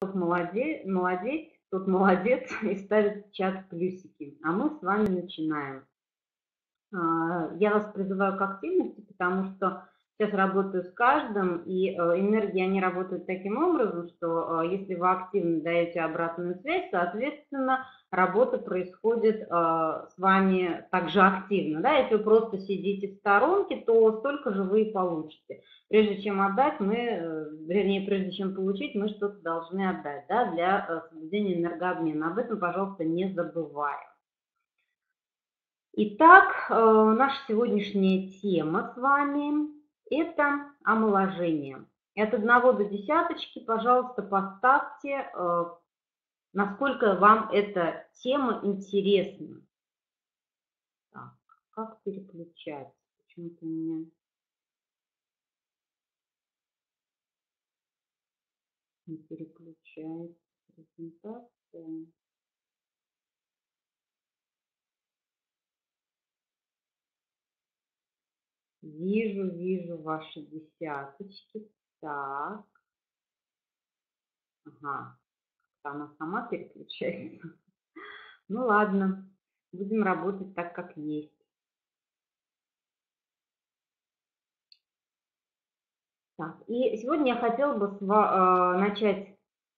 тот молодец и ставит в чат плюсики. А мы с вами начинаем. Я вас призываю к активности, потому что сейчас работаю с каждым, и энергии, они работают таким образом, что если вы активно даете обратную связь, соответственно, работа происходит с вами также активно. Да? Если вы просто сидите в сторонке, то столько же вы и получите. Прежде чем отдать, прежде чем получить, мы что-то должны отдать, да, для соблюдения энергообмена. Об этом, пожалуйста, не забываем. Итак, наша сегодняшняя тема с вами – это омоложение. И от 1 до десяточки, пожалуйста, поставьте, насколько вам эта тема интересна. Так, как переключать? Почему-то у меня не переключается презентация. Вижу ваши десяточки. Так. Ага. Она сама переключается. Ну ладно. Будем работать так, как есть. Так, и сегодня я хотела бы начать...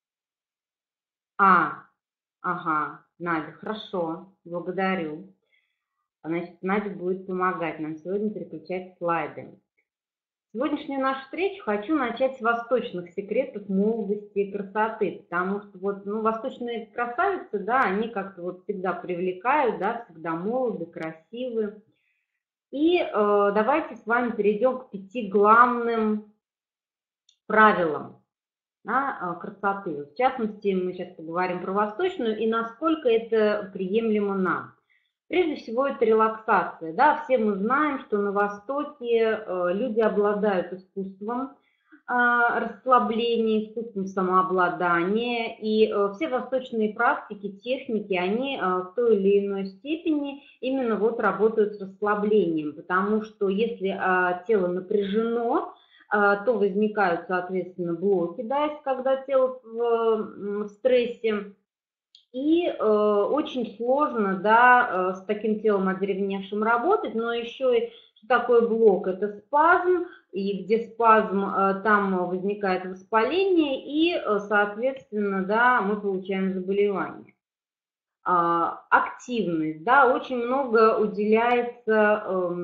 Ага, Надя, хорошо, благодарю. Значит, Надя будет помогать нам сегодня переключать слайды. Сегодняшнюю нашу встречу хочу начать с восточных секретов молодости и красоты, потому что вот, восточные красавицы, да, они как-то вот всегда привлекают, да, всегда молоды, красивы. И давайте с вами перейдем к 5 главным правилам, да, красоты. В частности, мы сейчас поговорим про восточную и насколько это приемлемо нам. Прежде всего, это релаксация. Да? Все мы знаем, что на Востоке люди обладают искусством расслабления, искусством самообладания. И все восточные практики, техники, они в той или иной степени именно вот работают с расслаблением. Потому что если тело напряжено, то возникают, соответственно, блоки, да, когда тело в стрессе. И очень сложно, да, с таким телом одеревеневшим работать, но еще и что такое блок? Это спазм, и где спазм, там возникает воспаление, и, соответственно, да, мы получаем заболевание. Активность, да, очень много уделяется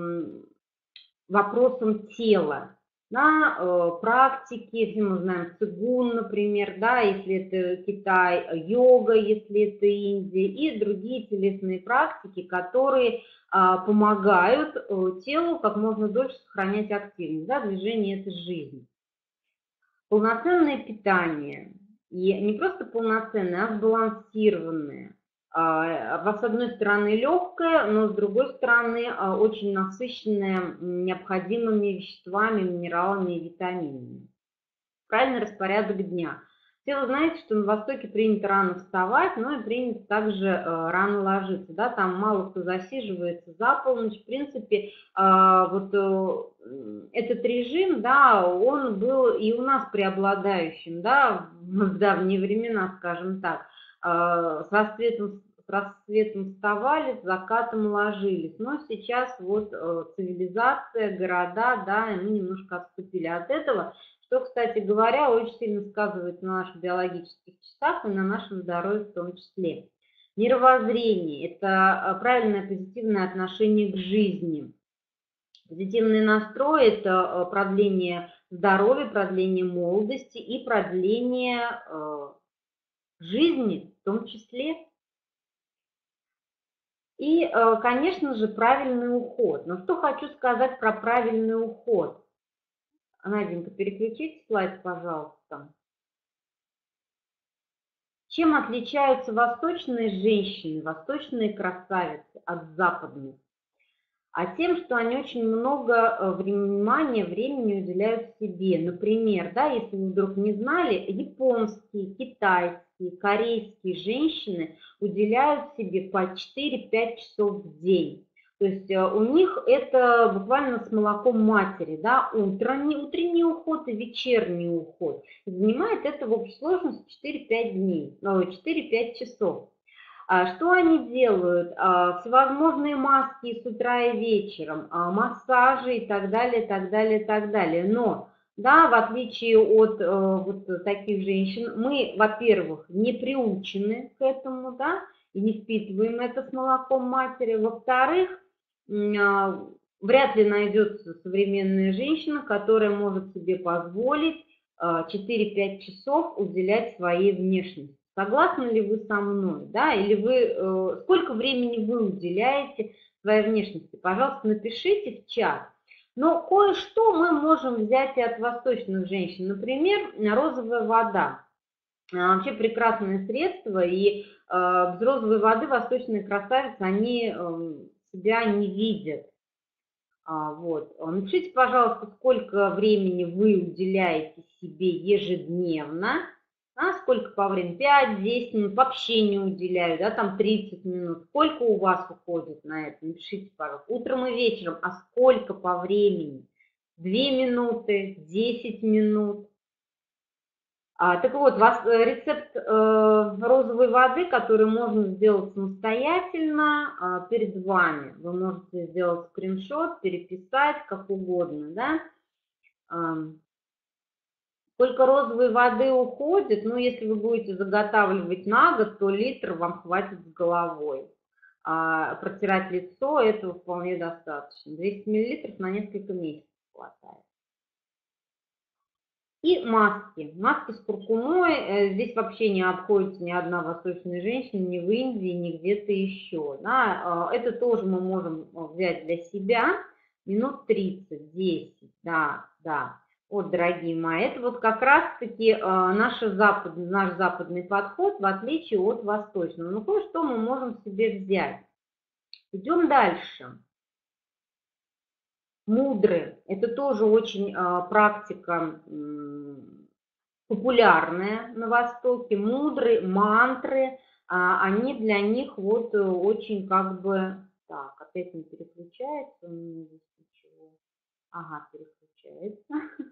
вопросам тела. На практике, все мы знаем, цигун, например, да, если это Китай, йога, если это Индия, и другие телесные практики, которые помогают телу как можно дольше сохранять активность. Да, движение – это жизнь. Полноценное питание, и не просто полноценное, а сбалансированное. С одной стороны легкая, но с другой стороны очень насыщенная необходимыми веществами, минералами и витаминами. Правильный распорядок дня. Все вы знаете, что на Востоке принято рано вставать, но и принято также рано ложиться. Да? Там мало кто засиживается за полночь. В принципе, вот этот режим, да, он был и у нас преобладающим, да, в давние времена, скажем так. С рассветом вставали, с закатом ложились. Но сейчас вот цивилизация, города, да, и мы немножко отступили от этого, что, кстати говоря, очень сильно сказывается на наших биологических часах и на нашем здоровье в том числе. Мировоззрение – это правильное позитивное отношение к жизни. Позитивный настрой – это продление здоровья, продление молодости и продление жизни в том числе. И, конечно же, правильный уход. Но что хочу сказать про правильный уход? Наденька, переключите слайд, пожалуйста. Чем отличаются восточные женщины, восточные красавицы от западных? А тем, что они очень много внимания, времени уделяют себе. Например, да, если вы вдруг не знали, японские, китайские, корейские женщины уделяют себе по 4-5 часов в день. То есть у них это буквально с молоком матери, да, утренний уход и вечерний уход. Занимает это в общей сложности 4-5 дней, 4-5 часов. Что они делают? Всевозможные маски с утра и вечером, массажи и так далее, так далее, так далее. Но, да, в отличие от вот таких женщин, мы, во-первых, не приучены к этому, да, и не впитываем это с молоком матери. Во-вторых, вряд ли найдется современная женщина, которая может себе позволить 4-5 часов уделять своей внешности. Согласны ли вы со мной, да, или вы, сколько времени вы уделяете своей внешности? Пожалуйста, напишите в чат. Но кое-что мы можем взять и от восточных женщин. Например, розовая вода. Вообще прекрасное средство, и без розовой воды восточные красавицы, они себя не видят. Вот. Напишите, пожалуйста, сколько времени вы уделяете себе ежедневно. Сколько по времени? 5-10 минут, вообще не уделяю, да, там 30 минут. Сколько у вас уходит на это? Напишите, пожалуйста. Утром и вечером, а сколько по времени? 2 минуты, 10 минут. Так вот, рецепт розовой воды, который можно сделать самостоятельно, перед вами. Вы можете сделать скриншот, переписать, как угодно, да. Сколько розовой воды уходит, ну, если вы будете заготавливать на год, то литр вам хватит с головой. Протирать лицо этого вполне достаточно. 200 мл на несколько месяцев хватает. И маски. Маски с куркумой. Здесь вообще не обходится ни одна восточная женщина, ни в Индии, ни где-то еще. Да? Это тоже мы можем взять для себя минут 30-10. Да, да. Вот, дорогие мои, это вот как раз-таки наш западный подход, в отличие от восточного. Ну, кое-что мы можем себе взять. Идем дальше. Мудры. Это тоже очень практика популярная на Востоке. Мудры, мантры, они для них вот очень как бы... Так, опять не переключается у меня здесь ничего. Ага, переключается.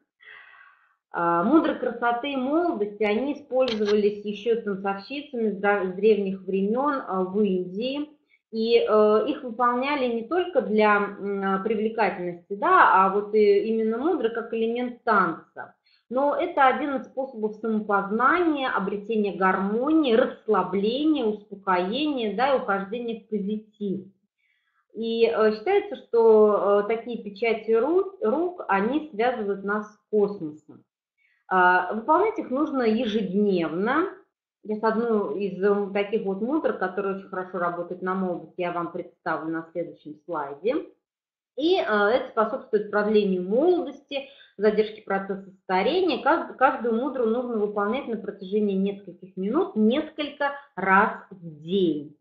Мудрой красоты и молодости, они использовались еще танцовщицами с древних времен в Индии. И их выполняли не только для привлекательности, да, а вот именно мудро как элемент танца. Но это один из способов самопознания, обретения гармонии, расслабления, успокоения, да, и ухождения в позитив. И считается, что такие печати рук, они связывают нас с космосом. Выполнять их нужно ежедневно. Сейчас одну из таких вот мудр, которые очень хорошо работают на молодость, я вам представлю на следующем слайде. И это способствует продлению молодости, задержке процесса старения. Каждую мудру нужно выполнять на протяжении нескольких минут, несколько раз в день.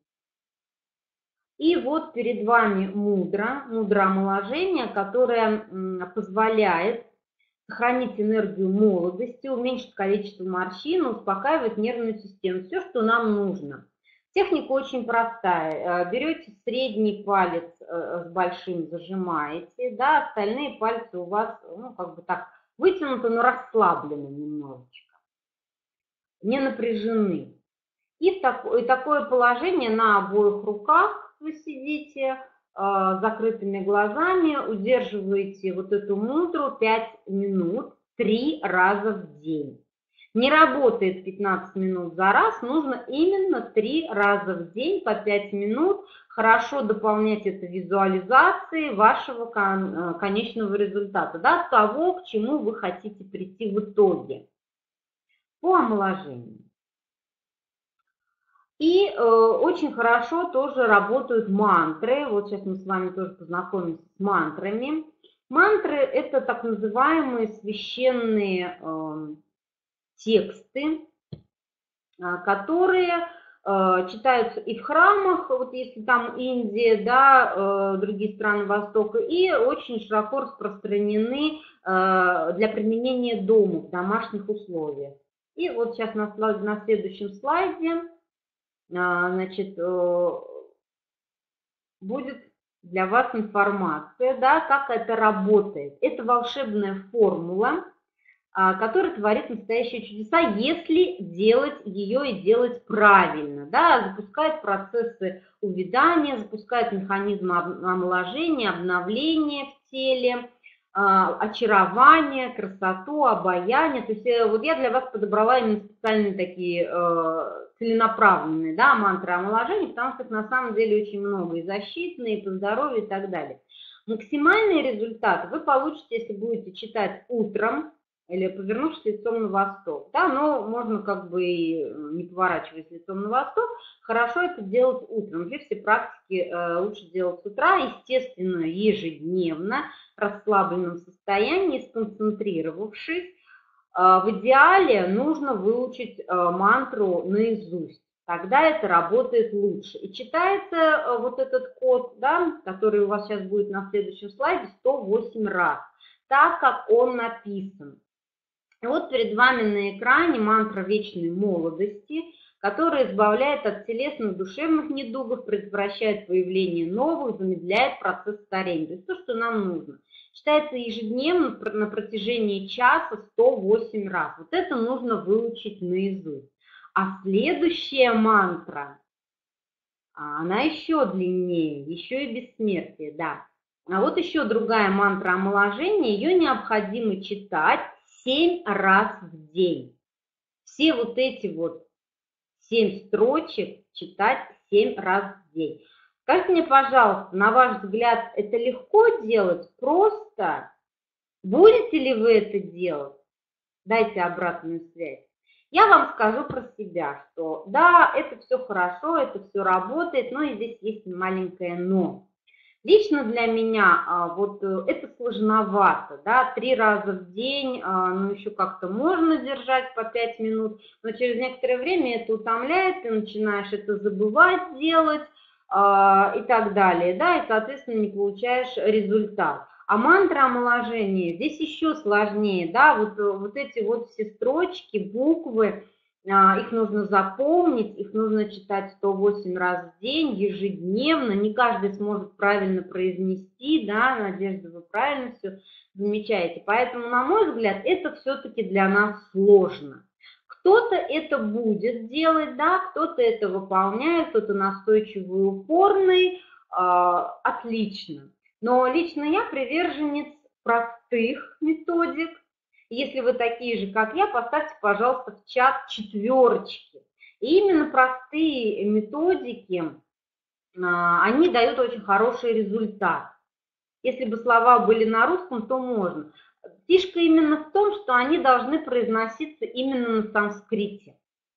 И вот перед вами мудра омоложения, которая позволяет сохранить энергию молодости, уменьшить количество морщин, успокаивать нервную систему. Все, что нам нужно. Техника очень простая. Берете средний палец с большим, зажимаете, да, остальные пальцы у вас, ну, как бы так, вытянуты, но расслаблены немножечко, не напряжены. И такое положение на обоих руках вы сидите, закрытыми глазами, удерживаете вот эту мудру 5 минут, 3 раза в день. Не работает 15 минут за раз, нужно именно 3 раза в день по 5 минут. Хорошо дополнять это визуализацией вашего конечного результата, да, того, к чему вы хотите прийти в итоге по омоложению. И очень хорошо тоже работают мантры. Вот сейчас мы с вами тоже познакомимся с мантрами. Мантры – это так называемые священные тексты, которые читаются и в храмах, вот если там Индия, да, другие страны Востока, и очень широко распространены для применения дома, в домашних условиях. И вот сейчас на следующем слайде, значит, будет для вас информация, да, как это работает. Это волшебная формула, которая творит настоящие чудеса, если делать ее и делать правильно, да, запускает процессы увядания, запускает механизмы омоложения, обновления в теле, очарование, красоту, обаяние. То есть вот я для вас подобрала именно специальные такие целенаправленные, да, мантры омоложения, потому что их на самом деле очень много, и защитные, и по здоровью, и так далее. Максимальный результат вы получите, если будете читать утром или повернувшись лицом на восток, да, но можно как бы и не поворачиваясь лицом на восток, хорошо это делать утром. Вообще все практики лучше делать с утра, естественно, ежедневно, в расслабленном состоянии, сконцентрировавшись. В идеале нужно выучить мантру наизусть. Тогда это работает лучше. И читается вот этот код, да, который у вас сейчас будет на следующем слайде, 108 раз, так как он написан. И вот перед вами на экране мантра вечной молодости, которая избавляет от телесных, душевных недугов, предотвращает появление новых, замедляет процесс старения. То есть то, что нам нужно. Читается ежедневно на протяжении часа 108 раз. Вот это нужно выучить наизусть. А следующая мантра, она еще длиннее, еще и бессмертие, да. А вот еще другая мантра омоложения, ее необходимо читать 7 раз в день. Все вот эти вот 7 строчек читать 7 раз в день. Скажите мне, пожалуйста, на ваш взгляд, это легко делать? Просто? Будете ли вы это делать? Дайте обратную связь. Я вам скажу про себя, что да, это все хорошо, это все работает, но и здесь есть маленькое но. Лично для меня вот это сложновато, да, 3 раза в день, ну еще как-то можно держать по 5 минут, но через некоторое время это утомляет, ты начинаешь это забывать делать и так далее, да, и, соответственно, не получаешь результат. А мантра омоложения здесь еще сложнее, да, вот эти вот все строчки, буквы, их нужно запомнить, их нужно читать 108 раз в день, ежедневно. Не каждый сможет правильно произнести, да, Надежда, вы правильно все замечаете. Поэтому, на мой взгляд, это все-таки для нас сложно. Кто-то это будет делать, да, кто-то это выполняет, кто-то настойчивый и упорный, отлично. Но лично я приверженец простых методик. Если вы такие же, как я, поставьте, пожалуйста, в чат четверочки. И именно простые методики, они дают очень хороший результат. Если бы слова были на русском, то можно. Фишка именно в том, что они должны произноситься именно на санскрите.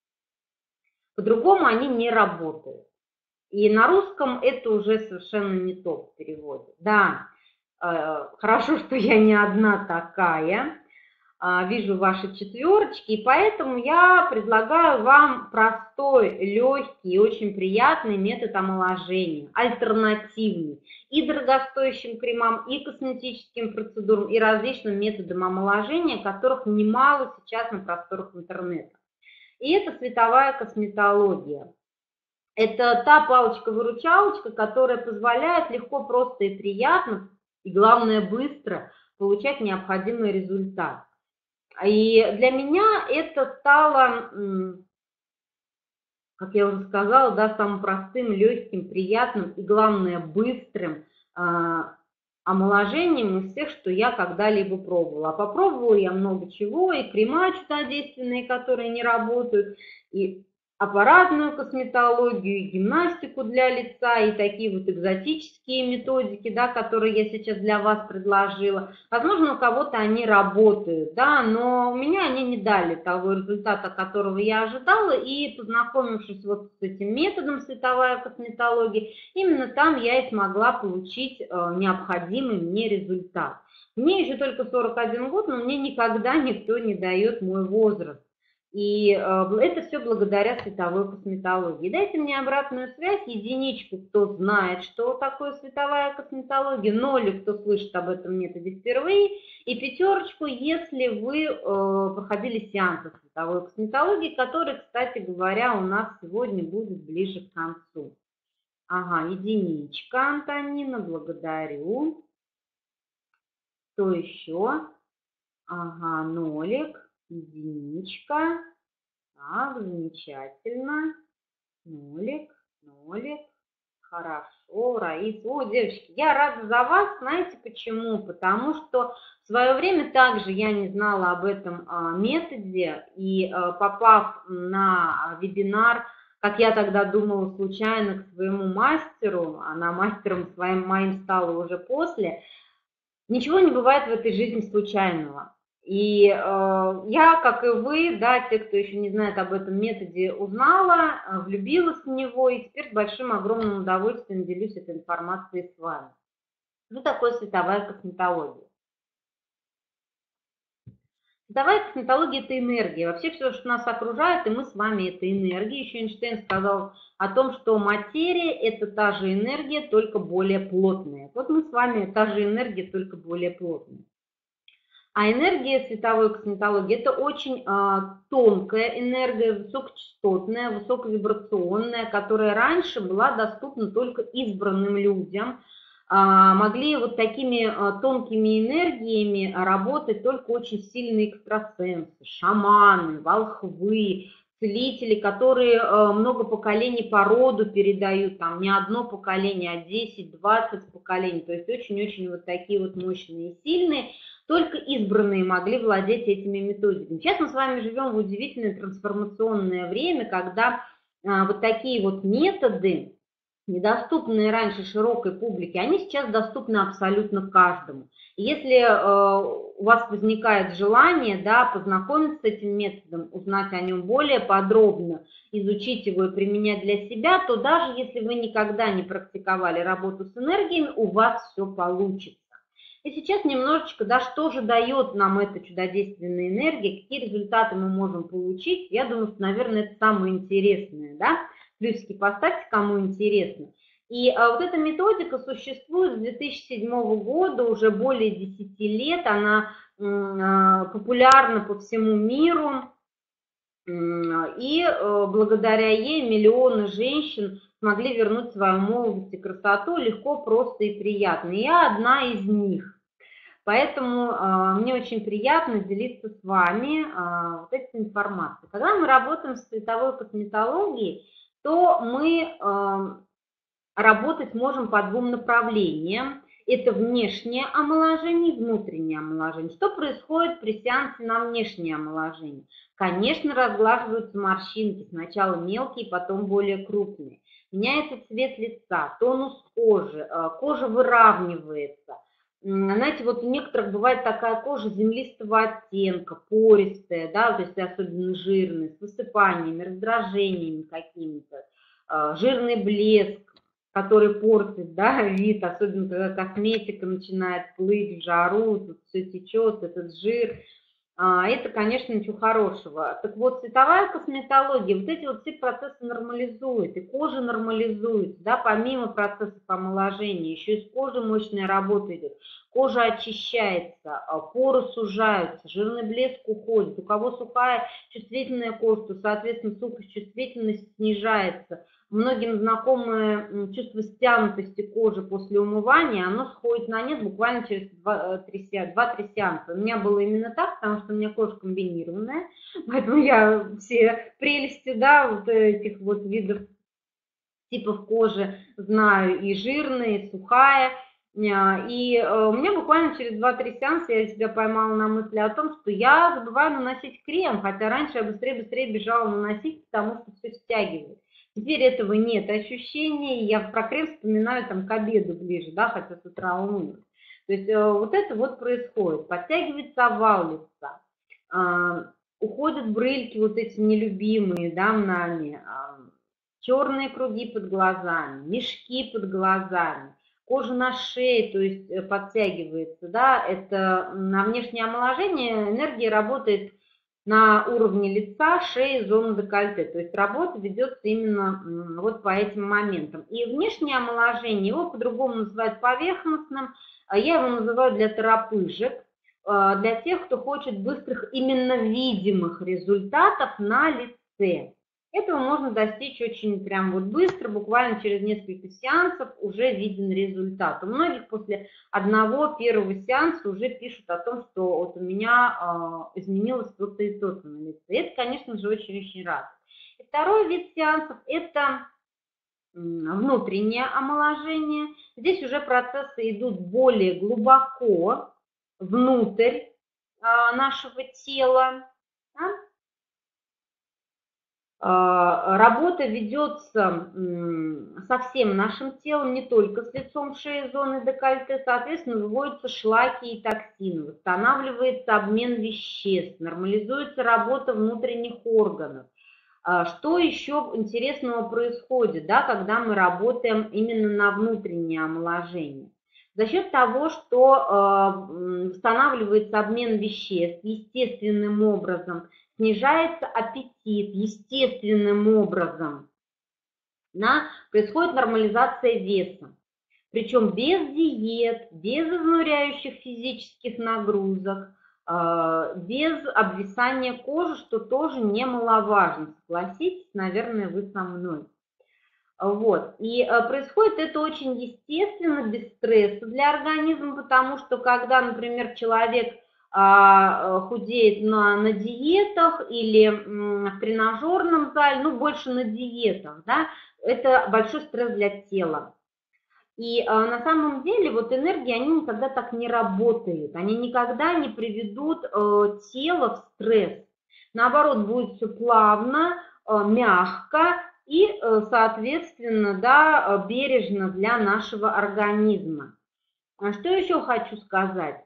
По-другому они не работают. И на русском это уже совершенно не то в переводе. Да, хорошо, что я не одна такая. Вижу ваши четверочки, и поэтому я предлагаю вам простой, легкий и очень приятный метод омоложения, альтернативный и дорогостоящим кремам, и косметическим процедурам, и различным методам омоложения, которых немало сейчас на просторах интернета. И это световая косметология. Это та палочка-выручалочка, которая позволяет легко, просто и приятно, и главное быстро получать необходимый результат. И для меня это стало, как я уже сказала, да, самым простым, легким, приятным и, главное, быстрым омоложением из всех, что я когда-либо пробовала. А попробовала я много чего, и крема чудодейственные, которые не работают, и аппаратную косметологию, и гимнастику для лица, и такие вот экзотические методики, да, которые я сейчас для вас предложила. Возможно, у кого-то они работают, да, но у меня они не дали того результата, которого я ожидала, и познакомившись вот с этим методом световая косметология, именно там я и смогла получить необходимый мне результат. Мне еще только 41 год, но мне никогда никто не дает мой возраст. И это все благодаря световой косметологии. Дайте мне обратную связь, единичку, кто знает, что такое световая косметология, нолик, кто слышит об этом методе впервые, и пятерочку, если вы проходили сеансы световой косметологии, который, кстати говоря, у нас сегодня будет ближе к концу. Ага, единичка, Антонина, благодарю. Кто еще? Ага, нолик, единичка. Так, замечательно. Нолик, нолик. Хорошо, Раиса. О, девочки, я рада за вас. Знаете почему? Потому что в свое время также я не знала об этом методе. И попав на вебинар, как я тогда думала, случайно к своему мастеру, она мастером своим моим стала уже после, ничего не бывает в этой жизни случайного. И я, как и вы, да, те, кто еще не знает об этом методе, узнала, влюбилась в него, и теперь с большим огромным удовольствием делюсь этой информацией с вами. Что такое световая косметология? Световая косметология – это энергия. Вообще все, что нас окружает, и мы с вами – это энергия. Еще Эйнштейн сказал о том, что материя – это та же энергия, только более плотная. Вот мы с вами – та же энергия, только более плотная. А энергия световой косметологии – это очень тонкая энергия, высокочастотная, высоковибрационная, которая раньше была доступна только избранным людям. Могли вот такими тонкими энергиями работать только очень сильные экстрасенсы, шаманы, волхвы, целители, которые много поколений по роду передают, там не одно поколение, а 10-20 поколений, то есть очень-очень вот такие вот мощные и сильные. Только избранные могли владеть этими методиками. Сейчас мы с вами живем в удивительное трансформационное время, когда вот такие вот методы, недоступные раньше широкой публике, они сейчас доступны абсолютно каждому. И если у вас возникает желание, да, познакомиться с этим методом, узнать о нем более подробно, изучить его и применять для себя, то даже если вы никогда не практиковали работу с энергиями, у вас все получится. И сейчас немножечко, да, что же дает нам эта чудодейственная энергия, какие результаты мы можем получить. Я думаю, что, наверное, это самое интересное, да. Плюсики поставьте, кому интересно. И вот эта методика существует с 2007 года, уже более 10 лет, она популярна по всему миру. И благодаря ей миллионы женщин смогли вернуть свою молодость и красоту легко, просто и приятно. И я одна из них. Поэтому мне очень приятно делиться с вами вот этой информацией. Когда мы работаем с световой косметологией, то мы работать можем по двум направлениям. Это внешнее омоложение и внутреннее омоложение. Что происходит при сеансе на внешнее омоложение? Конечно, разглаживаются морщинки, сначала мелкие, потом более крупные. Меняется цвет лица, тонус кожи, кожа выравнивается. Знаете, вот у некоторых бывает такая кожа землистого оттенка, пористая, да, то есть особенно жирная, с высыпаниями, раздражениями какими-то, жирный блеск, который портит, да, вид, особенно когда косметика начинает плыть в жару, тут все течет, этот жир. Это, конечно, ничего хорошего. Так вот, световая косметология вот эти вот все процессы нормализует, и кожа нормализуется, да, помимо процессов омоложения, еще и с кожей мощная работа идет. Кожа очищается, поры сужаются, жирный блеск уходит. У кого сухая чувствительная кожа, то, соответственно, сухость, чувствительность снижается. Многим знакомое чувство стянутости кожи после умывания, оно сходит на нет буквально через 2-3 сеанса. У меня было именно так, потому что у меня кожа комбинированная, поэтому я все прелести, да, вот этих вот видов, типов кожи знаю, и жирная, и сухая. И у меня буквально через 2-3 сеанса я себя поймала на мысли о том, что я забываю наносить крем, хотя раньше я быстрее-быстрее бежала наносить, потому что все стягивает. Теперь этого нет ощущения, я про крем вспоминаю там к обеду ближе, да, хотя с утра умылась. То есть вот это вот происходит, подтягивается овал лица, уходят брыльки вот эти нелюбимые, да, нами, черные круги под глазами, мешки под глазами, кожа на шее, то есть подтягивается, да, это на внешнее омоложение энергия работает на уровне лица, шеи, зоны декольте. То есть работа ведется именно вот по этим моментам. И внешнее омоложение, его по-другому называют поверхностным, а я его называю для торопыжек, для тех, кто хочет быстрых, именно видимых результатов на лице. Этого можно достичь очень прям вот быстро, буквально через несколько сеансов уже виден результат. У многих после первого сеанса уже пишут о том, что вот у меня изменилось то-то и то-то на лице. Это, конечно же, очень-очень рад. И второй вид сеансов – это внутреннее омоложение. Здесь уже процессы идут более глубоко внутрь нашего тела. Да? Работа ведется со всем нашим телом, не только с лицом, шеей, зоной декольте. Соответственно, выводятся шлаки и токсины, восстанавливается обмен веществ, нормализуется работа внутренних органов. Что еще интересного происходит, да, когда мы работаем именно на внутреннее омоложение? За счет того, что восстанавливается обмен веществ естественным образом, снижается аппетит естественным образом, да, происходит нормализация веса. Причем без диет, без изнуряющих физических нагрузок, без обвисания кожи, что тоже немаловажно. Согласитесь, наверное, вы со мной. Вот. И происходит это очень естественно, без стресса для организма, потому что когда, например, человек худеет на диетах или в тренажерном зале, ну, больше на диетах, да, это большой стресс для тела. И на самом деле вот энергии, они никогда так не работают, они никогда не приведут тело в стресс. Наоборот, будет все плавно, мягко и, соответственно, да, бережно для нашего организма. Что еще хочу сказать?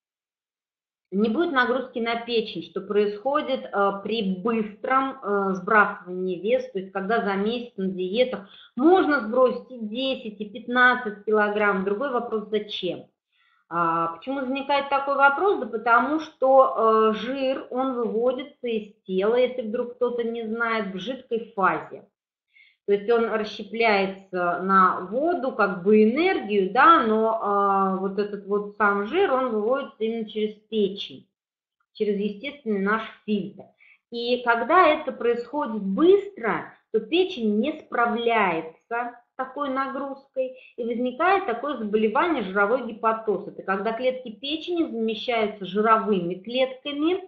Не будет нагрузки на печень, что происходит при быстром сбрасывании веса, то есть когда за месяц на диетах можно сбросить и 10, и 15 килограмм. Другой вопрос, зачем? Почему возникает такой вопрос? Да потому что жир, он выводится из тела, если вдруг кто-то не знает, в жидкой фазе. То есть он расщепляется на воду, как бы энергию, да, но вот этот вот сам жир, он выводится именно через печень, через естественный наш фильтр. И когда это происходит быстро, то печень не справляется с такой нагрузкой, и возникает такое заболевание жировой гепатоз. Это когда клетки печени замещаются жировыми клетками,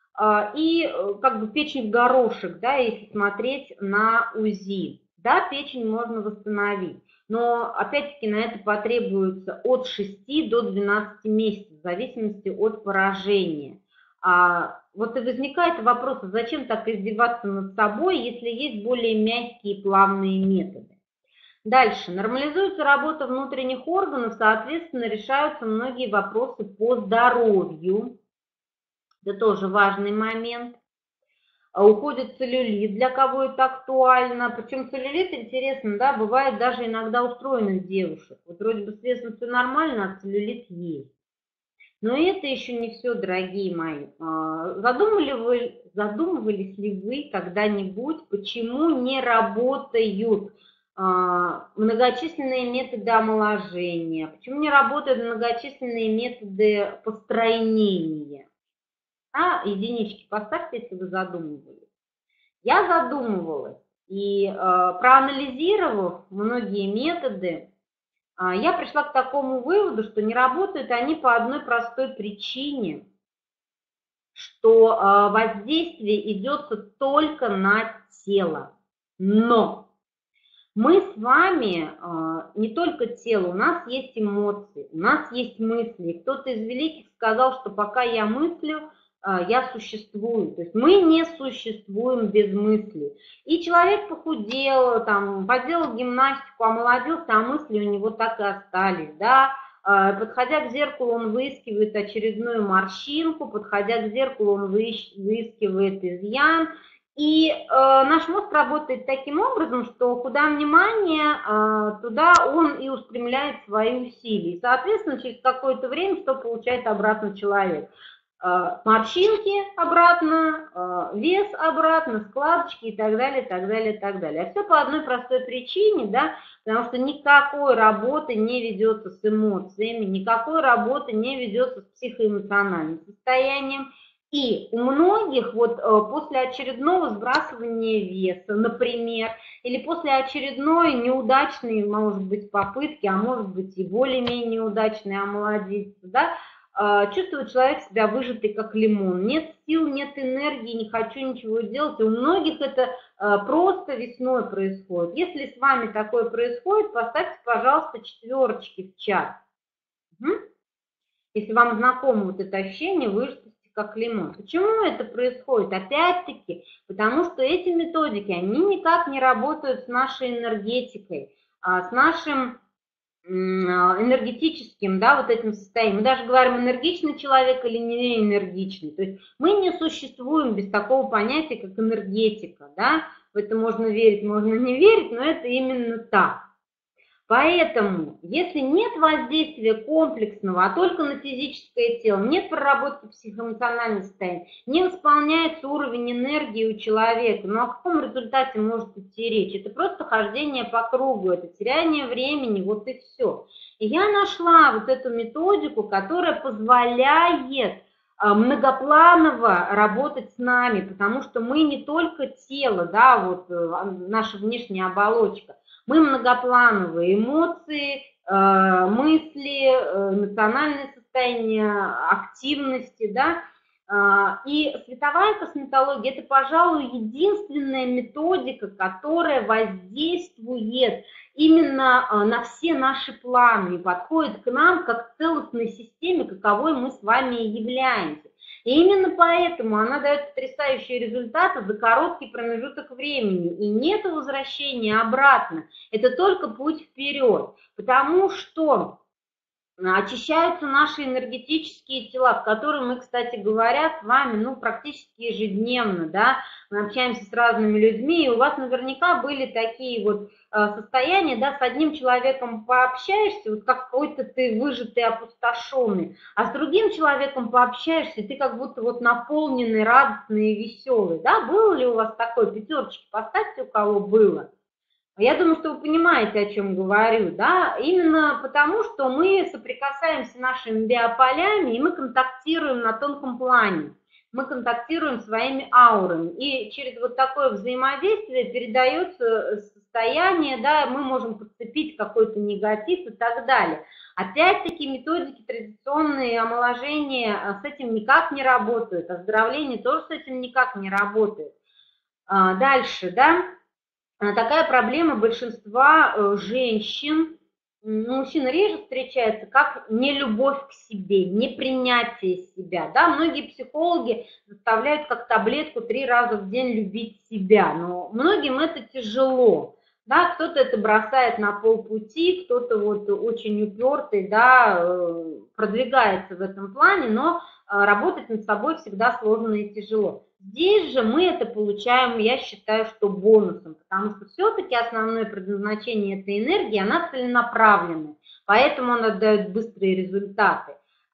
и как бы печень в горошек, да, если смотреть на УЗИ. Да, печень можно восстановить, но опять-таки на это потребуется от 6 до 12 месяцев, в зависимости от поражения. Вот и возникает вопрос, зачем так издеваться над собой, если есть более мягкие и плавные методы. Дальше. Нормализуется работа внутренних органов, соответственно, решаются многие вопросы по здоровью. Это тоже важный момент. Уходит целлюлит, для кого это актуально. Причем целлюлит, интересно, да, бывает даже иногда у стройных девушек. Вот вроде бы с весом все нормально, а целлюлит есть. Но это еще не все, дорогие мои. Задумывались ли вы когда-нибудь, почему не работают многочисленные методы омоложения, почему не работают многочисленные методы постройнения? Единички поставьте, если вы задумывались. Я задумывалась, и проанализировав многие методы, я пришла к такому выводу, что не работают они по одной простой причине, что воздействие идет только на тело. Но мы с вами не только тело, у нас есть эмоции, у нас есть мысли. Кто-то из великих сказал, что пока я мыслю, я существую. То есть мы не существуем без мысли. И человек похудел, там, поделал гимнастику, омолодился, а мысли у него так и остались, да. Подходя к зеркалу, он выискивает очередную морщинку, подходя к зеркалу, он выискивает изъян. И наш мозг работает таким образом, что куда внимание, туда он и устремляет свои усилия. И, соответственно, через какое-то время что получает обратно человек? Морщинки обратно, вес обратно, складочки и так далее, так далее, так далее. А все по одной простой причине, да, потому что никакой работы не ведется с эмоциями, никакой работы не ведется с психоэмоциональным состоянием, И у многих вот после очередного сбрасывания веса, например, или после очередной неудачной, может быть, попытки, а может быть и более-менее удачной омолодиться, да, чувствует человек себя выжатый как лимон. Нет сил, нет энергии, не хочу ничего делать. И у многих это просто весной происходит. Если с вами такое происходит, поставьте, пожалуйста, 4 в чат. Угу. Если вам знакомо вот это ощущение, выжатости как лимон. Почему это происходит? Опять-таки, потому что эти методики, они никак не работают с нашей энергетикой, с нашим энергетическим, да, вот этим состоянием. Мы даже говорим, энергичный человек или не энергичный. То есть мы не существуем без такого понятия, как энергетика, да. В это можно верить, можно не верить, но это именно так. Поэтому, если нет воздействия комплексного, а только на физическое тело, нет проработки психоэмоционального состояния, не восполняется уровень энергии у человека, ну о каком результате может идти речь? Это просто хождение по кругу, это теряние времени, вот и все. И я нашла вот эту методику, которая позволяет многопланово работать с нами, потому что мы не только тело, да, вот наша внешняя оболочка, мы многоплановые эмоции, мысли, эмоциональное состояние, активности, да. И световая косметология – это, пожалуй, единственная методика, которая воздействует именно на все наши планы и подходит к нам как к целостной системе, каковой мы с вами и являемся. И именно поэтому она дает потрясающие результаты за короткий промежуток времени. И нет возвращения обратно. Это только путь вперед. Потому что очищаются наши энергетические тела, в которые мы, кстати говоря, с вами, ну, практически ежедневно, да, мы общаемся с разными людьми, и у вас наверняка были такие вот состояния, да, с одним человеком пообщаешься, вот какой-то ты выжатый, опустошенный, а с другим человеком пообщаешься, и ты как будто вот наполненный, радостный и веселый, да, было ли у вас такое? 5 поставьте, у кого было. Я думаю, что вы понимаете, о чем говорю, да, именно потому, что мы соприкасаемся с нашими биополями, и мы контактируем на тонком плане, мы контактируем своими аурами, и через вот такое взаимодействие передается состояние, да, мы можем подцепить какой-то негатив и так далее. Опять-таки методики традиционные омоложения с этим никак не работают, оздоровление тоже с этим никак не работает. Дальше, да. Такая проблема большинства женщин, мужчин реже встречается, как нелюбовь к себе, непринятие себя. Да? Многие психологи заставляют как таблетку 3 раза в день любить себя, но многим это тяжело. Да? Кто-то это бросает на полпути, кто-то вот очень упертый, да, продвигается в этом плане, но работать над собой всегда сложно и тяжело. Здесь же мы это получаем, я считаю, что бонусом, потому что все-таки основное предназначение этой энергии, она целенаправленная, поэтому она дает быстрые результаты.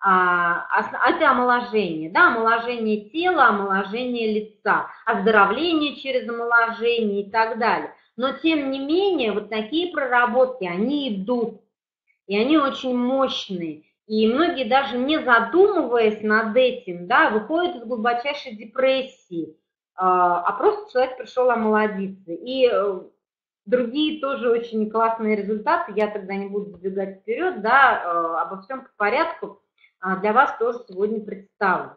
Это омоложение, да, омоложение тела, омоложение лица, оздоровление через омоложение и так далее. Но тем не менее, вот такие проработки, они идут, и они очень мощные. И многие даже не задумываясь над этим, да, выходят из глубочайшей депрессии, а просто человек пришел омолодиться. И другие тоже очень классные результаты, я тогда не буду забегать вперед, да, обо всем по порядку для вас тоже сегодня представлю.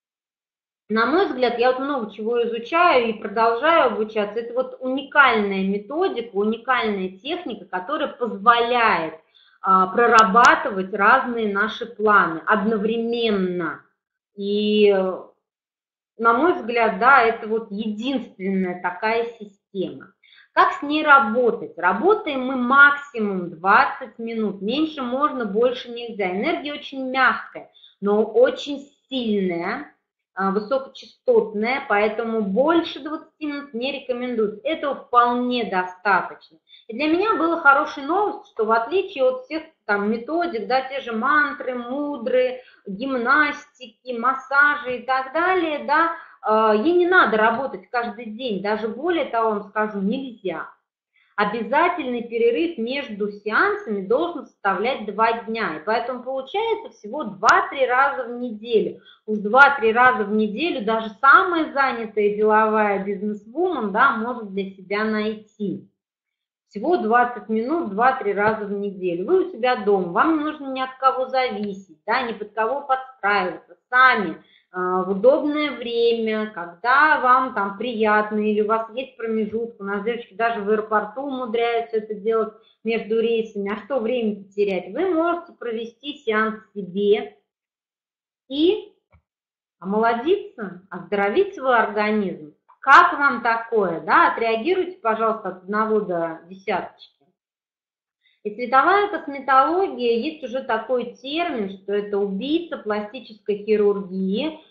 На мой взгляд, я вот много чего изучаю и продолжаю обучаться. Это вот уникальная методика, уникальная техника, которая позволяет прорабатывать разные наши планы одновременно. И, на мой взгляд, да, это вот единственная такая система. Как с ней работать? Работаем мы максимум 20 минут, меньше можно, больше нельзя. Энергия очень мягкая, но очень сильная, высокочастотная, поэтому больше 20 минут не рекомендуется. Этого вполне достаточно. И для меня было хорошей новостью, что в отличие от всех там методик, да, те же мантры, мудры, гимнастики, массажи и так далее, да, ей не надо работать каждый день, даже более того, вам скажу, нельзя. обязательный перерыв между сеансами должен составлять 2 дня. И поэтому получается всего 2-3 раза в неделю. Уж 2-3 раза в неделю даже самая занятая деловая бизнес-вумен, да, может для себя найти. Всего 20 минут 2-3 раза в неделю. Вы у себя дома, вам не нужно ни от кого зависеть, да, ни под кого подстраиваться. Сами в удобное время, когда вам там приятно или у вас есть промежуток. У нас девочки даже в аэропорту умудряются это делать между рейсами. А что время терять? Вы можете провести сеанс себе и омолодиться, оздоровить свой организм. Как вам такое? Да? Отреагируйте, пожалуйста, от 1 до десяточки. И световая косметология, есть уже такой термин, что это убийца пластической хирургии,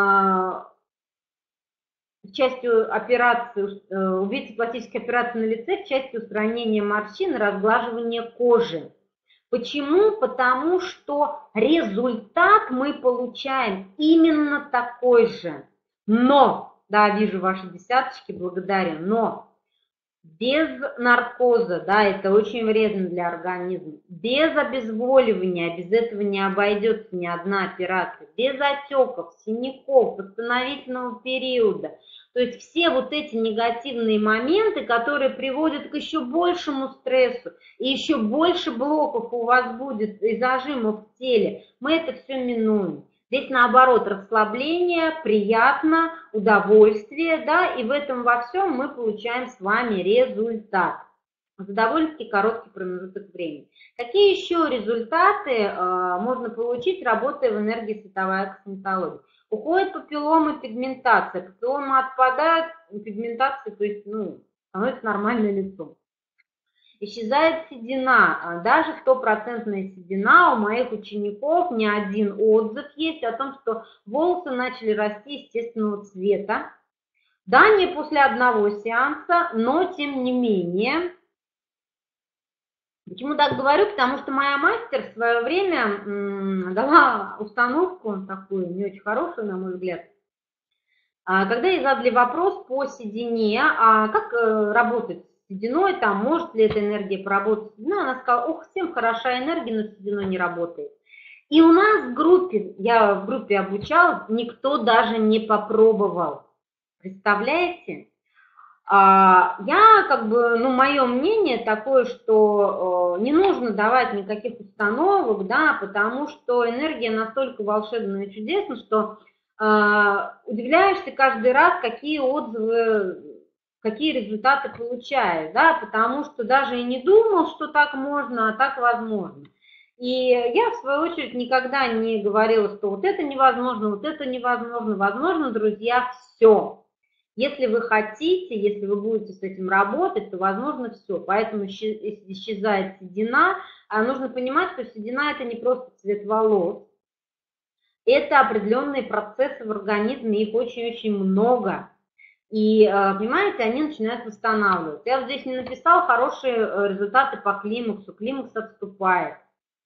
частью операции, убийца пластической операции на лице в части устранения морщин и разглаживания кожи. Почему? Потому что результат мы получаем именно такой же. Но, да, вижу ваши десяточки, благодарю, но без наркоза, да, это очень вредно для организма, без обезболивания, без этого не обойдется ни одна операция, без отеков, синяков, восстановительного периода. То есть все вот эти негативные моменты, которые приводят к еще большему стрессу, и еще больше блоков у вас будет и зажимов в теле, мы это все минуем. Здесь наоборот расслабление, приятно, удовольствие, да, и в этом во всем мы получаем с вами результат за довольно-таки короткий промежуток времени. Какие еще результаты можно получить, работая в энергии световая косметология? Уходит папиллома, пигментация, папиллома отпадает, пигментация, то есть, становится нормальное лицо. Исчезает седина, даже 100% седина. У моих учеников не один отзыв есть о том, что волосы начали расти естественного цвета. Да, не после одного сеанса, но тем не менее. Почему так говорю? Потому что моя мастер в свое время дала установку такую, не очень хорошую, на мой взгляд. Когда ей задали вопрос по седине, как работать с сединой, там, может ли эта энергия поработать с сединой, она сказала: ох, всем хороша энергия, но с сединой не работает. И у нас в группе, я в группе обучалась, никто даже не попробовал. Представляете? Я мое мнение такое, что не нужно давать никаких установок, да, потому что энергия настолько волшебная и чудесна, что удивляешься каждый раз, какие отзывы, какие результаты получаешь, да, потому что даже и не думал, что так можно, а так возможно. И я, в свою очередь, никогда не говорила, что вот это невозможно, вот это невозможно. Возможно, друзья, все. Если вы хотите, если вы будете с этим работать, то возможно все. Поэтому если исчезает седина, нужно понимать, что седина – это не просто цвет волос, это определенные процессы в организме, их очень-очень много. И, понимаете, они начинают восстанавливаться. Я вот здесь не написала хорошие результаты по климаксу. Климакс отступает.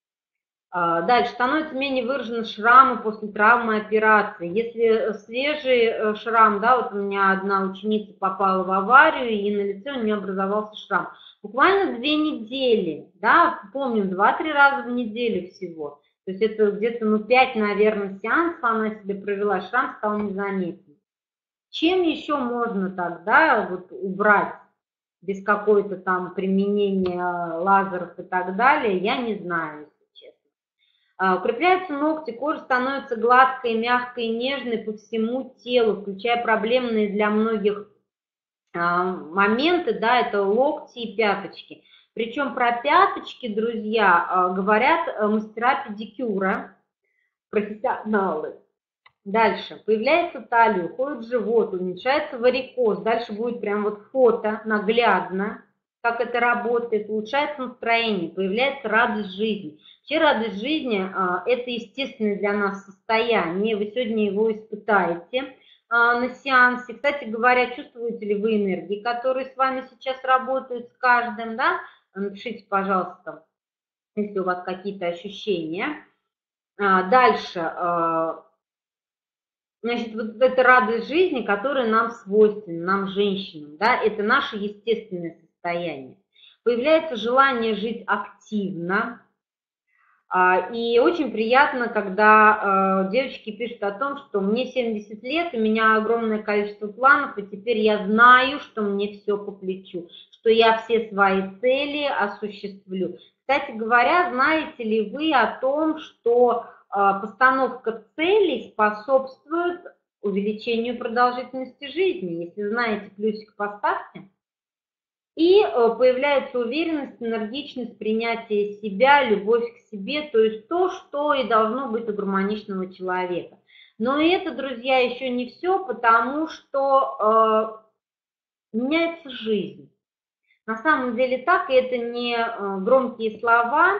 Дальше становятся менее выражены шрамы после травмы операции. Если свежий шрам, да, вот у меня одна ученица попала в аварию, и на лице у нее образовался шрам. Буквально 2 недели, да, помним, 2-3 раза в неделю всего. То есть это где-то, 5, наверное, сеансов она себе провела, шрам стал незаметным. Чем еще можно тогда вот убрать без какой-то там применения лазеров и так далее, я не знаю. Укрепляются ногти, кожа становится гладкой, мягкой, нежной по всему телу, включая проблемные для многих моменты, да, это локти и пяточки. Причем про пяточки, друзья, говорят мастера педикюра, профессионалы. Дальше, появляется талия, уходит живот, уменьшается варикоз. Дальше будет прям вот фото наглядно, как это работает, улучшается настроение, появляется радость жизни. Вообще радость жизни – это естественное для нас состояние, вы сегодня его испытаете на сеансе. Кстати говоря, чувствуете ли вы энергии, которые с вами сейчас работают с каждым, да? Напишите, пожалуйста, если у вас какие-то ощущения. Дальше, значит, вот эта радость жизни, которая нам свойственна, нам, женщинам, да, это наше естественное состояние. появляется желание жить активно. И очень приятно, когда девочки пишут о том, что мне 70 лет, у меня огромное количество планов, и теперь я знаю, что мне все по плечу, что я все свои цели осуществлю. Кстати говоря, знаете ли вы о том, что постановка целей способствует увеличению продолжительности жизни? Если знаете, плюсик поставьте. И появляется уверенность, энергичность, принятие себя, любовь к себе, то есть то, что и должно быть у гармоничного человека. Но это, друзья, еще не все, потому что меняется жизнь. На самом деле так, и это не громкие слова,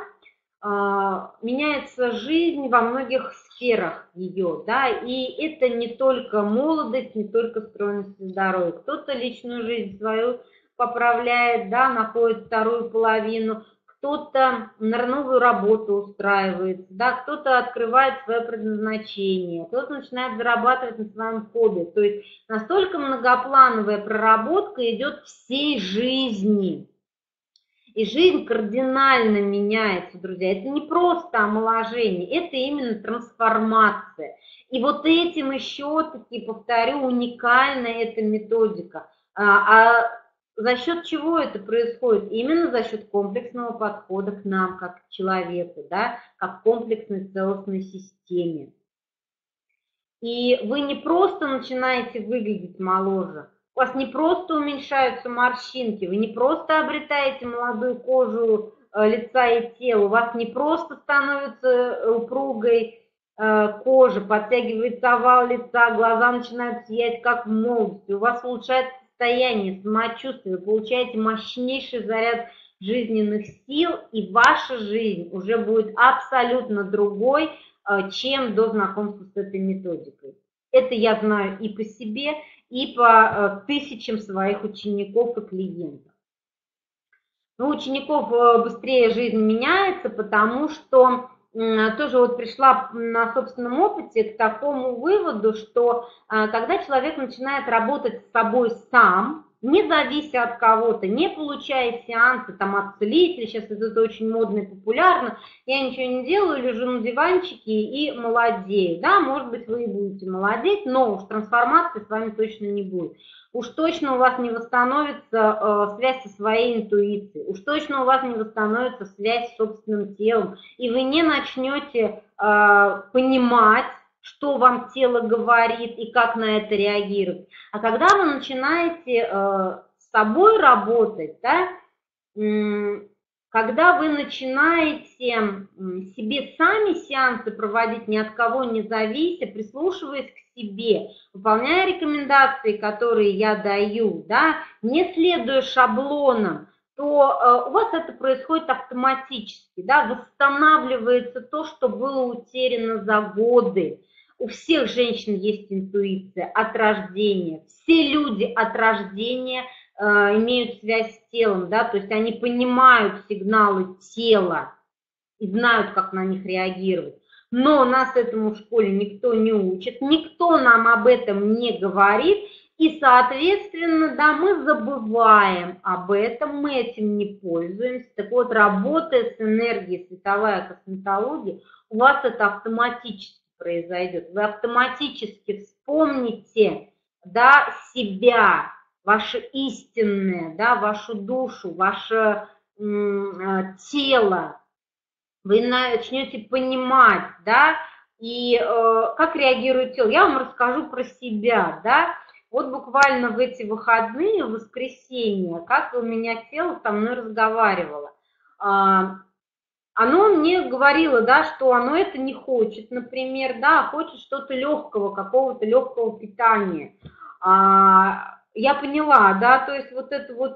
меняется жизнь во многих сферах ее, да, и это не только молодость, не только стройность и здоровье. Кто-то личную жизнь свою поправляет, да, находит вторую половину, кто-то на новую работу устраивается, да, кто-то открывает свое предназначение, кто-то начинает зарабатывать на своем хобби. То есть настолько многоплановая проработка идет всей жизни. И жизнь кардинально меняется, друзья. Это не просто омоложение, это именно трансформация. И вот этим еще-таки, повторю, уникальна эта методика. За счет чего это происходит? Именно за счет комплексного подхода к нам, как к человеку, да, как к комплексной целостной системе. И вы не просто начинаете выглядеть моложе, у вас не просто уменьшаются морщинки, вы не просто обретаете молодую кожу лица и тела, у вас не просто становится упругой кожа, подтягивается овал лица, глаза начинают сиять как в молодости, у вас улучшается состояние, самочувствие, вы получаете мощнейший заряд жизненных сил, и ваша жизнь уже будет абсолютно другой, чем до знакомства с этой методикой. Это я знаю и по себе, и по тысячам своих учеников и клиентов. Но у учеников быстрее жизнь меняется, потому что тоже вот пришла на собственном опыте к такому выводу, что когда человек начинает работать с собой сам, не завися от кого-то, не получая сеансы там, от целителя, сейчас это очень модно и популярно, я ничего не делаю, лежу на диванчике и молодею. Да, может быть, вы и будете молодеть, но уж трансформации с вами точно не будет. Уж точно у вас не восстановится связь со своей интуицией, уж точно у вас не восстановится связь с собственным телом, и вы не начнете понимать, что вам тело говорит и как на это реагировать. А когда вы начинаете с собой работать, да, когда вы начинаете себе сами сеансы проводить, ни от кого не завися, прислушиваясь к себе, выполняя рекомендации, которые я даю, да, не следуя шаблонам, то у вас это происходит автоматически, да, восстанавливается то, что было утеряно за годы. У всех женщин есть интуиция от рождения, все люди от рождения имеют связь с телом, да, то есть они понимают сигналы тела и знают, как на них реагировать. Но нас этому в школе никто не учит, никто нам об этом не говорит, и, соответственно, да, мы забываем об этом, мы этим не пользуемся. Так вот, работая с энергией, световая косметология, у вас это автоматически произойдет. Вы автоматически вспомните, да, себя, ваше истинное, да, вашу душу, ваше тело. Вы начнете понимать, да, и как реагирует тело. Я вам расскажу про себя, да. Вот буквально в эти выходные, в воскресенье, как у меня тело со мной разговаривало. Оно мне говорило, да, что оно это не хочет, например, да, хочет что-то легкого, какого-то легкого питания. Я поняла, да, то есть вот это вот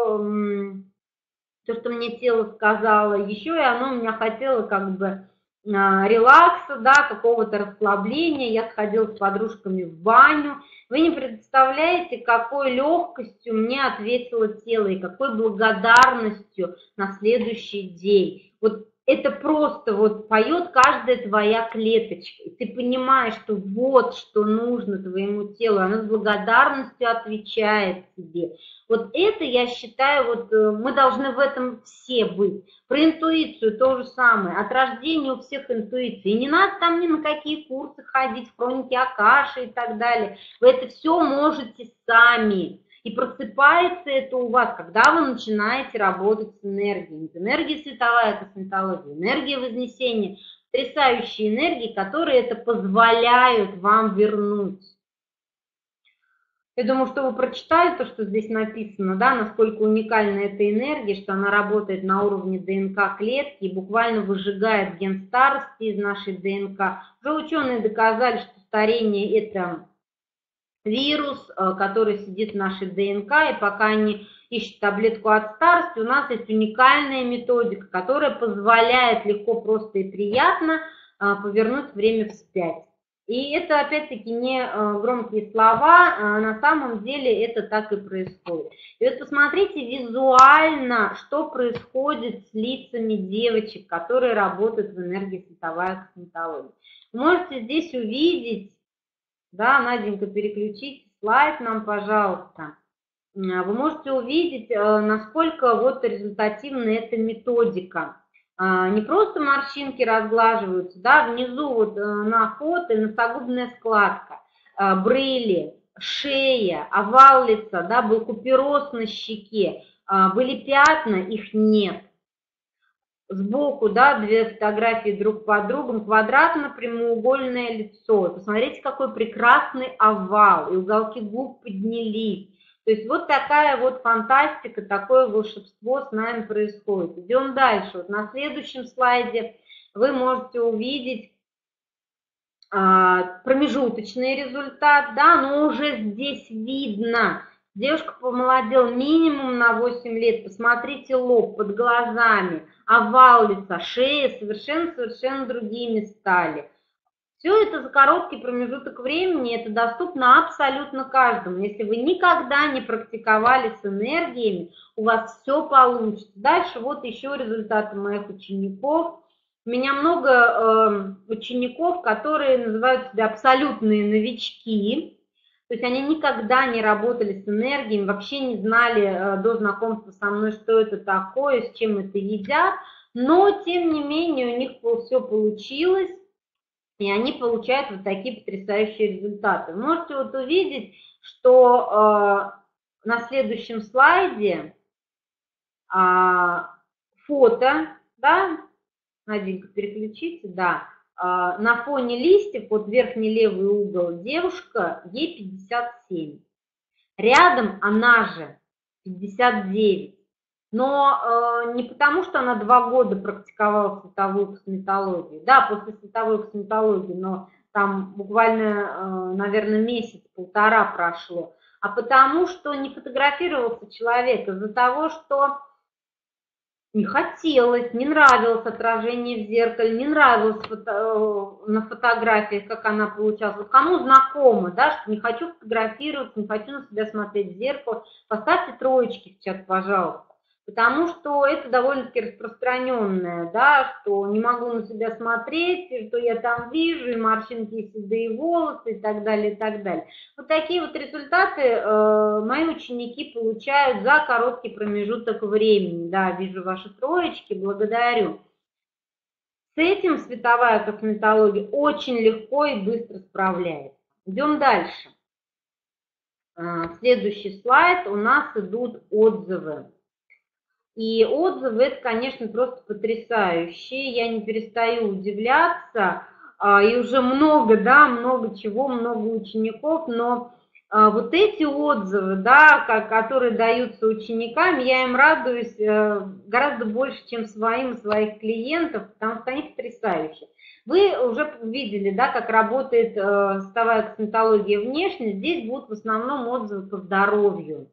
то, что мне тело сказало, еще и оно меня хотело как бы релакса, да, какого-то расслабления. Я сходила с подружками в баню. Вы не представляете, какой легкостью мне ответило тело и какой благодарностью на следующий день. Вот это просто вот поет каждая твоя клеточка. И ты понимаешь, что вот что нужно твоему телу, оно с благодарностью отвечает тебе. Вот это, я считаю, вот мы должны в этом все быть. Про интуицию то же самое. От рождения у всех интуиция. И не надо там ни на какие курсы ходить, в хроники Акаши и так далее. Вы это все можете сами. И просыпается это у вас, когда вы начинаете работать с энергией. Энергия световая, косметология, энергия вознесения. Потрясающие энергии, которые это позволяют вам вернуть. Я думаю, что вы прочитали то, что здесь написано, да, насколько уникальна эта энергия, что она работает на уровне ДНК клетки и буквально выжигает ген старости из нашей ДНК. Уже ученые доказали, что старение – это вирус, который сидит в нашей ДНК, и пока они ищут таблетку от старости, у нас есть уникальная методика, которая позволяет легко, просто и приятно повернуть время вспять. И это, опять-таки, не громкие слова, на самом деле это так и происходит. И вот посмотрите визуально, что происходит с лицами девочек, которые работают в энергии световая косметология. Вы можете здесь увидеть, да, Наденька, переключите слайд нам, пожалуйста. Вы можете увидеть, насколько вот результативна эта методика. Не просто морщинки разглаживаются, да, внизу вот на фото носогубная складка, брыли, шея, овал лица, да, был купероз на щеке, были пятна, их нет. Сбоку, да, две фотографии друг под другом, квадратно-прямоугольное лицо. Посмотрите, какой прекрасный овал, и уголки губ поднялись. То есть вот такая вот фантастика, такое волшебство с нами происходит. Идем дальше. Вот на следующем слайде вы можете увидеть промежуточный результат, да, но уже здесь видно. Девушка помолодела минимум на 8 лет. Посмотрите лоб под глазами, овал лица, шея совершенно другими стали. Все это за короткий промежуток времени, это доступно абсолютно каждому. Если вы никогда не практиковали с энергиями, у вас все получится. Дальше вот еще результаты моих учеников. У меня много учеников, которые называют себя абсолютные новички. То есть они никогда не работали с энергией, вообще не знали до знакомства со мной, что это такое, с чем это едят. Но, тем не менее, у них все получилось. И они получают вот такие потрясающие результаты. Вы можете вот увидеть, что на следующем слайде фото, да, Наденька, переключите, да, на фоне листьев, вот верхний левый угол, девушка, ей 57. Рядом она же 59. Но не потому, что она 2 года практиковала световую косметологию, да, после световой косметологии, но там буквально, наверное, месяц-полтора прошло, а потому, что не фотографировался человек из-за того, что не хотелось, не нравилось отражение в зеркале, не нравилось на фотографиях, как она получалась. Вот кому знакомо, да, что не хочу фотографироваться, не хочу на себя смотреть в зеркало, поставьте троечки в чат, пожалуйста. Потому что это довольно-таки распространенное, да, что не могу на себя смотреть, что я там вижу, и морщинки, и седые волосы, и так далее, и так далее. Вот такие вот результаты мои ученики получают за короткий промежуток времени. Да, вижу ваши троечки, благодарю. С этим световая косметология очень легко и быстро справляется. Идем дальше. Следующий слайд, у нас идут отзывы. И отзывы, это, конечно, просто потрясающие. Я не перестаю удивляться. И уже много, да, много чего, много учеников, но вот эти отзывы, да, которые даются ученикам, я им радуюсь гораздо больше, чем своих клиентов, потому что они потрясающие. Вы уже видели, да, как работает световая косметология внешне. Здесь будут в основном отзывы по здоровью.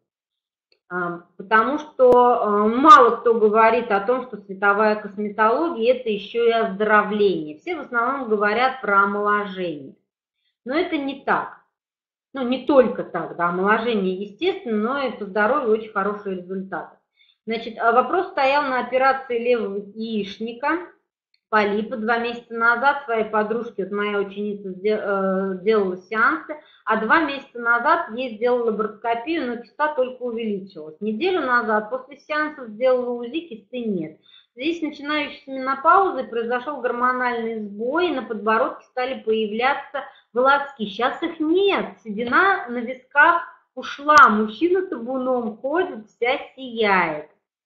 Потому что мало кто говорит о том, что световая косметология – это еще и оздоровление. Все в основном говорят про омоложение. Но это не так. Ну, не только так, да, омоложение естественно, но и по здоровью очень хорошие результаты. Значит, вопрос стоял на операции левого яичника. полипы. 2 месяца назад своей подружке, вот моя ученица делала сеансы, а 2 месяца назад ей сделала лапароскопию, но киста только увеличилась. Неделю назад после сеансов сделала УЗИ, кисты нет. Здесь начинающейся менопаузой произошел гормональный сбой, и на подбородке стали появляться волоски. Сейчас их нет, седина на висках ушла, мужчина табуном ходит, вся сияет.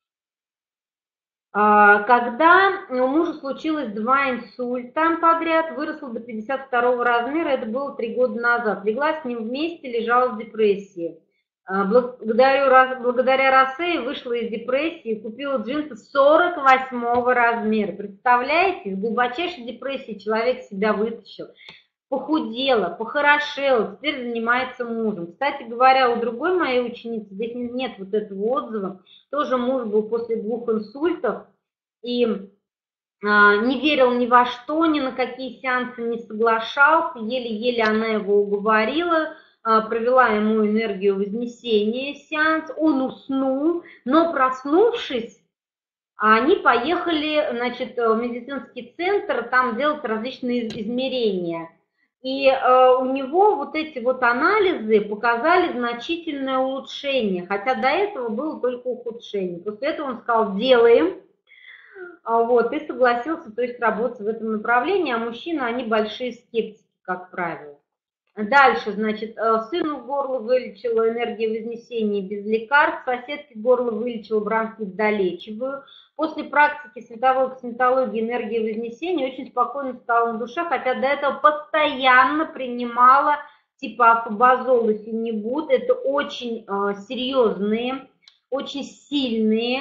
Когда у мужа случилось 2 инсульта подряд, выросла до 52 размера, это было 3 года назад. Легла с ним вместе, лежала в депрессии. Благодаря России вышла из депрессии и купила джинсы 48 размера. Представляете, из глубочайшей депрессии человек себя вытащил. Похудела, похорошела, теперь занимается мужем. Кстати говоря, у другой моей ученицы, здесь нет вот этого отзыва, тоже муж был после 2 инсультов и не верил ни во что, ни на какие сеансы не соглашался, еле-еле она его уговорила, провела ему энергию вознесения сеанс, он уснул, но проснувшись, они поехали, значит, в медицинский центр, там делать различные измерения. И у него вот эти вот анализы показали значительное улучшение, хотя до этого было только ухудшение. После этого он сказал, делаем, вот, и согласился, то есть работать в этом направлении, а мужчины, они большие скептики, как правило. Дальше, значит, сыну горло вылечила энергия вознесения без лекарств, соседке горло вылечила бронхит, долечиваю. После практики световой косметологии энергии вознесения очень спокойно стало на душе, хотя до этого постоянно принимала типа афобазол и фенибут. Это очень серьезные, очень сильные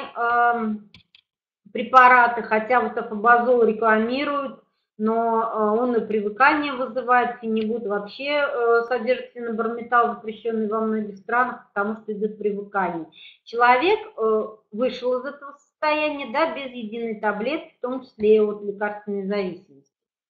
препараты, хотя вот афобазол рекламируют, но он и привыкание вызывает, фенибут вообще содержит фенобарбитал, запрещенный во многих странах, потому что идет привыкание. Человек вышел из этого состояния, да, без единой таблетки, в том числе и от лекарственной зависимости.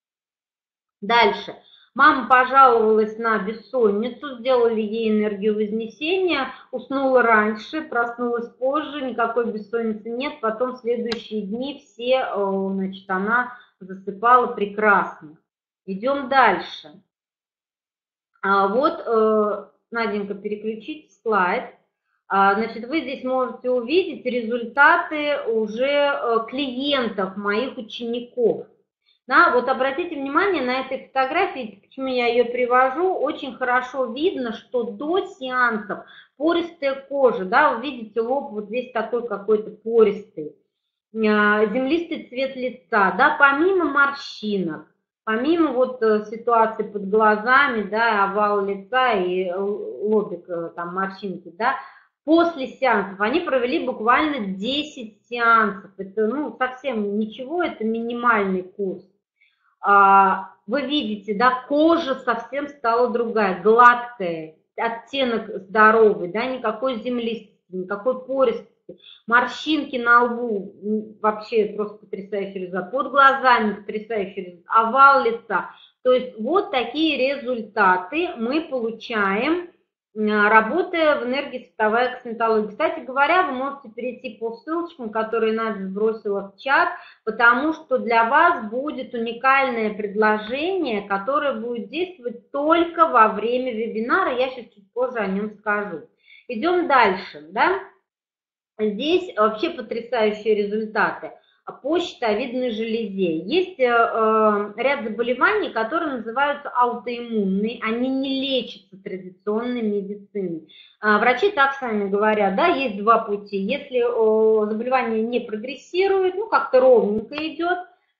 Дальше. Мама пожаловалась на бессонницу, сделали ей энергию вознесения, уснула раньше, проснулась позже, никакой бессонницы нет, потом следующие дни все, значит, она засыпала прекрасно. Идем дальше. Вот, Наденька, переключите слайд. Значит, вы здесь можете увидеть результаты уже клиентов, моих учеников. Да, вот обратите внимание на этой фотографии, почему я ее привожу, очень хорошо видно, что до сеансов пористая кожа, да, вы видите лоб вот весь такой какой-то пористый, землистый цвет лица, да, помимо морщинок, помимо вот ситуации под глазами, да, овал лица и лобик, там морщинки, да, после сеансов они провели буквально 10 сеансов, это, ну, совсем ничего, это минимальный курс. Вы видите, да, кожа совсем стала другая, гладкая, оттенок здоровый, да, никакой землистости, никакой пористости, морщинки на лбу, вообще просто потрясающий результат, под глазами потрясающий результат, овал лица. То есть вот такие результаты мы получаем, работая в энергии световая косметология. Кстати говоря, вы можете перейти по ссылочкам, которые Надя сбросила в чат, потому что для вас будет уникальное предложение, которое будет действовать только во время вебинара. Я сейчас чуть позже о нем скажу. Идем дальше. Да? Здесь вообще потрясающие результаты по щитовидной железе. Есть ряд заболеваний, которые называются аутоиммунные, они не лечатся традиционной медициной. Врачи так сами говорят, да, есть 2 пути. Если заболевание не прогрессирует, ну как-то ровненько идет,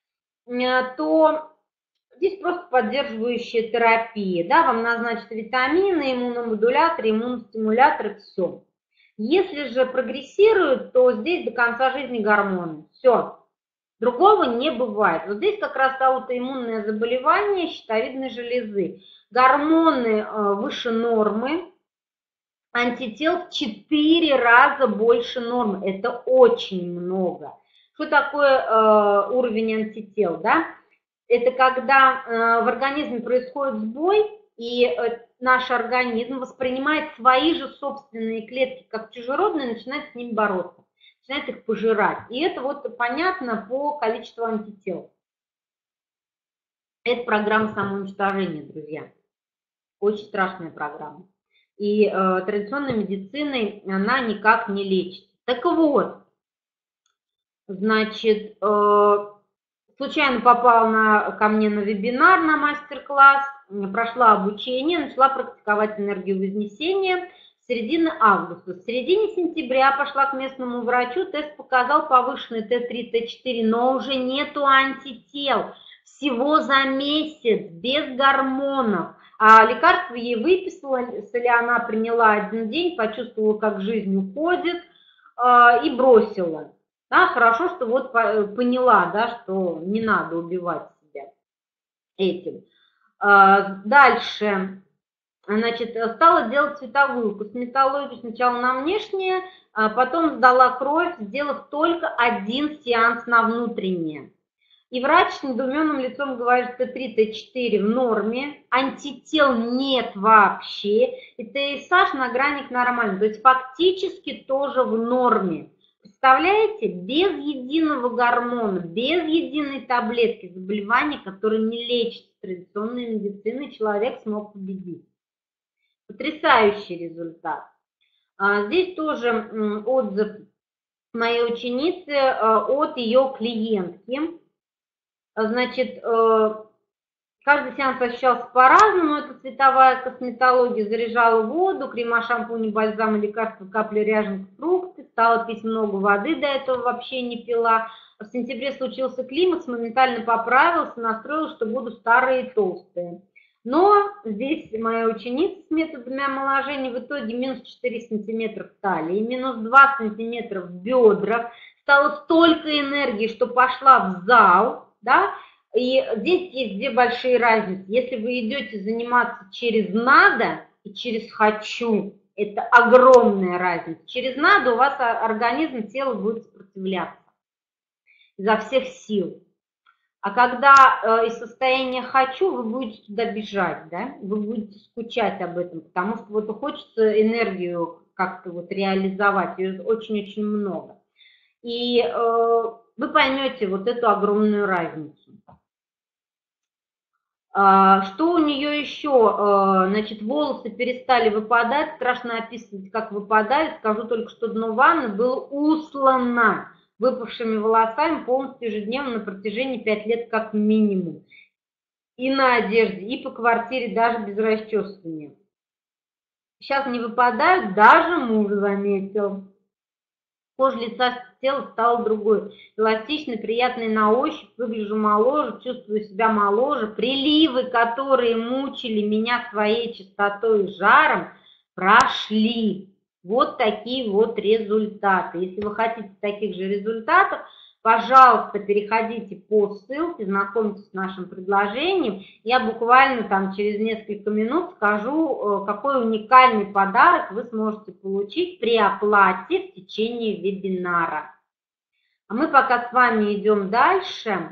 то здесь просто поддерживающая терапия, да, вам назначат витамины, иммуномодуляторы, иммуностимуляторы, все. Если же прогрессирует, то здесь до конца жизни гормоны. Все. Другого не бывает. Вот здесь как раз аутоиммунное заболевание щитовидной железы. Гормоны выше нормы, антител в 4 раза больше нормы. Это очень много. Что такое уровень антител? Да? Это когда в организме происходит сбой, и наш организм воспринимает свои же собственные клетки как чужеродные и начинает с ними бороться, начинает их пожирать. И это вот понятно по количеству антител. Это программа самоуничтожения, друзья. Очень страшная программа. И традиционной медициной она никак не лечится. Так вот, значит, случайно попала ко мне на вебинар, на мастер-класс, прошла обучение, начала практиковать энергию вознесения с середины августа. В середине сентября пошла к местному врачу, тест показал повышенный Т3, Т4, но уже нету антител. Всего за месяц, без гормонов. А лекарство ей выписали, она приняла один день, почувствовала, как жизнь уходит, и бросила. Да, хорошо, что вот поняла, да, что не надо убивать себя этим. Дальше, значит, стала делать световую косметологию, сначала на внешнее, потом сдала кровь, сделав только один сеанс на внутреннее. И врач с недоуменным лицом говорит, Т3, Т4 в норме, антител нет вообще, и ТСH на грани к нормальному, то есть фактически тоже в норме. Представляете, без единого гормона, без единой таблетки заболевания, которые не лечат традиционной медициной, человек смог победить. Потрясающий результат. Здесь тоже отзыв моей ученицы от ее клиентки. Значит, каждый сеанс ощущался по-разному. Это цветовая косметология, заряжала воду, крема, шампуни, бальзамы, лекарства, капли, ряженка, фрукты. Стала пить много воды, до этого вообще не пила. В сентябре случился климакс, моментально поправился, настроилась, что буду старая и толстая. Но здесь моя ученица с методами омоложения в итоге минус 4 сантиметра в талии, минус 2 сантиметра в бедрах. Стало столько энергии, что пошла в зал. Да? И здесь есть две большие разницы. Если вы идете заниматься через надо и через хочу, это огромная разница. Через надо у вас организм, тело будет сопротивляться изо всех сил. А когда из состояния хочу, вы будете туда бежать, да? Вы будете скучать об этом, потому что вот хочется энергию как-то вот реализовать, ее очень-очень много. И вы поймете вот эту огромную разницу. Что у нее еще? Значит, волосы перестали выпадать, страшно описывать, как выпадали. Скажу только, что дно ванны было услано выпавшими волосами полностью ежедневно на протяжении 5 лет как минимум. И на одежде, и по квартире, даже без расчесывания. Сейчас не выпадают, даже муж заметил. Кожа лица, тела стала другой. Эластичной, приятной на ощупь, выгляжу моложе, чувствую себя моложе. Приливы, которые мучили меня своей чистотой и жаром, прошли. Вот такие вот результаты. Если вы хотите таких же результатов, пожалуйста, переходите по ссылке, знакомьтесь с нашим предложением. Я буквально там через несколько минут скажу, какой уникальный подарок вы сможете получить при оплате в течение вебинара. А мы пока с вами идем дальше.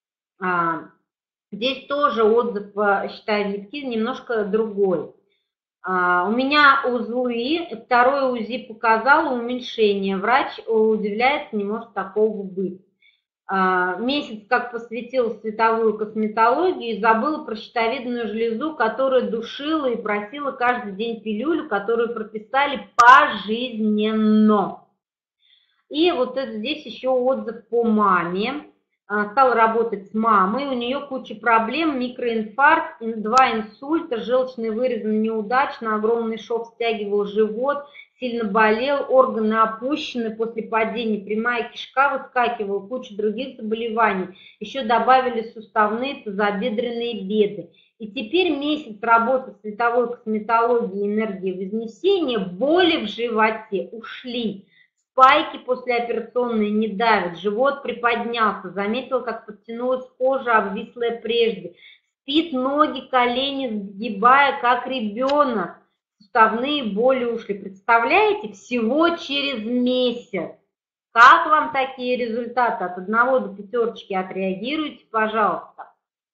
Здесь тоже отзыв, считаю, Литки немножко другой. У меня узлы, второе УЗИ показало уменьшение. Врач удивляется, не может такого быть. Месяц как посвятила световую косметологию и забыла про щитовидную железу, которая душила и просила каждый день пилюлю, которую прописали пожизненно. И вот это здесь еще отзыв по маме. Стала работать с мамой, у нее куча проблем, микроинфаркт, 2 инсульта, желчные вырезы неудачно, огромный шов стягивал живот, сильно болел, органы опущены после падения, прямая кишка выскакивала, куча других заболеваний. Еще добавили суставные, тазобедренные беды. И теперь месяц работы в световой косметологии, энергии вознесения, боли в животе ушли. Спайки послеоперационные не давят, живот приподнялся, заметила, как подтянулась кожа, обвислая прежде. Спит, ноги, колени сгибая, как ребенок. Суставные боли ушли. Представляете, всего через месяц. Как вам такие результаты? От 1 до 5 отреагируйте, пожалуйста.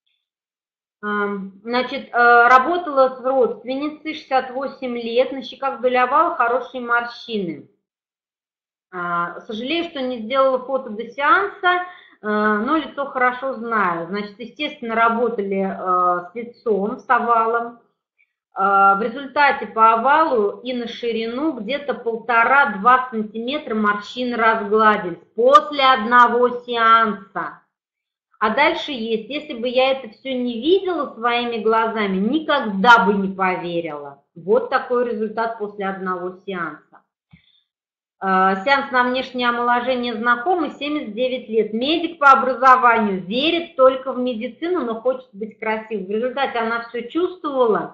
Значит, работала с родственницей, 68 лет, на щеках вдоль овала хорошие морщины. Сожалею, что не сделала фото до сеанса. но лицо хорошо знаю. Значит, естественно, работали с лицом, с овалом. В результате по овалу и на ширину где-то 1,5–2 сантиметра морщины разгладились после одного сеанса. А дальше есть, если бы я это все не видела своими глазами, никогда бы не поверила. Вот такой результат после одного сеанса. Сеанс на внешнее омоложение знакомый, 79 лет. Медик по образованию, верит только в медицину, но хочет быть красивой. В результате она все чувствовала,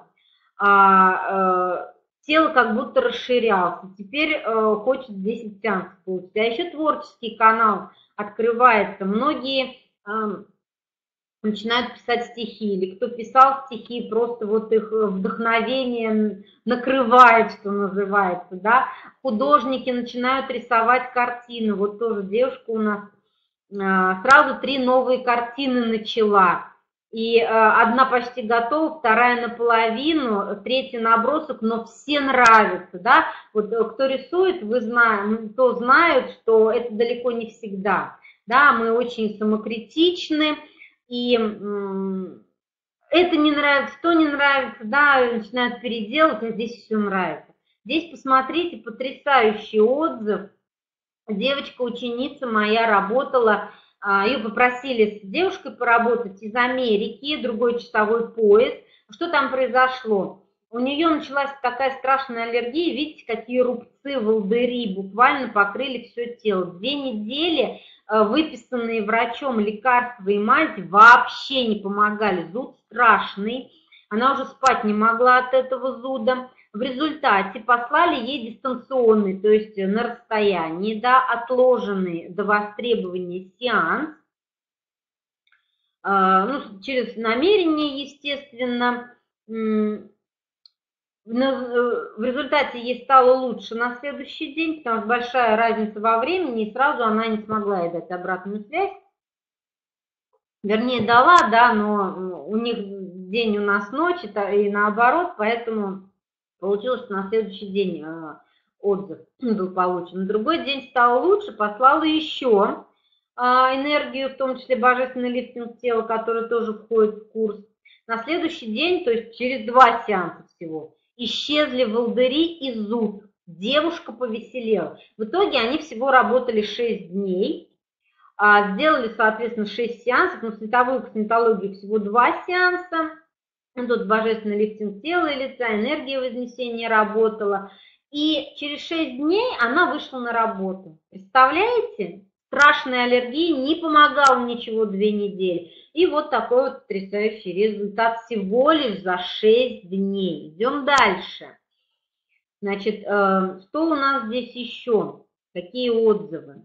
тело как будто расширялось. Теперь хочет 10 сеансов получить. А еще творческий канал открывается. Многие начинают писать стихи, или кто писал стихи, просто вот их вдохновение накрывает, что называется, да. Художники начинают рисовать картины. Вот тоже девушка у нас сразу 3 новые картины начала. И одна почти готова, вторая наполовину, третья набросок, но все нравятся, да. Вот кто рисует, то знают, что это далеко не всегда, да, мы очень самокритичны, и это не нравится, то не нравится, да, начинают переделывать, а здесь все нравится. Здесь посмотрите, потрясающий отзыв. Девочка-ученица моя работала, ее попросили с девушкой поработать из Америки, другой часовой пояс. Что там произошло? У нее началась такая страшная аллергия, видите, какие рубцы, волдыри, буквально покрыли все тело. 2 недели выписанные врачом лекарства и мазь вообще не помогали, зуд страшный, она уже спать не могла от этого зуда. В результате послали ей дистанционный, то есть на расстоянии, да, отложенный до востребования сеанс, ну, через намерение, естественно. В результате ей стало лучше на следующий день, потому что большая разница во времени, и сразу она не смогла ей дать обратную связь. Вернее, дала, да, но у них день, у нас ночь, и наоборот, поэтому получилось, что на следующий день отзыв был получен. На другой день стало лучше, послала еще энергию, в том числе божественный лифтинг тела, который тоже входит в курс. На следующий день, то есть через 2 сеанса всего, исчезли волдыри и зуд. Девушка повеселела. В итоге они всего работали 6 дней. Сделали, соответственно, 6 сеансов, но световую косметологию всего 2 сеанса. Тут божественный лифтинг тела и лица, энергия вознесения работала. И через 6 дней она вышла на работу. Представляете? Страшная аллергия, не помогала ничего 2 недели. И вот такой вот потрясающий результат всего лишь за 6 дней. Идем дальше. Значит, что у нас здесь еще? Какие отзывы?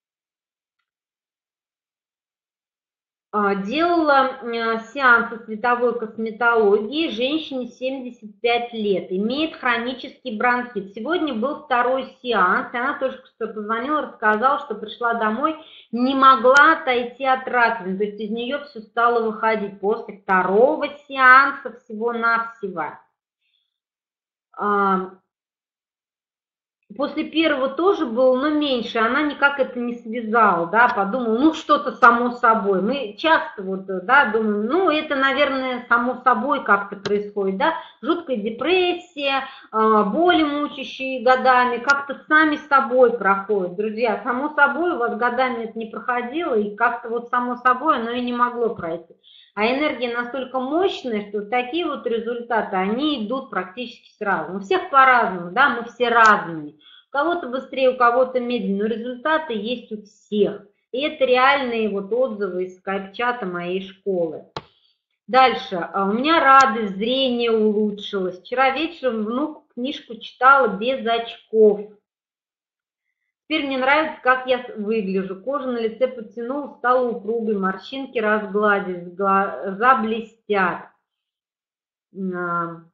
Делала сеансы световой косметологии женщине 75 лет, имеет хронический бронхит. Сегодня был 2-й сеанс, и она только что позвонила, рассказала, что пришла домой, не могла отойти от раковины, то есть из нее все стало выходить после 2-го сеанса всего-навсего. После 1-го тоже было, но меньше, она никак это не связала, да, подумала, ну, что-то само собой. Мы часто вот, да, думаем, ну, это, наверное, само собой как-то происходит, да, жуткая депрессия, боли, мучащие годами, как-то сами собой проходят. Друзья, само собой у вас годами это не проходило, и как-то вот само собой оно и не могло пройти. А энергия настолько мощная, что такие вот результаты, они идут практически сразу. У всех по-разному, да, мы все разные. У кого-то быстрее, у кого-то медленнее, но результаты есть у всех. И это реальные вот отзывы из скайп-чата моей школы. Дальше. У меня радость, зрение улучшилось. Вчера вечером внук книжку читала без очков. Теперь мне нравится, как я выгляжу. Кожа на лице подтянулась, стала упругой, морщинки разгладились, глаза блестят. В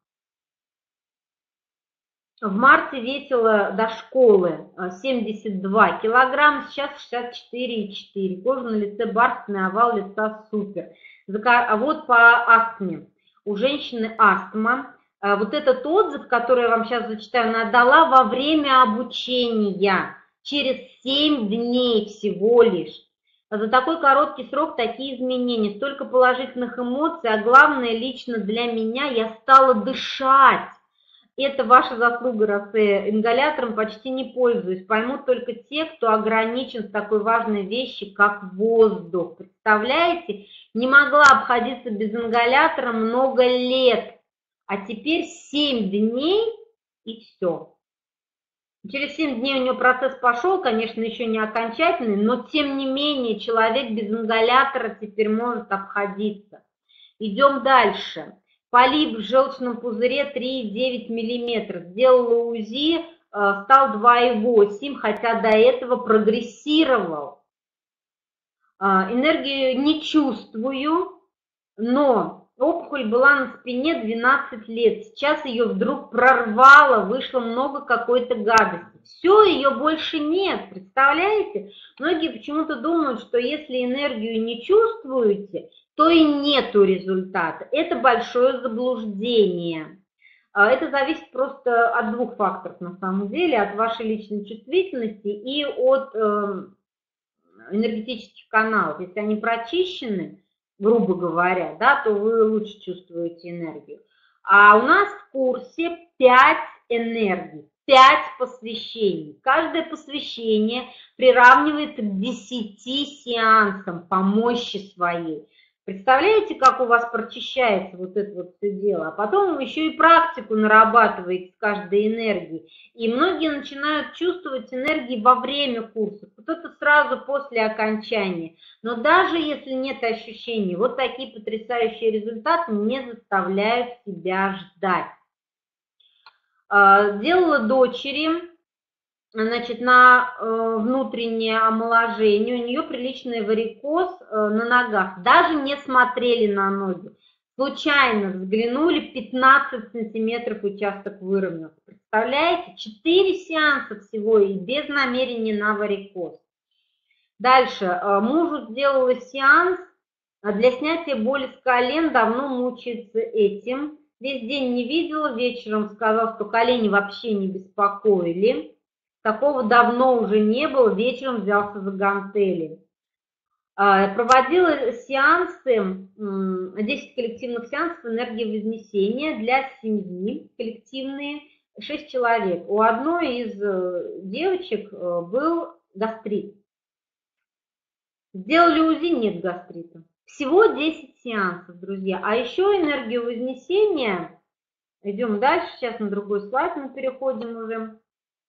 марте весила до школы 72 килограмма, сейчас 64,4. Кожа на лице бархатный, овал лица супер. А вот по астме. У женщины астма. Вот этот отзыв, который я вам сейчас зачитаю, она дала во время обучения. Через 7 дней всего лишь. За такой короткий срок такие изменения, столько положительных эмоций, а главное, лично для меня, я стала дышать. Это ваша заслуга, Росе. Ингалятором почти не пользуюсь. Поймут только те, кто ограничен с такой важной вещью, как воздух. Представляете? Не могла обходиться без ингалятора много лет. А теперь 7 дней и все. Через 7 дней у него процесс пошел, конечно, еще не окончательный, но тем не менее человек без ингалятора теперь может обходиться. Идем дальше. Полип в желчном пузыре 3,9 мм. Сделала УЗИ, стал 2,8, хотя до этого прогрессировал. Энергию не чувствую, но опухоль была на спине 12 лет. Сейчас ее вдруг прорвало, вышло много какой-то гадости. Все, ее больше нет, представляете? Многие почему-то думают, что если энергию не чувствуете, то и нету результата. Это большое заблуждение. Это зависит просто от двух факторов на самом деле, от вашей личной чувствительности и от энергетических каналов. Если они прочищены, грубо говоря, да, то вы лучше чувствуете энергию. А у нас в курсе 5 энергий, 5 посвящений. Каждое посвящение приравнивается к 10 сеансам по мощи своей. Представляете, как у вас прочищается вот это вот все дело? А потом еще и практику нарабатываете с каждой энергией. И многие начинают чувствовать энергии во время курса, кто-то сразу после окончания. Но даже если нет ощущений, вот такие потрясающие результаты не заставляют себя ждать. Делала дочери, значит, на внутреннее омоложение, у нее приличный варикоз на ногах, даже не смотрели на ноги, случайно взглянули, 15 сантиметров участок выровнялся. Представляете, 4 сеанса всего и без намерения на варикоз. Дальше, мужу сделала сеанс для снятия боли с колен, давно мучается этим, весь день не видела, вечером сказал, что колени вообще не беспокоили. Такого давно уже не было, вечером взялся за гантели. Проводила сеансы, 10 коллективных сеансов энергии вознесения для семьи, коллективные, 6 человек. У одной из девочек был гастрит. Сделали УЗИ, нет гастрита. Всего 10 сеансов, друзья. А еще энергию вознесения, идем дальше, сейчас на другой слайд мы переходим уже.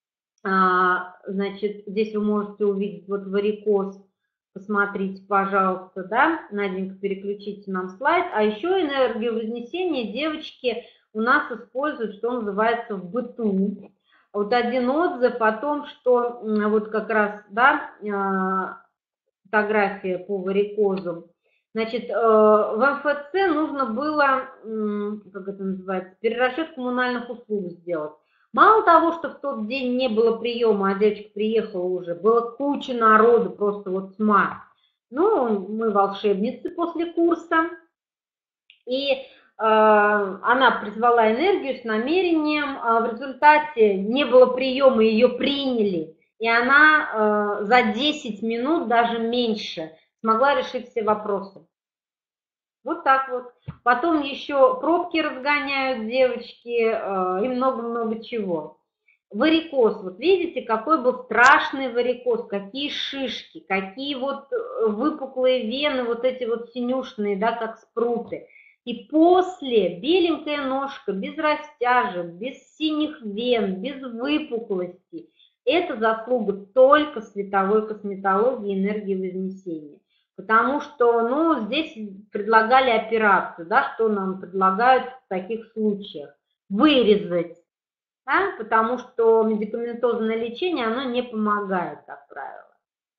Значит, здесь вы можете увидеть вот варикоз, посмотрите, пожалуйста, да, Наденька, переключите нам слайд. А еще энергию вознесения девочки у нас используют, что называется, в быту. Вот один отзыв о том, что вот как раз, да, фотография по варикозу. Значит, в МФЦ нужно было, как это называется, перерасчет коммунальных услуг сделать. Мало того, что в тот день не было приема, а девочка приехала уже, было куча народу, просто вот тьма. Ну, мы волшебницы после курса. И она призвала энергию с намерением, в результате не было приема, ее приняли. И она за 10 минут, даже меньше, смогла решить все вопросы. Вот так вот. Потом еще пробки разгоняют девочки и много-много чего. Варикоз. Вот видите, какой был страшный варикоз, какие шишки, какие вот выпуклые вены, вот эти вот синюшные, да, как спруты. И после беленькая ножка, без растяжек, без синих вен, без выпуклости. Это заслуга только световой косметологии и энергии вознесения. Потому что, ну, здесь предлагали операцию, да, что нам предлагают в таких случаях? Вырезать, да, потому что медикаментозное лечение, оно не помогает, как правило.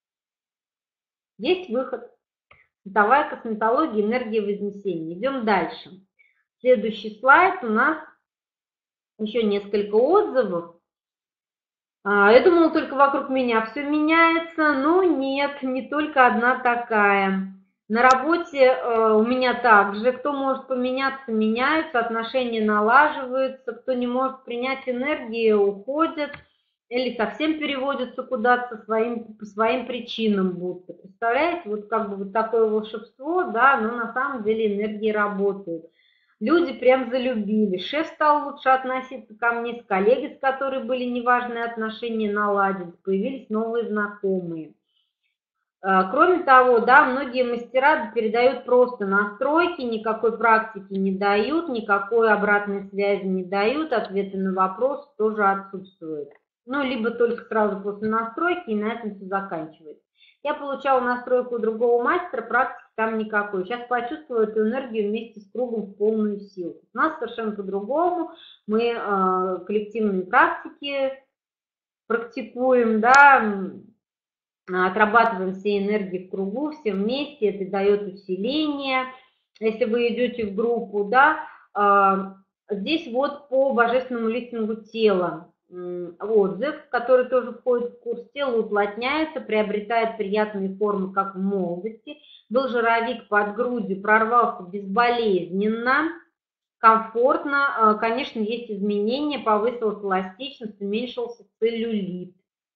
Есть выход. Световая косметология, энергия вознесения. Идем дальше. Следующий слайд у нас еще несколько отзывов. Я думала, только вокруг меня все меняется, но нет, не только одна такая. На работе у меня также, кто может поменяться, меняются, отношения налаживаются, кто не может принять энергию, уходят. или совсем переводятся куда-то по своим причинам будто. Представляете, вот как бы вот такое волшебство, да, но на самом деле энергии работают. Люди прям залюбили, шеф стал лучше относиться ко мне, с коллегой, с которой были неважные отношения, наладились, появились новые знакомые. Кроме того, да, многие мастера передают просто настройки, никакой практики не дают, никакой обратной связи не дают, ответы на вопросы тоже отсутствуют. Ну, либо только сразу после настройки, и на этом все заканчивается. Я получала настройку у другого мастера, практики там никакой. Сейчас почувствую эту энергию вместе с кругом в полную силу. У нас совершенно по-другому. Мы коллективные практики практикуем, да, отрабатываем все энергии в кругу, все вместе, это дает усиление. Если вы идете в группу, да, здесь вот по божественному лифтингу тела отзыв, который тоже входит в курс. Тело уплотняется, приобретает приятные формы, как в молодости. Был жировик под грудью, прорвался безболезненно, комфортно. Конечно, есть изменения, повысилась эластичность, уменьшился целлюлит.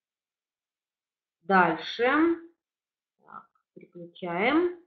Дальше. Так, переключаем.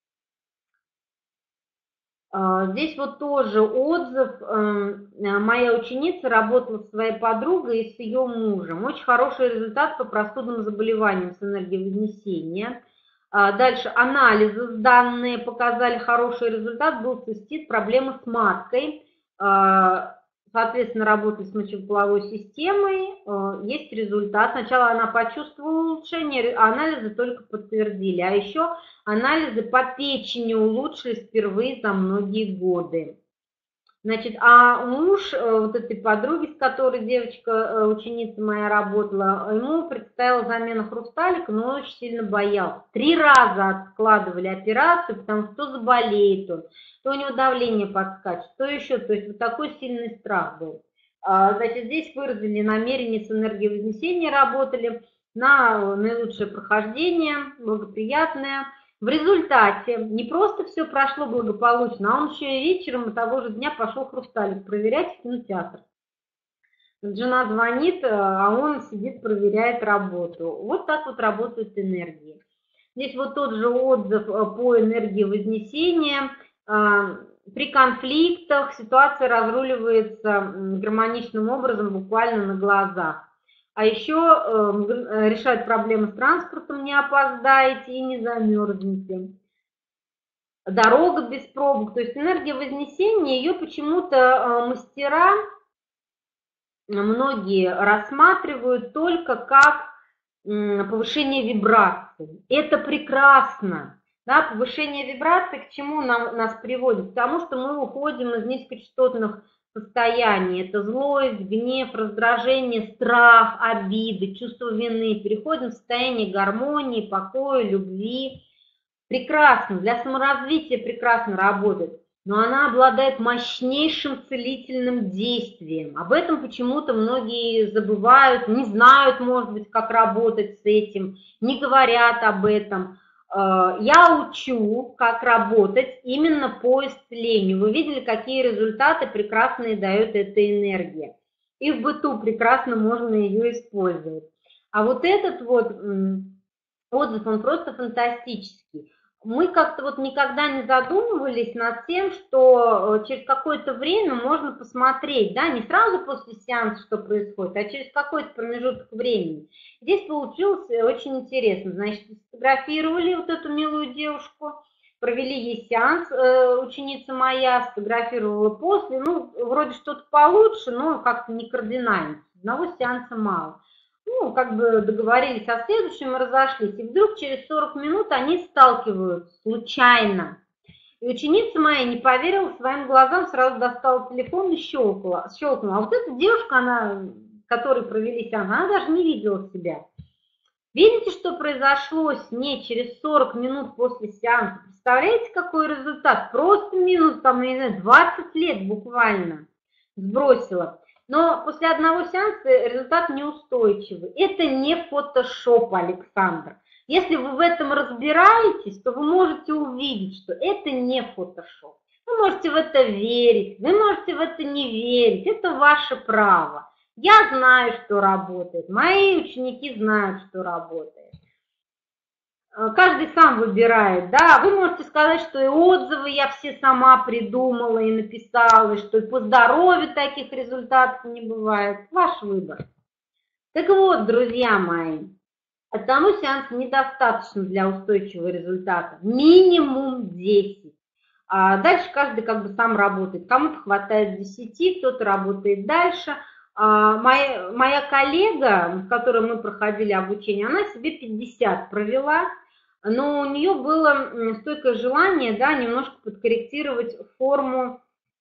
Здесь вот тоже отзыв. Моя ученица работала со своей подругой и с ее мужем. Очень хороший результат по простудным заболеваниям с энергией вознесения. Дальше анализы, данные показали хороший результат. Был цистит, проблемы с маткой. Соответственно, работали с мочеполовой системой. Есть результат. Сначала она почувствовала улучшение, а анализы только подтвердили. А еще анализы по печени улучшились впервые за многие годы. Значит, а муж вот этой подруги, с которой девочка, ученица моя работала, ему предстояла замена хрусталика, но он очень сильно боялся. 3 раза откладывали операцию, потому что то заболеет он, то у него давление подскачет, то еще, то есть вот такой сильный страх был. Значит, здесь выразили намерение с энергией вознесения, работали на наилучшее прохождение, благоприятное. В результате не просто все прошло благополучно, а он еще и вечером того же дня пошел хрусталик проверять в кинотеатр. Жена звонит, а он сидит, проверяет работу. Вот так вот работают энергии. Здесь вот тот же отзыв по энергии вознесения. При конфликтах ситуация разруливается гармоничным образом буквально на глазах. А еще решать проблемы с транспортом, не опоздаете и не замерзнете. Дорога без пробок, то есть энергия вознесения, ее почему-то мастера многие рассматривают только как повышение вибраций. Это прекрасно. Да, повышение вибраций к чему нас приводит? К тому, что мы уходим из низкочастотных состояний. Это злость, гнев, раздражение, страх, обиды, чувство вины. Переходим в состояние гармонии, покоя, любви. Прекрасно, для саморазвития прекрасно работает. Но она обладает мощнейшим целительным действием. Об этом почему-то многие забывают, не знают, может быть, как работать с этим, не говорят об этом. Я учу, как работать именно по исцелению. Вы видели, какие результаты прекрасные дает эта энергия. И в быту прекрасно можно ее использовать. А вот этот вот отзыв, он просто фантастический. Мы как-то вот никогда не задумывались над тем, что через какое-то время можно посмотреть, да, не сразу после сеанса, что происходит, а через какой-то промежуток времени. Здесь получилось очень интересно. Значит, сфотографировали вот эту милую девушку, провели ей сеанс, ученица моя сфотографировала после, ну, вроде что-то получше, но как-то не кардинально, одного сеанса мало. Ну, как бы договорились о следующем и разошлись. И вдруг через 40 минут они сталкиваются случайно. И ученица моя не поверила своим глазам, сразу достала телефон и щелкнула. А вот эта девушка, она, которой провели сеанс, она даже не видела себя. Видите, что произошло с ней через 40 минут после сеанса? Представляете, какой результат? Просто минус, там, я не знаю, 20 лет буквально сбросила. Но после одного сеанса результат неустойчивый. Это не фотошоп, Александр. Если вы в этом разбираетесь, то вы можете увидеть, что это не фотошоп. Вы можете в это верить, вы можете в это не верить. Это ваше право. Я знаю, что работает, мои ученики знают, что работает. Каждый сам выбирает, да, вы можете сказать, что и отзывы я все сама придумала и написала, и что и по здоровью таких результатов не бывает. Ваш выбор. Так вот, друзья мои, одного сеанса недостаточно для устойчивого результата. Минимум 10. А дальше каждый как бы сам работает. Кому-то хватает 10, кто-то работает дальше. Моя коллега, с которой мы проходили обучение, она себе 50 провела, но у нее было стойкое желание, да, немножко подкорректировать форму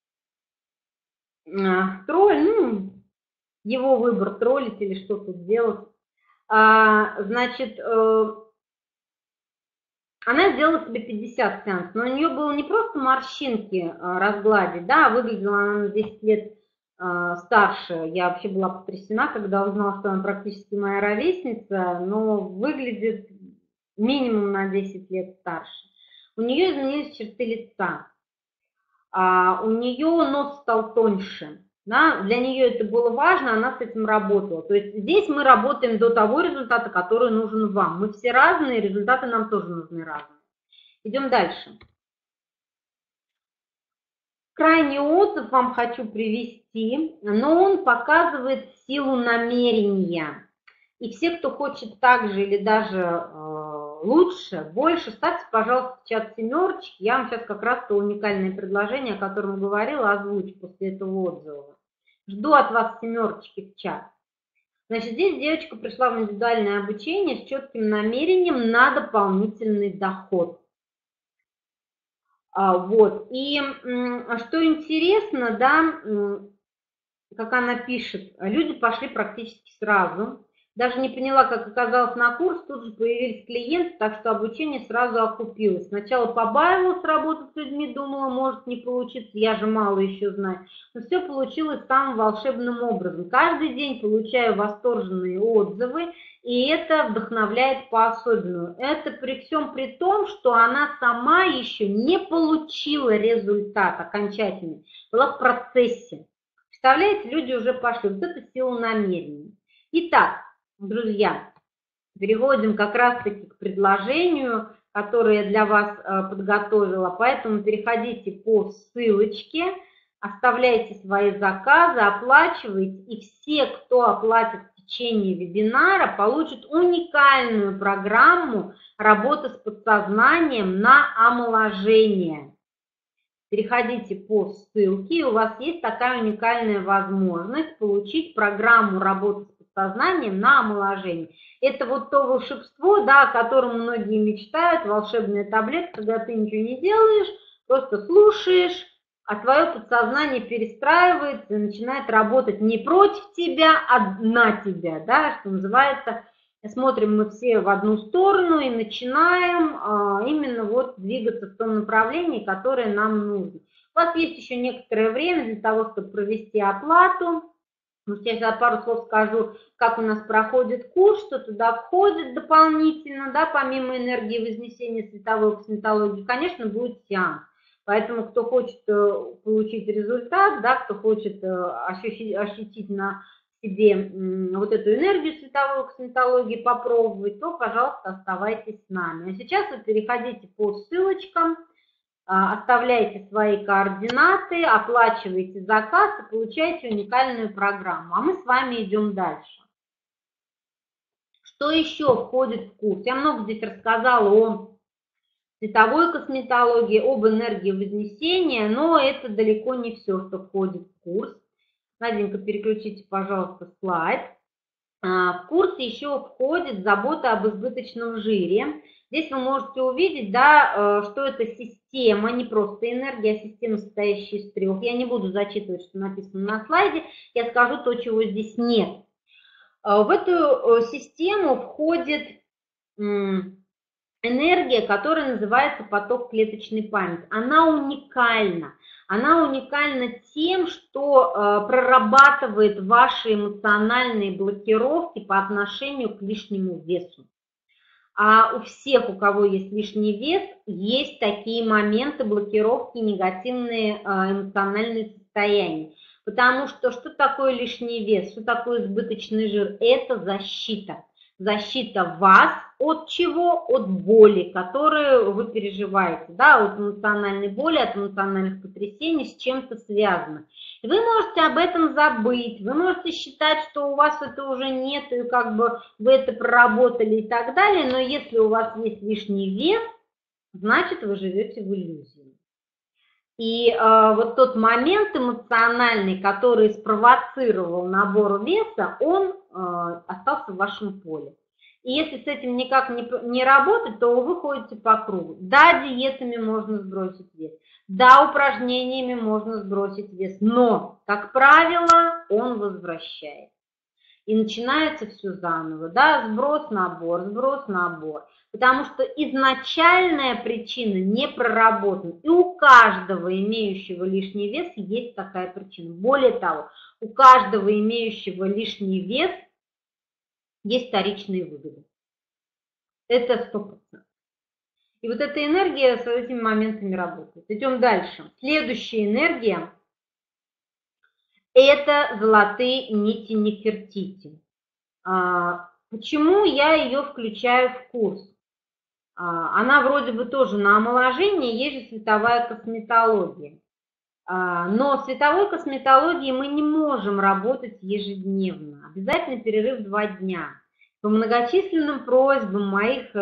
тролль, ну, его выбор, троллить или что тут делать. Значит, она сделала себе 50 сеансов, но у нее было не просто морщинки разгладить, да, выглядела она на 10 лет старше. Я вообще была потрясена, когда узнала, что она практически моя ровесница, но выглядит минимум на 10 лет старше. У нее изменились черты лица, у нее нос стал тоньше. Да? Для нее это было важно, она с этим работала. То есть здесь мы работаем до того результата, который нужен вам. Мы все разные, результаты нам тоже нужны разные. Идем дальше. Крайний отзыв вам хочу привести, но он показывает силу намерения. И все, кто хочет так же или даже лучше, больше, ставьте, пожалуйста, в чат семерочки. Я вам сейчас как раз то уникальное предложение, о котором говорила, озвучу после этого отзыва. Жду от вас семерочки в чат. Значит, здесь девочка пришла в индивидуальное обучение с четким намерением на дополнительный доход. Вот. И что интересно, да, как она пишет, люди пошли практически сразу. Даже не поняла, как оказалось на курс, тут же появились клиенты, так что обучение сразу окупилось. Сначала побаивалась работать с людьми, думала, может не получиться, я же мало еще знаю. Но все получилось самым волшебным образом. Каждый день получаю восторженные отзывы, и это вдохновляет по-особенному. Это при всем при том, что она сама еще не получила результат окончательный, была в процессе. Представляете, люди уже пошли. Вот это сила намерения. Итак, друзья, переходим как раз-таки к предложению, которое я для вас подготовила. Поэтому переходите по ссылочке, оставляйте свои заказы, оплачивайте. И все, кто оплатит в течение вебинара, получат уникальную программу работы с подсознанием на омоложение. Переходите по ссылке, и у вас есть такая уникальная возможность получить программу работы с подсознанием на омоложение. Это вот то волшебство, да, о котором многие мечтают, волшебная таблетка, когда ты ничего не делаешь, просто слушаешь, а твое подсознание перестраивается и начинает работать не против тебя, а на тебя, да, что называется. Смотрим мы все в одну сторону и начинаем именно вот двигаться в том направлении, которое нам нужно. У вас есть еще некоторое время для того, чтобы провести оплату. Сейчас пару слов скажу, как у нас проходит курс, что туда входит дополнительно, да, помимо энергии вознесения световой косметологии, конечно, будет сеанс. Поэтому, кто хочет получить результат, да, кто хочет ощутить на себе вот эту энергию световой косметологии попробовать, то, пожалуйста, оставайтесь с нами. А сейчас вы переходите по ссылочкам, оставляйте свои координаты, оплачиваете заказ и получаете уникальную программу. А мы с вами идем дальше. Что еще входит в курс? Я много здесь рассказала о световой косметологии, об энергии вознесения, но это далеко не все, что входит в курс. Наденька, переключите, пожалуйста, слайд. В курсе еще входит забота об избыточном жире. Здесь вы можете увидеть, да, что это система, не просто энергия, а система, состоящая из трех. Я не буду зачитывать, что написано на слайде, я скажу то, чего здесь нет. В эту систему входит энергия, которая называется поток клеточной памяти. Она уникальна. Она уникальна тем, что прорабатывает ваши эмоциональные блокировки по отношению к лишнему весу. А у всех, у кого есть лишний вес, есть такие моменты блокировки, негативные эмоциональные состояния. Потому что такое лишний вес, что такое избыточный жир? Это защита. Защита вас от чего? От боли, которую вы переживаете, да, от эмоциональной боли, от эмоциональных потрясений, с чем-то связано. И вы можете об этом забыть, вы можете считать, что у вас это уже нет, и как бы вы это проработали и так далее, но если у вас есть лишний вес, значит вы живете в иллюзии. И вот тот момент эмоциональный, который спровоцировал набор веса, он остался в вашем поле. И если с этим никак не работать, то вы ходите по кругу. Да, диетами можно сбросить вес, да, упражнениями можно сбросить вес, но, как правило, он возвращается. И начинается все заново, да, сброс-набор, сброс-набор. Потому что изначальная причина не проработана. И у каждого имеющего лишний вес есть такая причина. Более того, у каждого имеющего лишний вес есть вторичные выгоды. Это 100%. И вот эта энергия с этими моментами работает. Идем дальше. Следующая энергия – это золотые нити Нефертити. Почему я ее включаю в курс? Она вроде бы тоже на омоложение, есть же световая косметология. Но в световой косметологии мы не можем работать ежедневно. Обязательно перерыв 2 дня. По многочисленным просьбам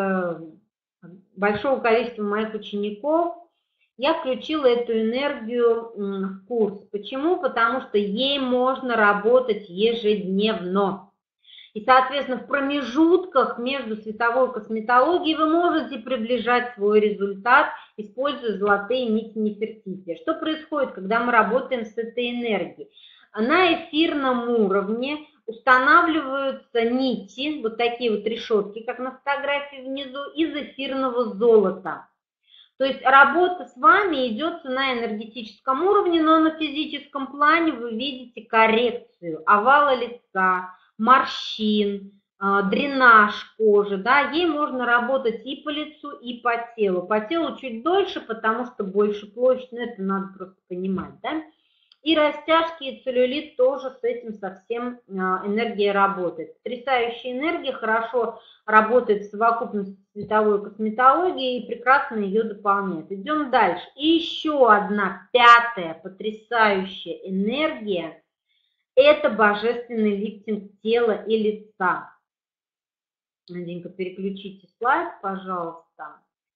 большого количества моих учеников я включила эту энергию в курс. Почему? Потому что ей можно работать ежедневно. И, соответственно, в промежутках между световой косметологией вы можете приближать свой результат, используя золотые нити Нефертити. Что происходит, когда мы работаем с этой энергией? На эфирном уровне устанавливаются нити, вот такие вот решетки, как на фотографии внизу, из эфирного золота. То есть работа с вами идет на энергетическом уровне, но на физическом плане вы видите коррекцию овала лица, морщин, дренаж кожи, да, ей можно работать и по лицу, и по телу. По телу чуть дольше, потому что больше площадь, но это надо просто понимать, да. И растяжки, и целлюлит тоже с этим совсем энергия работает. Потрясающая энергия, хорошо работает в совокупности с световой косметологией и прекрасно ее дополняет. Идем дальше. И еще одна, 5-я потрясающая энергия – это божественный лифтинг тела и лица. Наденька, переключите слайд, пожалуйста.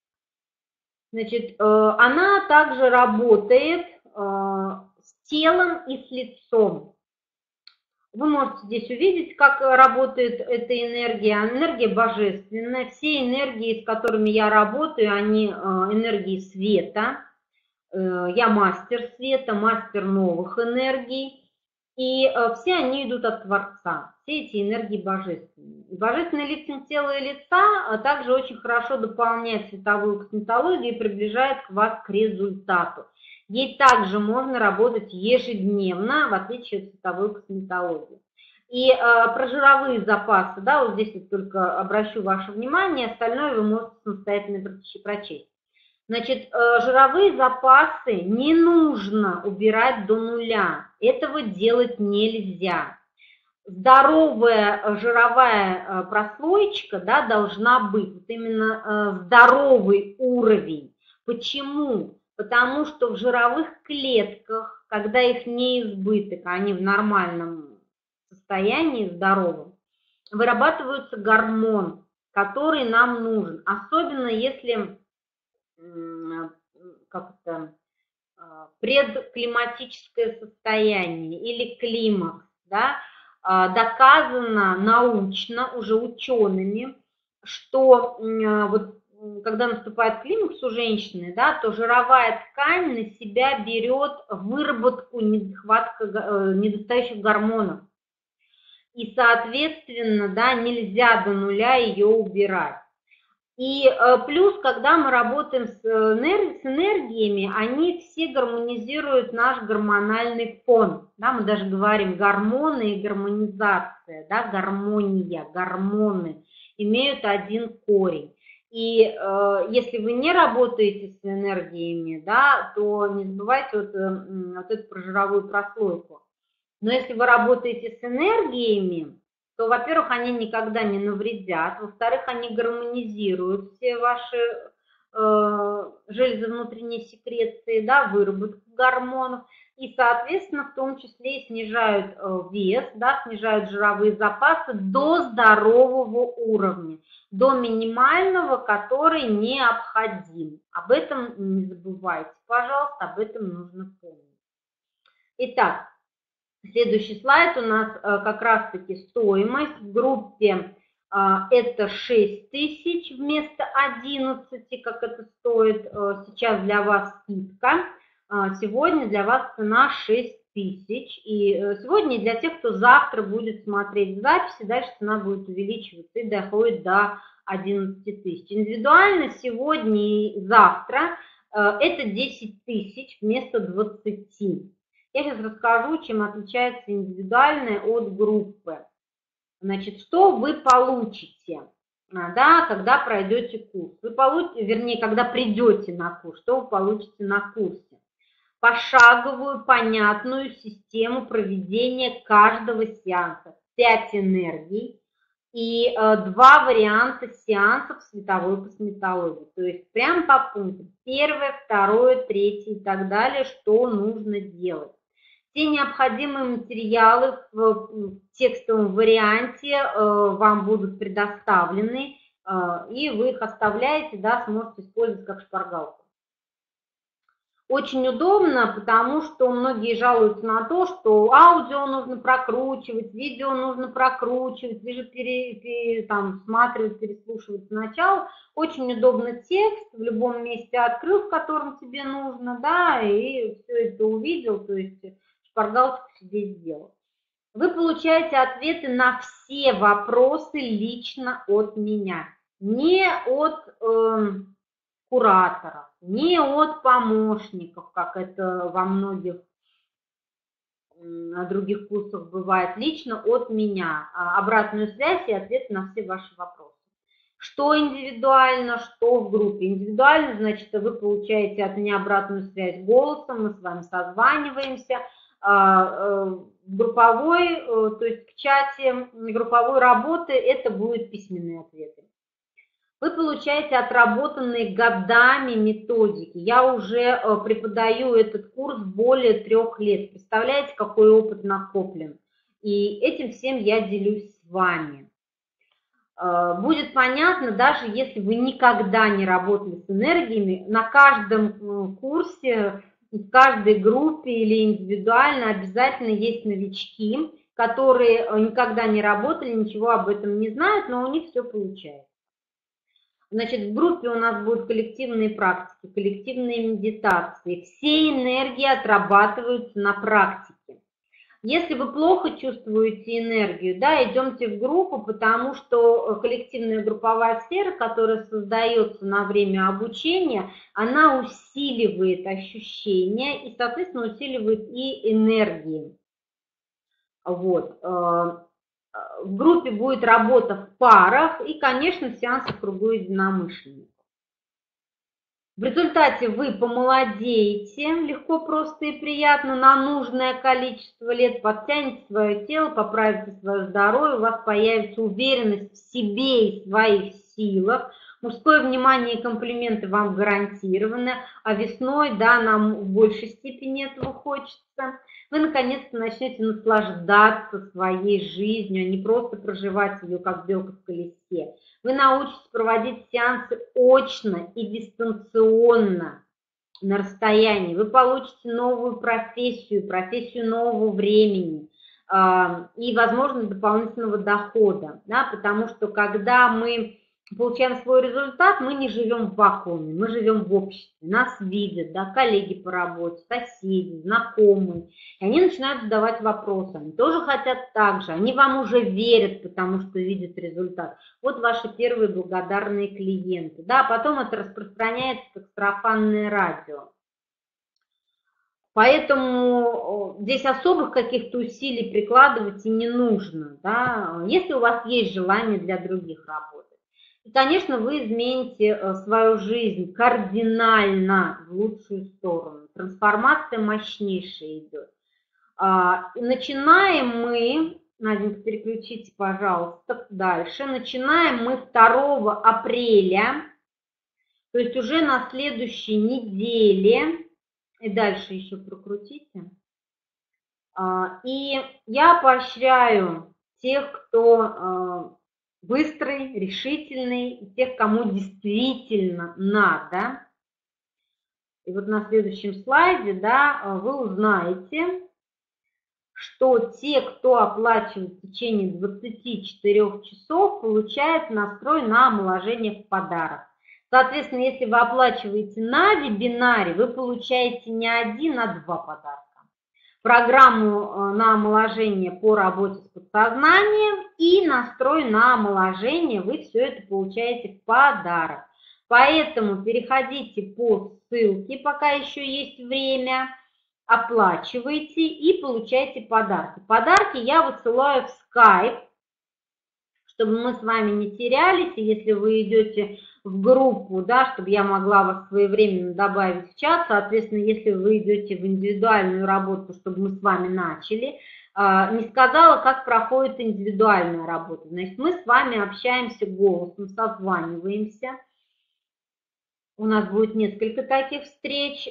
Значит, она также работает с телом и с лицом. Вы можете здесь увидеть, как работает эта энергия. Энергия божественная. Все энергии, с которыми я работаю, они энергии света. Я мастер света, мастер новых энергий. И все они идут от Творца. Все эти энергии божественные. И божественный лифтинг тела и лица также очень хорошо дополняет световую косметологию и приближает вас к результату. Ей также можно работать ежедневно, в отличие от световой косметологии. И про жировые запасы, да, вот здесь вот только обращу ваше внимание, остальное вы можете самостоятельно прочесть. Значит, жировые запасы не нужно убирать до нуля, этого делать нельзя. Здоровая жировая прослоечка, да, должна быть, вот именно здоровый уровень. Почему? Потому что в жировых клетках, когда их не избыток, они в нормальном состоянии, здоровом, вырабатывается гормон, который нам нужен. Особенно если предклиматическое состояние или климакс, да, доказано научно, уже учеными, что вот когда наступает климакс у женщины, да, то жировая ткань на себя берет выработку недостающих гормонов. И, соответственно, да, нельзя до нуля ее убирать. И плюс, когда мы работаем с энергиями, они все гармонизируют наш гормональный фон. Да, мы даже говорим гормоны и гармонизация, да, гармония, гормоны имеют один корень. И если вы не работаете с энергиями, да, то не забывайте вот эту про жировую прослойку. Но если вы работаете с энергиями, то, во-первых, они никогда не навредят, во-вторых, они гармонизируют все ваши железы внутренней секреции, да, выработку гормонов, и, соответственно, в том числе и снижают вес, да, снижают жировые запасы до здорового уровня, до минимального, который необходим. Об этом не забывайте, пожалуйста, об этом нужно помнить. Итак, следующий слайд у нас как раз-таки стоимость в группе. Это 6 тысяч вместо 11, как это стоит. Сейчас для вас скидка. Сегодня для вас цена 6 тысяч. И сегодня для тех, кто завтра будет смотреть записи, дальше цена будет увеличиваться и доходит до 11 тысяч. Индивидуально сегодня и завтра это 10 тысяч вместо 20. Я сейчас расскажу, чем отличается индивидуальная от группы. Значит, что вы получите, да, когда пройдете курс? Вы получите, вернее, когда придете на курс, что вы получите на курсе? Пошаговую, понятную систему проведения каждого сеанса. 5 энергий и 2 варианта сеансов световой косметологии. То есть прям по пунктам. Первое, второе, третье и так далее, что нужно делать. Все необходимые материалы в текстовом варианте вам будут предоставлены, и вы их оставляете, да, сможете использовать как шпаргалку. Очень удобно, потому что многие жалуются на то, что аудио нужно прокручивать, видео нужно прокручивать, всматривать, переслушивать сначала. Очень удобно текст, в любом месте открыл, в котором тебе нужно, да, и все это увидел, то есть шпаргалочку себе сделал. Вы получаете ответы на все вопросы лично от меня, не от кураторов, не от помощников, как это во многих других курсах бывает, лично от меня. Обратную связь и ответы на все ваши вопросы. Что индивидуально, что в группе. Индивидуально, значит, вы получаете от меня обратную связь голосом, мы с вами созваниваемся. Групповой, то есть в чате групповой работы, это будут письменные ответы. Вы получаете отработанные годами методики. Я уже преподаю этот курс более 3 лет. Представляете, какой опыт накоплен? И этим всем я делюсь с вами. Будет понятно, даже если вы никогда не работали с энергиями, на каждом курсе, в каждой группе или индивидуально обязательно есть новички, которые никогда не работали, ничего об этом не знают, но у них все получается. Значит, в группе у нас будут коллективные практики, коллективные медитации. Все энергии отрабатываются на практике. Если вы плохо чувствуете энергию, да, идемте в группу, потому что коллективная групповая сфера, которая создается на время обучения, она усиливает ощущения и, соответственно, усиливает и энергии. Вот. В группе будет работа в парах и, конечно, сеансы в кругу единомышленников. В результате вы помолодеете легко, просто и приятно на нужное количество лет, подтянете свое тело, поправите свое здоровье, у вас появится уверенность в себе и своих силах, мужское внимание и комплименты вам гарантированы, а весной, да, нам в большей степени этого хочется. Вы наконец-то начнете наслаждаться своей жизнью, а не просто проживать ее как белка в колесе. Вы научитесь проводить сеансы очно и дистанционно на расстоянии. Вы получите новую профессию, профессию нового времени и возможность дополнительного дохода, да, потому что когда мы получаем свой результат, мы не живем в вакууме, мы живем в обществе, нас видят, да, коллеги по работе, соседи, знакомые, и они начинают задавать вопросы, они тоже хотят так же, они вам уже верят, потому что видят результат. Вот ваши первые благодарные клиенты, да, потом это распространяется как сарафанное радио. Поэтому здесь особых каких-то усилий прикладывать и не нужно, да, если у вас есть желание для других работать. И, конечно, вы измените свою жизнь кардинально в лучшую сторону. Трансформация мощнейшая идет. Начинаем мы, Наденька, переключите, пожалуйста, дальше. Начинаем мы 2 апреля, то есть уже на следующей неделе. И дальше еще прокрутите. И я поощряю тех, кто быстрый, решительный, и тех, кому действительно надо. И вот на следующем слайде, да, вы узнаете, что те, кто оплачивает в течение 24 часов, получают настрой на омоложение в подарок. Соответственно, если вы оплачиваете на вебинаре, вы получаете не 1, а 2 подарка. Программу на омоложение по работе с подсознанием и настрой на омоложение, вы все это получаете в подарок. Поэтому переходите по ссылке, пока еще есть время, оплачивайте и получайте подарки. Подарки я высылаю в Skype, чтобы мы с вами не терялись, и если вы идете в группу, да, чтобы я могла вас своевременно добавить в чат, соответственно, если вы идете в индивидуальную работу, чтобы мы с вами начали, не сказала, как проходит индивидуальная работа. Значит, мы с вами общаемся голосом, созваниваемся. У нас будет несколько таких встреч.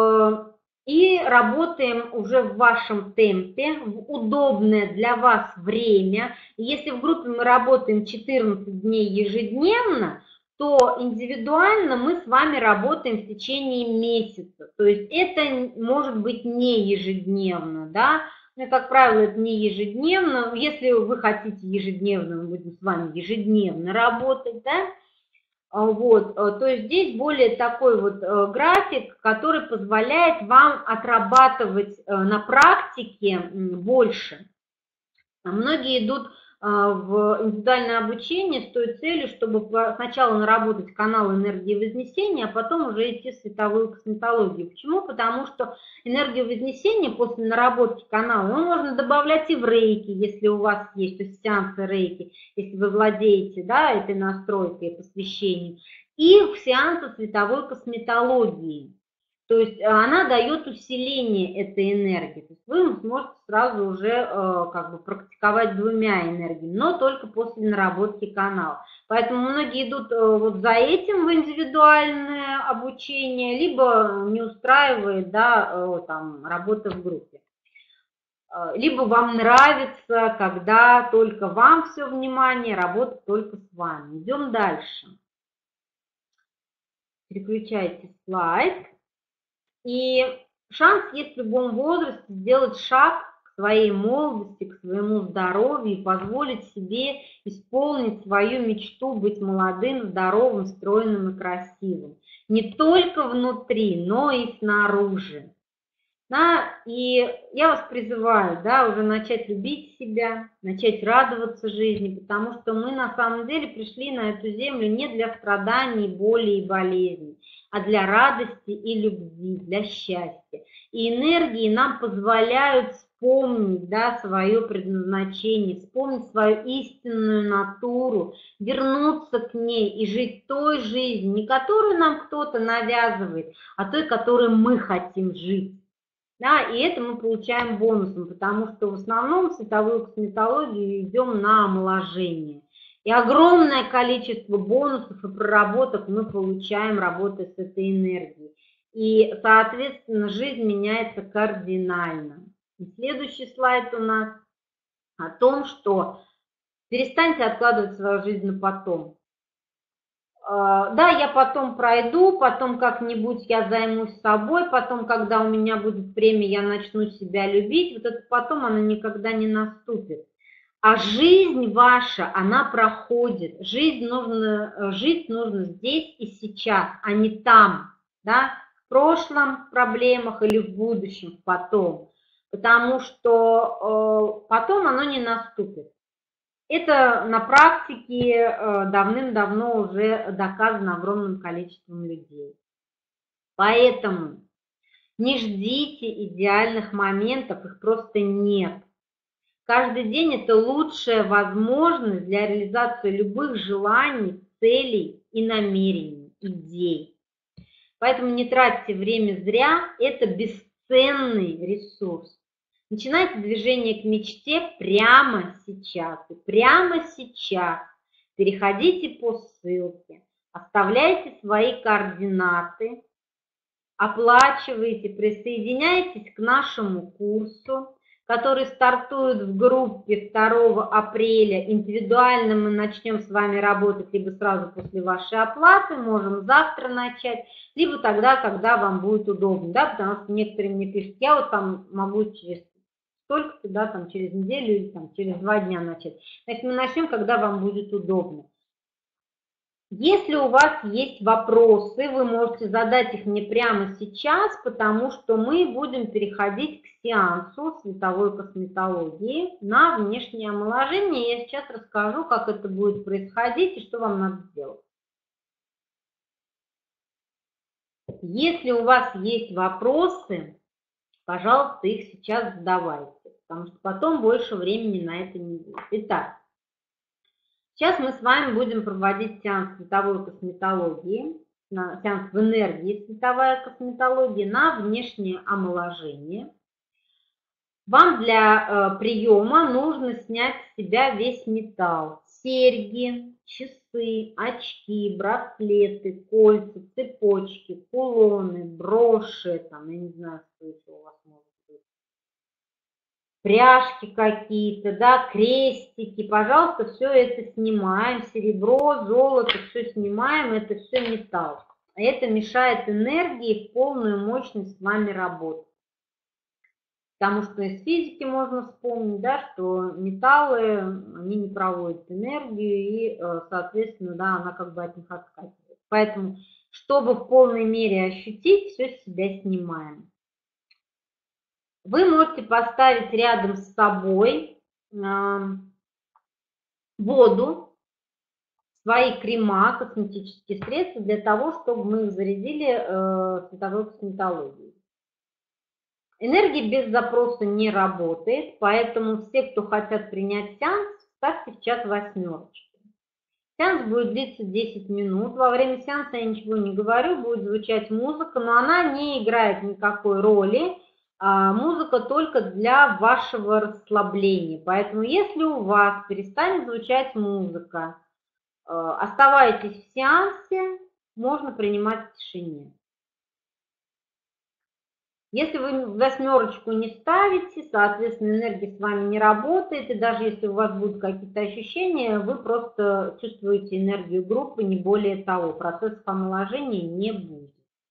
И работаем уже в вашем темпе, в удобное для вас время. Если в группе мы работаем 14 дней ежедневно, то индивидуально мы с вами работаем в течение месяца. То есть это может быть не ежедневно, да. Ну, как правило, это не ежедневно. Если вы хотите ежедневно, мы будем с вами ежедневно работать, да. Вот, то есть здесь более такой вот график, который позволяет вам отрабатывать на практике больше. Многие идут в индивидуальное обучение с той целью, чтобы сначала наработать канал энергии Вознесения, а потом уже идти в световую косметологию. Почему? Потому что энергию Вознесения после наработки канала можно добавлять и в рейки, если у вас есть, то есть сеансы рейки, если вы владеете, да, этой настройкой, посвящением, и в сеансы световой косметологии. То есть она дает усиление этой энергии. То есть вы сможете сразу уже как бы практиковать 2 энергиями, но только после наработки канала. Поэтому многие идут вот за этим в индивидуальное обучение, либо не устраивает, да, там, работа в группе. Либо вам нравится, когда только вам все внимание, работа только с вами. Идем дальше. Переключайте слайд. И шанс есть в любом возрасте сделать шаг к своей молодости, к своему здоровью и позволить себе исполнить свою мечту быть молодым, здоровым, стройным и красивым. Не только внутри, но и снаружи. Да, и я вас призываю, да, уже начать любить себя, начать радоваться жизни, потому что мы на самом деле пришли на эту землю не для страданий, боли и болезней, а для радости и любви, для счастья. И энергии нам позволяют вспомнить, да, свое предназначение, вспомнить свою истинную натуру, вернуться к ней и жить той жизнью, не которую нам кто-то навязывает, а той, которой мы хотим жить. Да, и это мы получаем бонусом, потому что в основном в световую косметологию идем на омоложение. И огромное количество бонусов и проработок мы получаем, работая с этой энергией. И, соответственно, жизнь меняется кардинально. И следующий слайд у нас о том, что перестаньте откладывать свою жизнь на потом. Да, я потом пройду, потом как-нибудь я займусь собой, потом, когда у меня будет время, я начну себя любить. Вот это потом, оно никогда не наступит. А жизнь ваша, она проходит. Жить нужно здесь и сейчас, а не там, да, в прошлом проблемах или в будущем потом. Потому что потом оно не наступит. Это на практике давным-давно уже доказано огромным количеством людей. Поэтому не ждите идеальных моментов, их просто нет. Каждый день это лучшая возможность для реализации любых желаний, целей и намерений, идей. Поэтому не тратьте время зря, это бесценный ресурс. Начинайте движение к мечте прямо сейчас. И прямо сейчас переходите по ссылке, оставляйте свои координаты, оплачиваете, присоединяйтесь к нашему курсу, который стартует в группе 2 апреля. Индивидуально мы начнем с вами работать либо сразу после вашей оплаты, можем завтра начать, либо тогда, когда вам будет удобно, да, потому что некоторые мне пишут, я вот там могу через столько-то, да, там через неделю или там через 2 дня начать. Значит, мы начнем, когда вам будет удобно. Если у вас есть вопросы, вы можете задать их мне прямо сейчас, потому что мы будем переходить к сеансу световой косметологии на внешнее омоложение. Я сейчас расскажу, как это будет происходить и что вам надо сделать. Если у вас есть вопросы, пожалуйста, их сейчас задавайте, потому что потом больше времени на это не будет. Итак, сейчас мы с вами будем проводить сеанс световой косметологии, сеанс в энергии световая косметология на внешнее омоложение. Вам для приема нужно снять с себя весь металл. Серьги, часы, очки, браслеты, кольца, цепочки, кулоны, броши, там, я не знаю, что еще у вас может быть. Пряжки какие-то, да, крестики, пожалуйста, все это снимаем, серебро, золото, все снимаем, это все металл. Это мешает энергии в полную мощность с вами работать. Потому что из физики можно вспомнить, да, что металлы, они не проводят энергию и, соответственно, да, она как бы от них отскакивает. Поэтому, чтобы в полной мере ощутить, все с себя снимаем. Вы можете поставить рядом с собой воду, свои крема, косметические средства для того, чтобы мы их зарядили световой косметологией. Энергия без запроса не работает, поэтому все, кто хотят принять сеанс, ставьте в чат 8. Сеанс будет длиться 10 минут. Во время сеанса я ничего не говорю, будет звучать музыка, но она не играет никакой роли. Музыка только для вашего расслабления. Поэтому если у вас перестанет звучать музыка, оставайтесь в сеансе, можно принимать в тишине. Если вы 8 не ставите, соответственно, энергия с вами не работает, и даже если у вас будут какие-то ощущения, вы просто чувствуете энергию группы, не более того, процессов омоложения не будет.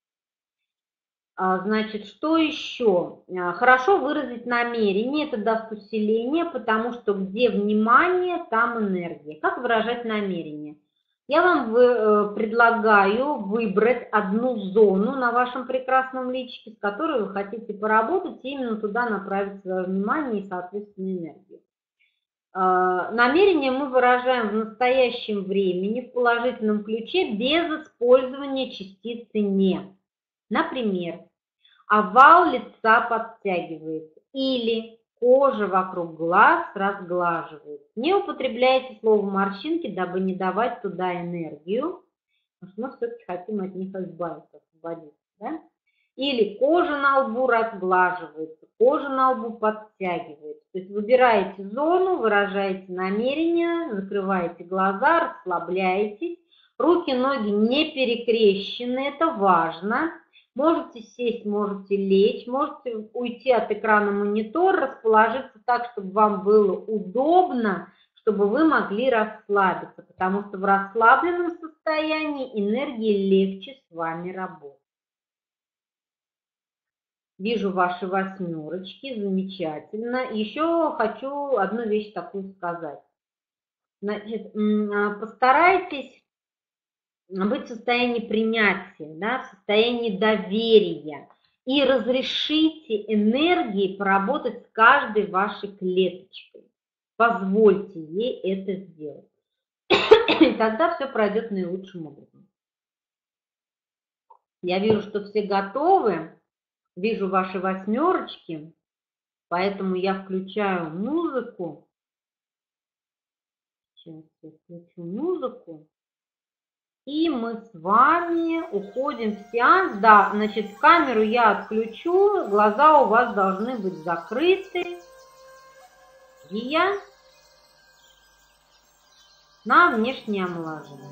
Значит, что еще? Хорошо выразить намерение, это даст усиление, потому что где внимание, там энергия. Как выражать намерение? Я вам предлагаю выбрать одну зону на вашем прекрасном личике, с которой вы хотите поработать, и именно туда направить свое внимание и, соответственно, энергию. Намерение мы выражаем в настоящем времени, в положительном ключе, без использования частицы «не». Например, овал лица подтягивается или кожа вокруг глаз разглаживается. Не употребляйте слово морщинки, дабы не давать туда энергию, потому что мы все-таки хотим от них избавиться, освободиться. Да? Или кожа на лбу разглаживается, кожа на лбу подтягивается. То есть выбираете зону, выражаете намерение, закрываете глаза, расслабляетесь. Руки, ноги не перекрещены, это важно. Можете сесть, можете лечь, можете уйти от экрана монитора, расположиться так, чтобы вам было удобно, чтобы вы могли расслабиться, потому что в расслабленном состоянии энергии легче с вами работать. Вижу ваши 8, замечательно. Еще хочу одну вещь такую сказать. Значит, постарайтесь быть в состоянии принятия, да, в состоянии доверия и разрешите энергии поработать с каждой вашей клеточкой. Позвольте ей это сделать. И тогда все пройдет наилучшим образом. Я вижу, что все готовы. Вижу ваши 8, поэтому я включаю музыку. Сейчас я включу музыку. И мы с вами уходим в сеанс. Да, значит, камеру я отключу, глаза у вас должны быть закрыты. Вия на внешнее омоложение.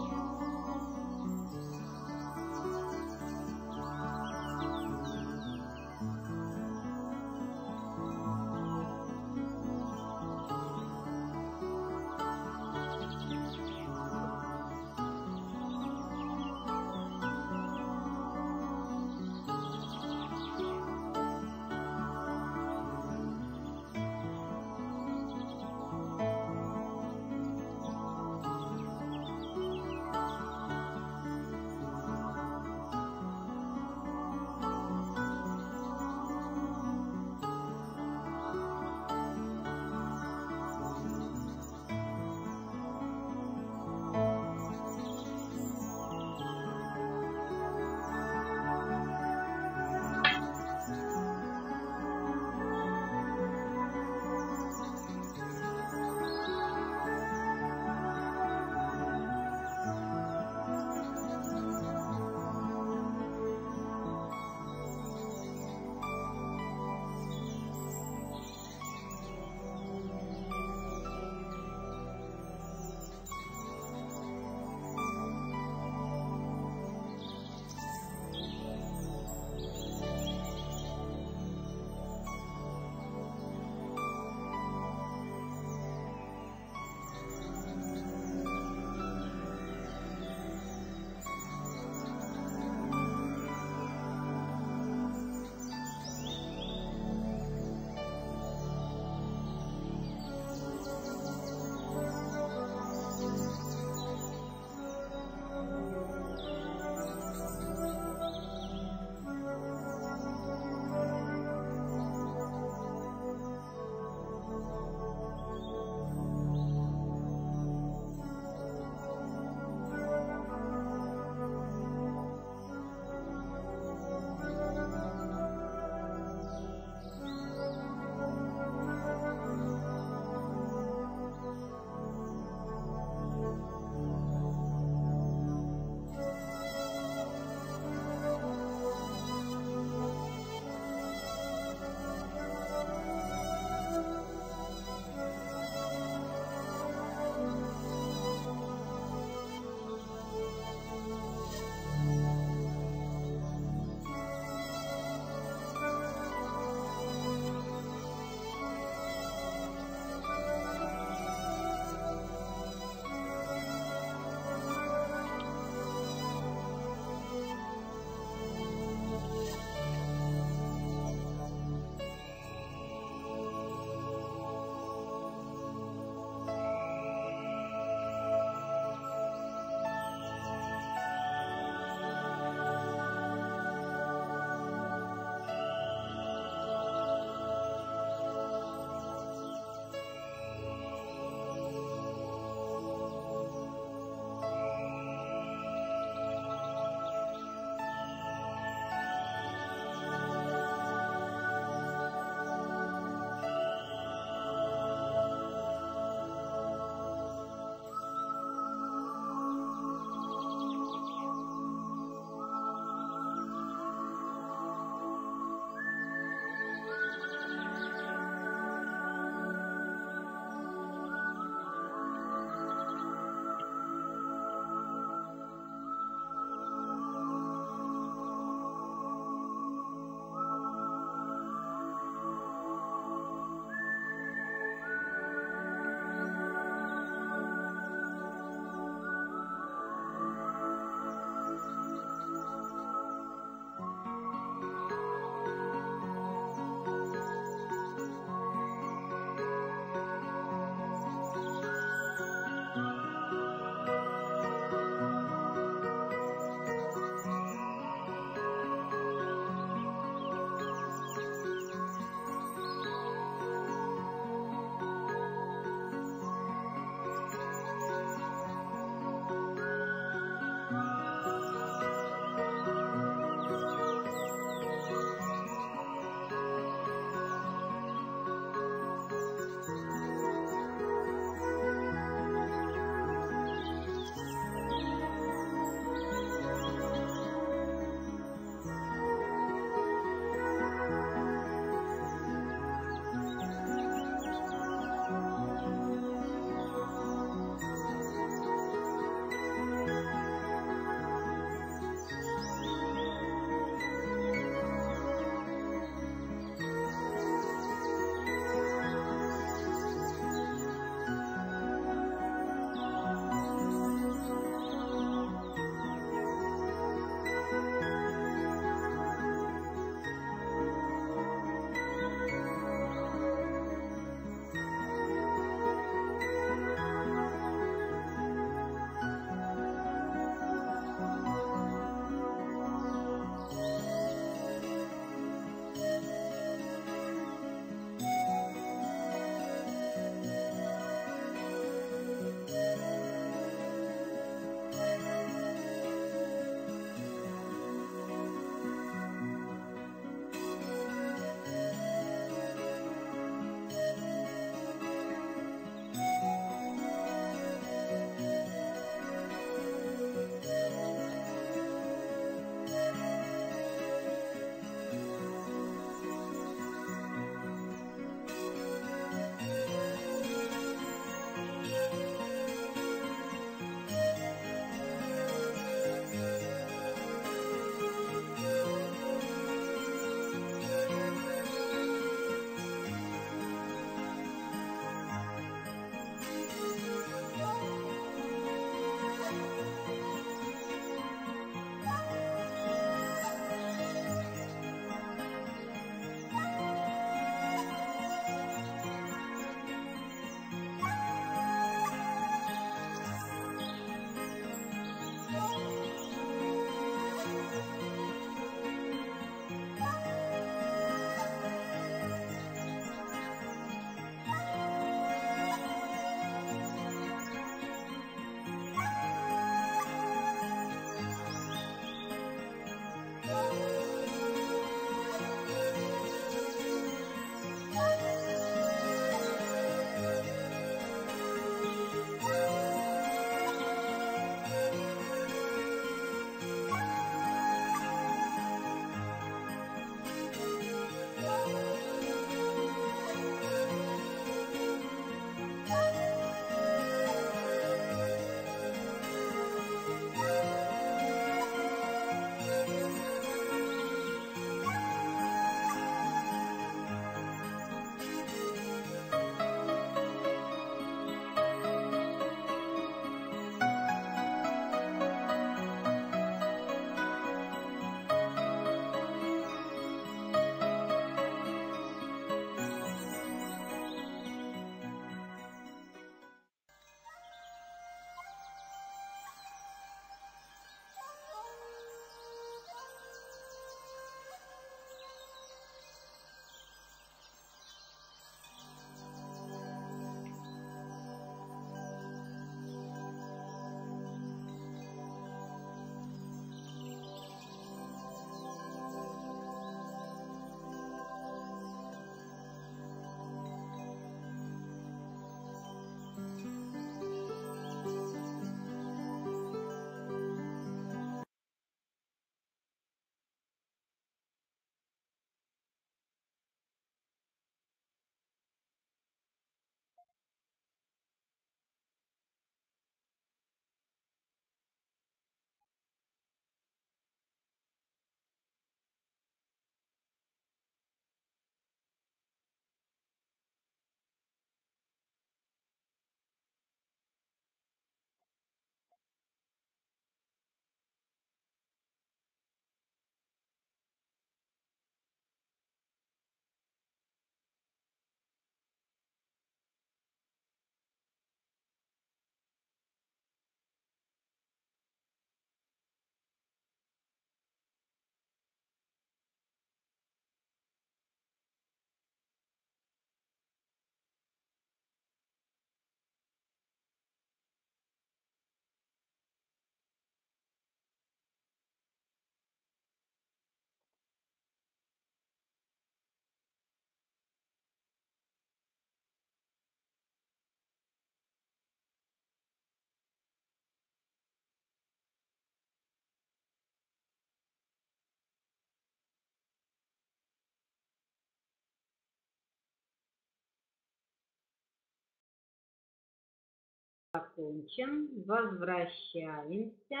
закончен. Возвращаемся.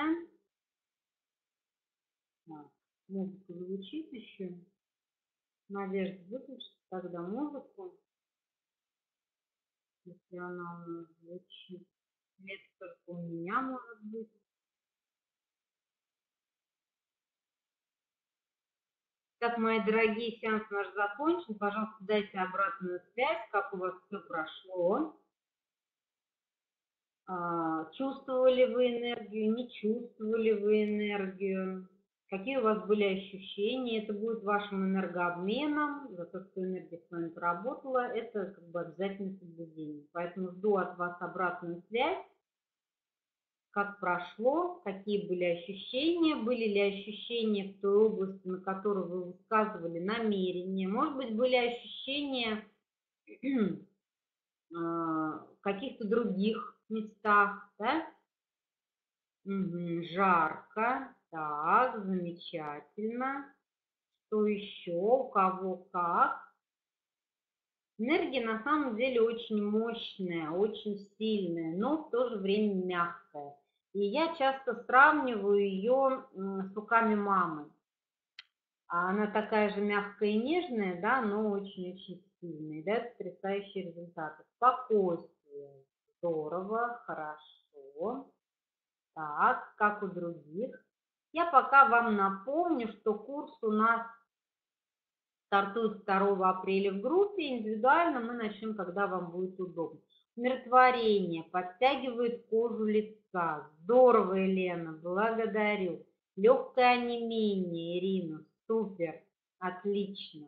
Так, музыка звучит еще. Надежда, выключит тогда музыку, если она у нас звучит. Нет, только у меня может быть. Так, мои дорогие, сеанс наш закончен. Пожалуйста, дайте обратную связь, как у вас все прошло. Чувствовали вы энергию, не чувствовали вы энергию, какие у вас были ощущения. Это будет вашим энергообменом, за то, что энергия с вами поработала, это как бы обязательное соблюдение. Поэтому жду от вас обратную связь, как прошло, какие были ли ощущения в той области, на которую вы высказывали намерение. Может быть, были ощущения в каких-то других местах, да? Жарко, так, замечательно. Что еще, у кого как? Энергия на самом деле очень мощная, очень сильная, но в то же время мягкая. И я часто сравниваю ее с руками мамы. Она такая же мягкая и нежная, да, но очень-очень сильная, дает потрясающие результаты. Спокойствие, здорово, хорошо. Так, как у других. Я пока вам напомню, что курс у нас стартует 2 апреля в группе. Индивидуально мы начнем, когда вам будет удобно. Умиротворение, подтягивает кожу лица. Здорово, Елена, благодарю. Легкое онемение, Ирина, супер, отлично.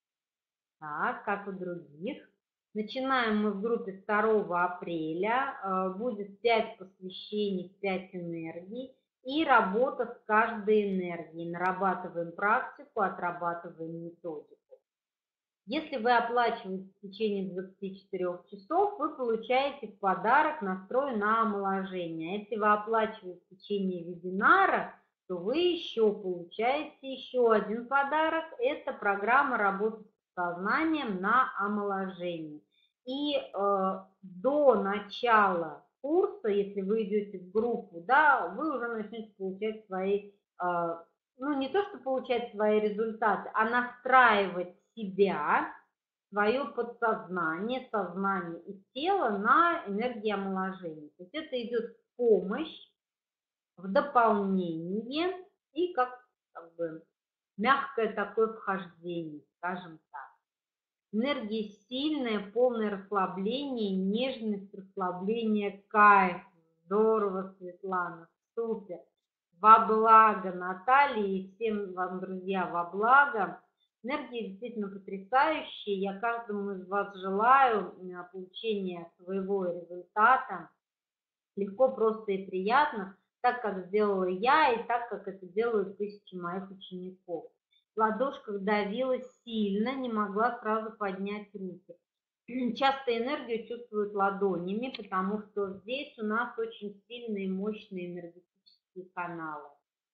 Так, как у других. Начинаем мы в группе 2 апреля. Будет 5 посвящений, 5 энергий. И работа с каждой энергией. Нарабатываем практику, отрабатываем методику. Если вы оплачиваете в течение 24 часов, вы получаете в подарок настрой на омоложение. Если вы оплачиваете в течение вебинара, то вы еще получаете еще один подарок. Это программа работы с сознанием на омоложение. И до начала курса, если вы идете в группу, да, вы уже начнете получать свои, не то что получать свои результаты, а настраивать себя, свое подсознание, сознание и тело на энергии омоложения. То есть это идет в помощь, в дополнение и как бы мягкое такое вхождение, скажем так. Энергия сильная, полное расслабление, нежность, расслабление, кайф. Здорово, Светлана, супер. Во благо Натальи и всем вам, друзья, во благо. Энергия действительно потрясающая. Я каждому из вас желаю получения своего результата легко, просто и приятно, так, как сделала я, и так, как это делают тысячи моих учеников. В ладошках давила сильно, не могла сразу поднять руки. Часто энергию чувствуют ладонями, потому что здесь у нас очень сильные, мощные энергетические каналы.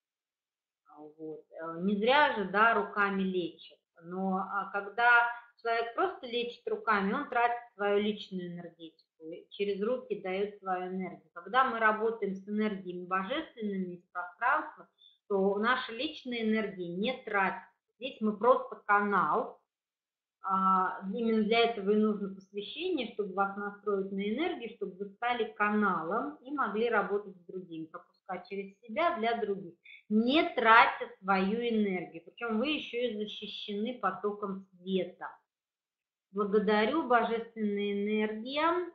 Вот. Не зря же, да, руками лечат. Но когда человек просто лечит руками, он тратит свою личную энергетику, через руки дает свою энергию. Когда мы работаем с энергиями божественными из пространства, то наша личная энергия не тратится. Здесь мы просто канал. Именно для этого и нужно посвящение, чтобы вас настроить на энергию, чтобы вы стали каналом и могли работать с другими, пропускать через себя для других, не тратя свою энергию. Причем вы еще и защищены потоком света. Благодарю, божественная энергия.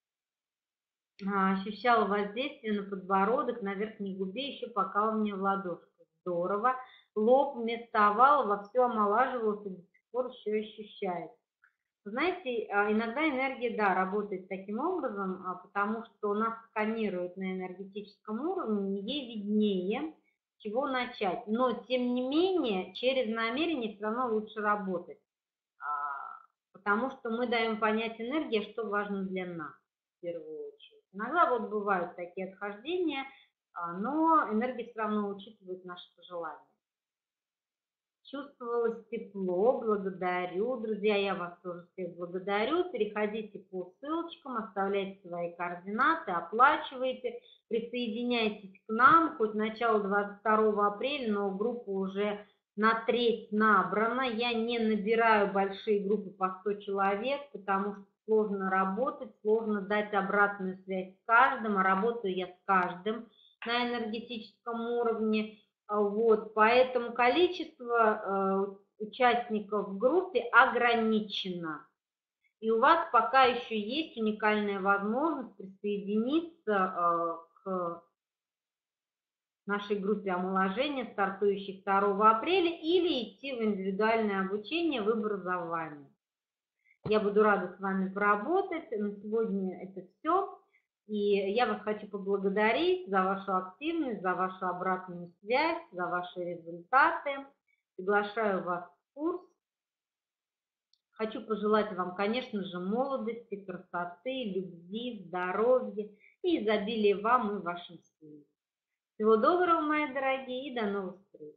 Ощущала воздействие на подбородок, на верхней губе, еще пока у меня в ладошках. Здорово. Лоб вместо овала вовсю омолаживался, до сих пор еще ощущает. Знаете, иногда энергия, да, работает таким образом, потому что нас сканируют на энергетическом уровне, ей виднее, с чего начать. Но, тем не менее, через намерение все равно лучше работать, потому что мы даем понять энергии, что важно для нас в первую очередь. Иногда вот бывают такие отхождения, но энергия все равно учитывает наши пожелания. Чувствовалось тепло, благодарю. Друзья, я вас тоже всех благодарю. Переходите по ссылочкам, оставляйте свои координаты, оплачивайте, присоединяйтесь к нам. Хоть начало 22 апреля, но группа уже на треть набрана. Я не набираю большие группы по 100 человек, потому что сложно работать, сложно дать обратную связь с каждым, а работаю я с каждым на энергетическом уровне. Вот, поэтому количество участников в группе ограничено. И у вас пока еще есть уникальная возможность присоединиться к нашей группе омоложения, стартующей 2 апреля, или идти в индивидуальное обучение в образование. Я буду рада с вами поработать. На сегодня это все. И я вас хочу поблагодарить за вашу активность, за вашу обратную связь, за ваши результаты. Приглашаю вас в курс. Хочу пожелать вам, конечно же, молодости, красоты, любви, здоровья и изобилия вам и вашим семьям. Всего доброго, мои дорогие, и до новых встреч.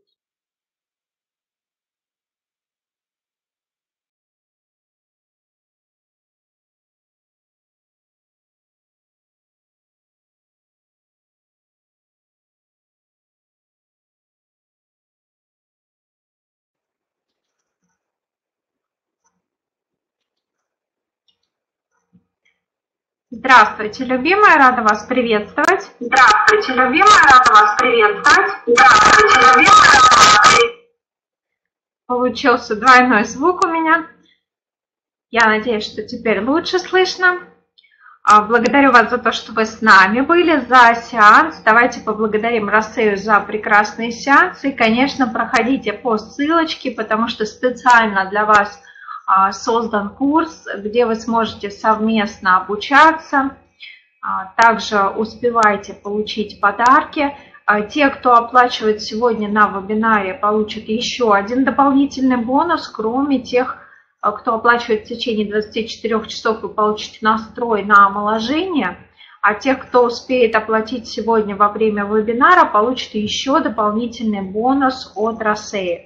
Здравствуйте, любимая, рада вас приветствовать. Здравствуйте, любимая, рада вас приветствовать. Здравствуйте, любимая, рада вас приветствовать. Получился двойной звук у меня. Я надеюсь, что теперь лучше слышно. Благодарю вас за то, что вы с нами были, за сеанс. Давайте поблагодарим Росею за прекрасные сеансы. И, конечно, проходите по ссылочке, потому что специально для вас создан курс, где вы сможете совместно обучаться. Также успевайте получить подарки. Те, кто оплачивает сегодня на вебинаре, получат еще один дополнительный бонус, кроме тех, кто оплачивает в течение 24 часов, вы получите настрой на омоложение. А тех, кто успеет оплатить сегодня во время вебинара, получат еще дополнительный бонус от Росеи.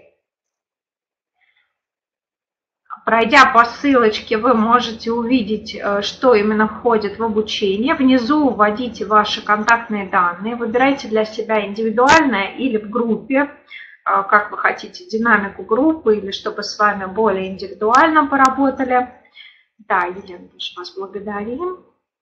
Пройдя по ссылочке, вы можете увидеть, что именно входит в обучение. Внизу вводите ваши контактные данные, выбирайте для себя индивидуальное или в группе, как вы хотите, динамику группы, или чтобы с вами более индивидуально поработали. Да, Елена, тоже вас благодарим.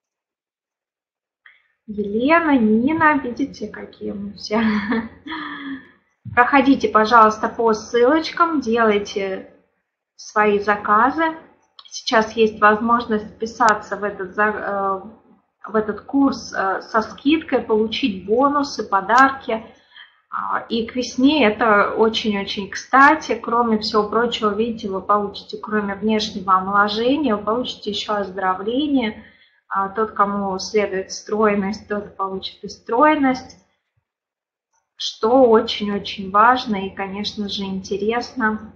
Елена, Нина, видите, какие мы все. Проходите, пожалуйста, по ссылочкам, делайте свои заказы. Сейчас есть возможность вписаться в этот курс со скидкой, получить бонусы, подарки. И к весне это очень-очень кстати. Кроме всего прочего, видите, вы получите, кроме внешнего омоложения, вы получите еще оздоровление. Тот, кому следует стройность, тот получит и стройность, что очень-очень важно и, конечно же, интересно.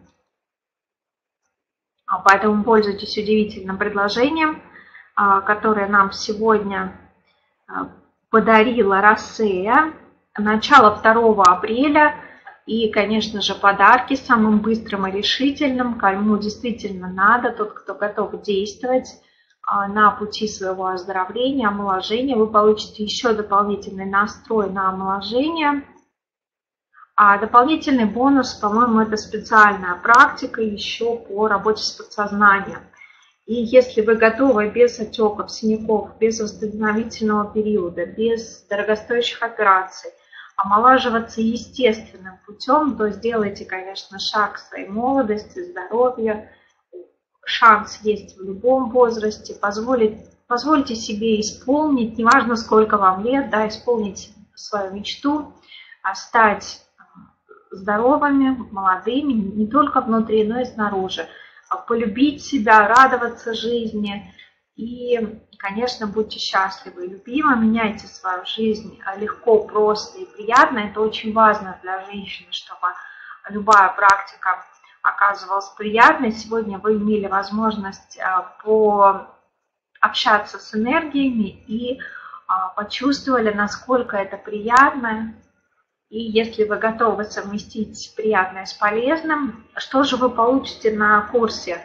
Поэтому пользуйтесь удивительным предложением, которое нам сегодня подарила Росея. Начало 2 апреля и, конечно же, подарки самым быстрым и решительным, кому действительно надо, тот, кто готов действовать на пути своего оздоровления, омоложения. Вы получите еще дополнительный настрой на омоложение. А дополнительный бонус, по-моему, это специальная практика еще по работе с подсознанием. И если вы готовы без отеков, синяков, без восстановительного периода, без дорогостоящих операций, омолаживаться естественным путем, то сделайте, конечно, шаг к своей молодости, здоровью. Шанс есть в любом возрасте. Позвольте себе исполнить, неважно сколько вам лет, да, исполнить свою мечту, стать здоровыми, молодыми, не только внутри, но и снаружи. Полюбить себя, радоваться жизни и, конечно, будьте счастливы и любимы, меняйте свою жизнь легко, просто и приятно. Это очень важно для женщины, чтобы любая практика оказывалась приятной. Сегодня вы имели возможность пообщаться с энергиями и почувствовали, насколько это приятно. И если вы готовы совместить приятное с полезным, что же вы получите на курсе?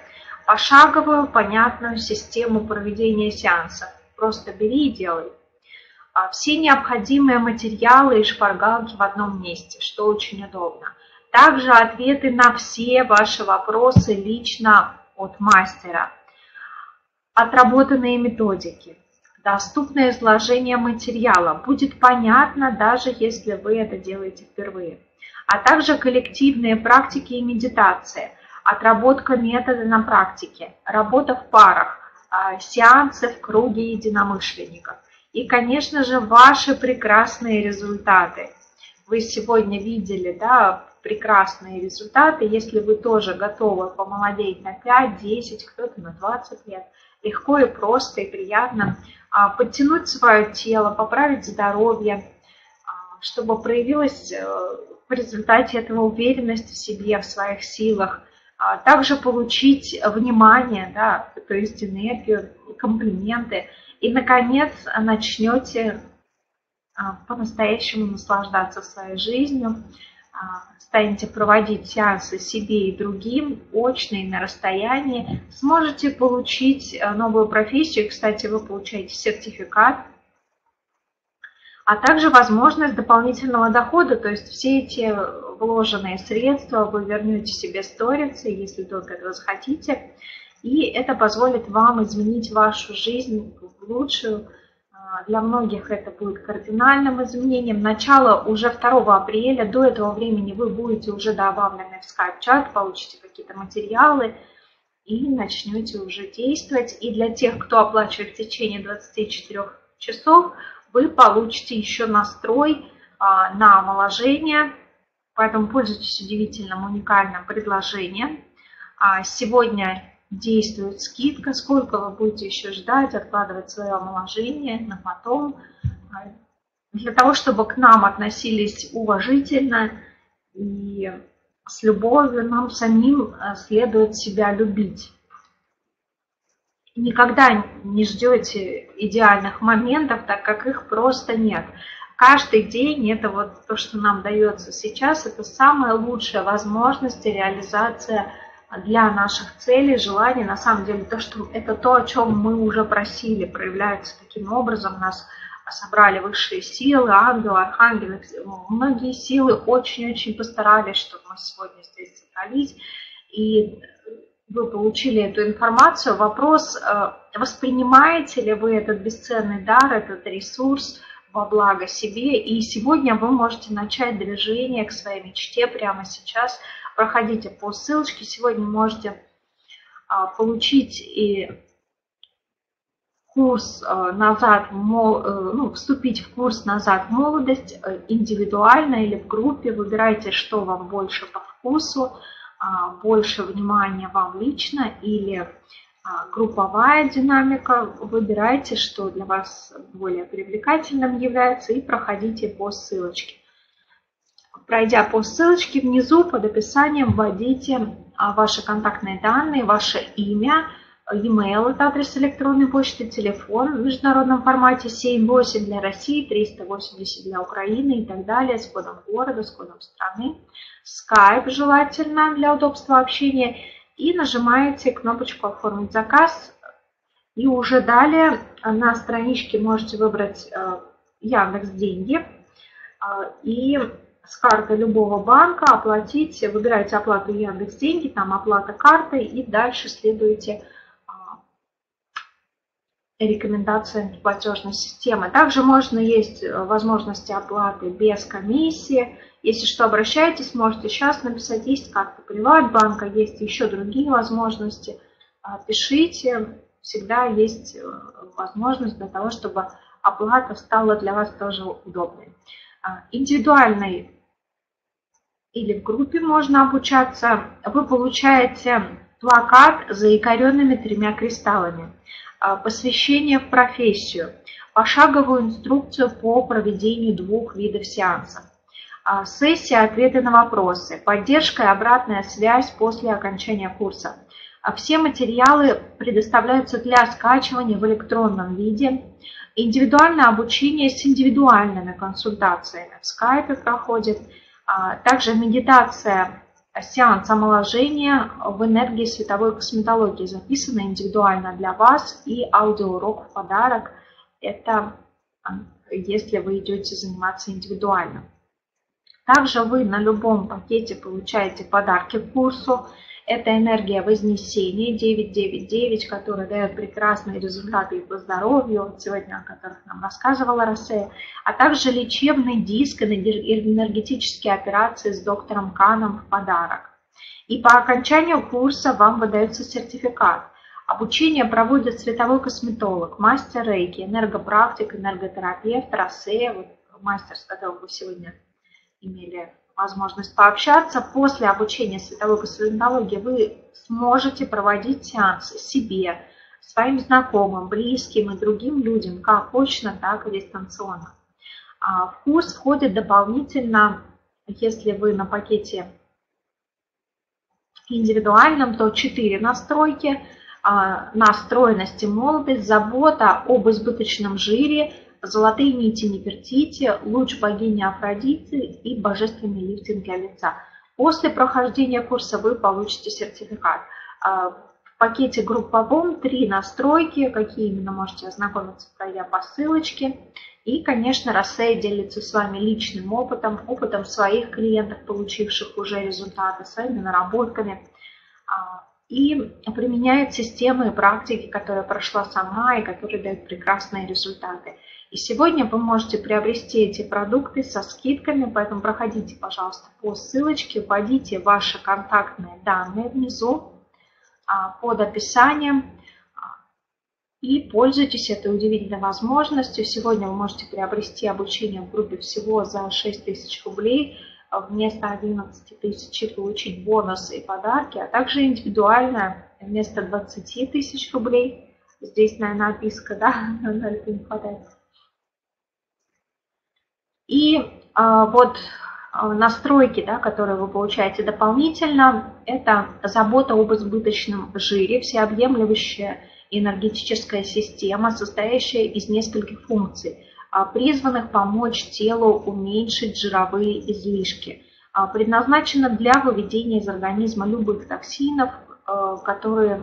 пошаговую, понятную систему проведения сеансов. Просто бери и делай. Все необходимые материалы и шпаргалки в одном месте, что очень удобно. Также ответы на все ваши вопросы лично от мастера. Отработанные методики. Доступное изложение материала. Будет понятно, даже если вы это делаете впервые. А также коллективные практики и медитация. Отработка метода на практике. Работа в парах. Сеансы в круге единомышленников. И, конечно же, ваши прекрасные результаты. Вы сегодня видели, да, прекрасные результаты. Если вы тоже готовы помолодеть на 5, 10, кто-то на 20 лет, легко и просто и приятно подтянуть свое тело, поправить здоровье, чтобы проявилась в результате этого уверенность в себе, в своих силах. Также получить внимание, да, то есть энергию, комплименты. И, наконец, начнете по-настоящему наслаждаться своей жизнью, станете проводить сеансы себе и другим, очно и на расстоянии, сможете получить новую профессию. Кстати, вы получаете сертификат, а также возможность дополнительного дохода, то есть все эти вложенные средства вы вернете себе сторицей, если только этого захотите, и это позволит вам изменить вашу жизнь в лучшую. Для многих это будет кардинальным изменением. Начало уже 2 апреля, до этого времени вы будете уже добавлены в скайп-чат, получите какие-то материалы и начнете уже действовать. И для тех, кто оплачивает в течение 24 часов, вы получите еще настрой на омоложение, поэтому пользуйтесь удивительным, уникальным предложением. Сегодня действует скидка, сколько вы будете еще ждать, откладывать свое омоложение на потом, для того, чтобы к нам относились уважительно и с любовью, нам самим следует себя любить. Никогда не ждете идеальных моментов, так как их просто нет. Каждый день, это вот то, что нам дается сейчас, это самая лучшая возможность и реализация для наших целей, желаний. На самом деле, это то, о чем мы уже просили, проявляется таким образом. Нас собрали высшие силы, ангелы, архангелы. Многие силы очень-очень постарались, чтобы мы сегодня здесь собрались. И вы получили эту информацию. Вопрос, воспринимаете ли вы этот бесценный дар, этот ресурс во благо себе. И сегодня вы можете начать движение к своей мечте прямо сейчас. Проходите по ссылочке. Сегодня можете получить и курс назад, вступить в курс «Назад в молодость» индивидуально или в группе. Выбирайте, что вам больше по вкусу, больше внимания вам лично или групповая динамика. Выбирайте, что для вас более привлекательным является, и проходите по ссылочке. Пройдя по ссылочке, внизу под описанием вводите ваши контактные данные, ваше имя, e-mail, это адрес электронной почты, телефон в международном формате 78 для России, 380 для Украины и так далее, с кодом города, с кодом страны, Skype желательно для удобства общения, и нажимаете кнопочку «Оформить заказ», и уже далее на страничке можете выбрать Яндекс.Деньги и с карты любого банка оплатить, выбираете оплату Яндекс.Деньги, там оплата картой, и дальше следуете рекомендациям платежной системы. Также есть возможности оплаты без комиссии. Если что, обращайтесь, можете сейчас написать, есть карта Приватбанка, есть еще другие возможности. Пишите, всегда есть возможность для того, чтобы оплата стала для вас тоже удобной. Индивидуальной или в группе можно обучаться. Вы получаете плакат с заякоренными 3 кристаллами, посвящение в профессию, пошаговую инструкцию по проведению 2 видов сеансов, сессия «Ответы на вопросы», поддержка и обратная связь после окончания курса. Все материалы предоставляются для скачивания в электронном виде. Индивидуальное обучение с индивидуальными консультациями в скайпе проходит. Также медитация сеанс омоложения в энергии световой косметологии, записанный индивидуально для вас, и аудиоурок в подарок. Это если вы идете заниматься индивидуально. Также вы на любом пакете получаете подарки к курсу. Это энергия Вознесения 999, которая дает прекрасные результаты и по здоровью, сегодня о которых нам рассказывала Рассея, а также лечебный диск, энергетические операции с доктором Каном в подарок. И по окончанию курса вам выдается сертификат. Обучение проводит световой косметолог, мастер рейки, энергопрактик, энерготерапевт, Рассея, вот мастер, с которым вы сегодня имели возможность пообщаться. После обучения световой косметологии вы сможете проводить сеансы себе, своим знакомым, близким и другим людям, как очно, так и дистанционно. В курс входит дополнительно, если вы на пакете индивидуальном, то 4 настройки: настроенность и молодость, забота об избыточном жире, золотые нити Нефертити, луч богини Афродиты и божественный лифтинг для лица. После прохождения курса вы получите сертификат. В пакете групповом 3 настройки, какие именно можете ознакомиться, пройдя по ссылочке. И, конечно, Рассея делится с вами личным опытом, опытом своих клиентов, получивших уже результаты, своими наработками. И применяет системы и практики, которые прошла сама и которые дают прекрасные результаты. И сегодня вы можете приобрести эти продукты со скидками, поэтому проходите, пожалуйста, по ссылочке, вводите ваши контактные данные внизу под описанием и пользуйтесь этой удивительной возможностью. Сегодня вы можете приобрести обучение в группе всего за 6 тысяч рублей, вместо 11 тысяч получить бонусы и подарки, а также индивидуально вместо 20 тысяч рублей. Здесь, наверное, написка, да, на это не хватает. И вот настройки, да, которые вы получаете дополнительно, это забота об избыточном жире, всеобъемлющая энергетическая система, состоящая из нескольких функций, призванных помочь телу уменьшить жировые излишки. Предназначена для выведения из организма любых токсинов, которые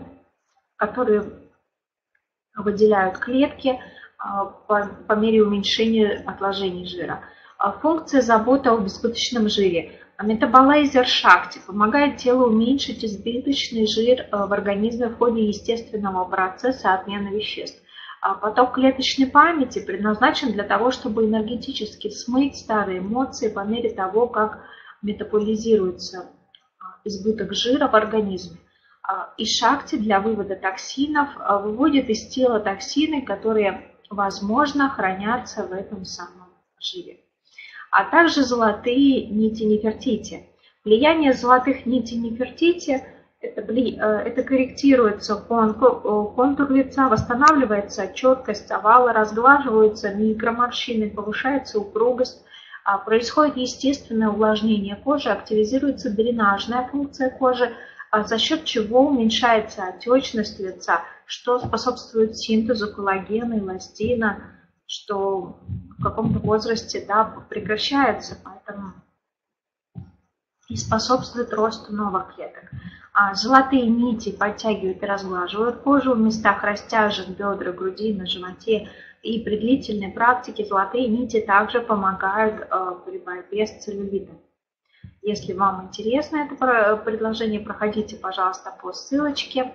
выделяют клетки по мере уменьшения отложений жира. Функция заботы об избыточном жире. Метаболайзер Шакти помогает телу уменьшить избыточный жир в организме в ходе естественного процесса обмена веществ. Поток клеточной памяти предназначен для того, чтобы энергетически смыть старые эмоции по мере того, как метаболизируется избыток жира в организме. И Шакти для вывода токсинов выводит из тела токсины, которые, возможно, хранятся в этом самом жире. А также золотые нити Нефертити. Влияние золотых нитей Нефертити – это корректируется контур лица, восстанавливается четкость овала, разглаживаются микроморщины, повышается упругость, происходит естественное увлажнение кожи, активизируется дренажная функция кожи, за счет чего уменьшается отечность лица, что способствует синтезу коллагена, эластина, что в каком-то возрасте, да, прекращается, поэтому и способствует росту новых клеток. Золотые нити подтягивают и разглаживают кожу в местах растяжек, бедра, груди, на животе. И при длительной практике золотые нити также помогают при борьбе с целлюлитом. Если вам интересно это предложение, проходите, пожалуйста, по ссылочке.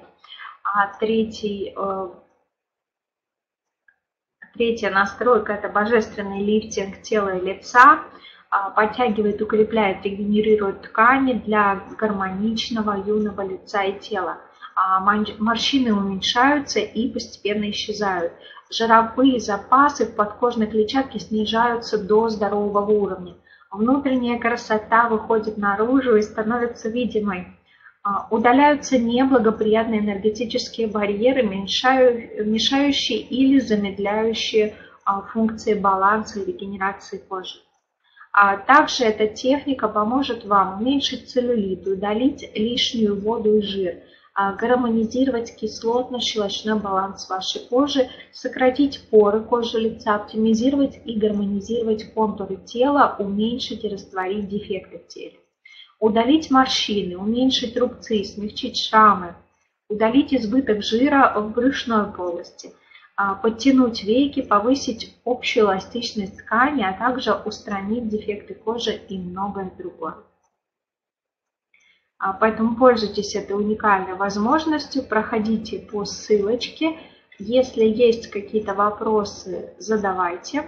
Третья настройка – это божественный лифтинг тела и лица. Подтягивает, укрепляет, регенерирует ткани для гармоничного юного лица и тела. Морщины уменьшаются и постепенно исчезают. Жировые запасы в подкожной клетчатке снижаются до здорового уровня. Внутренняя красота выходит наружу и становится видимой. Удаляются неблагоприятные энергетические барьеры, мешающие или замедляющие функции баланса и регенерации кожи. Также эта техника поможет вам уменьшить целлюлит, удалить лишнюю воду и жир, гармонизировать кислотно-щелочной баланс вашей кожи, сократить поры кожи лица, оптимизировать и гармонизировать контуры тела, уменьшить и растворить дефекты в теле. удалить морщины, уменьшить рубцы, смягчить шрамы, удалить избыток жира в брюшной полости, подтянуть веки, повысить общую эластичность ткани, а также устранить дефекты кожи и многое другое. Поэтому пользуйтесь этой уникальной возможностью, проходите по ссылочке. Если есть какие-то вопросы, задавайте.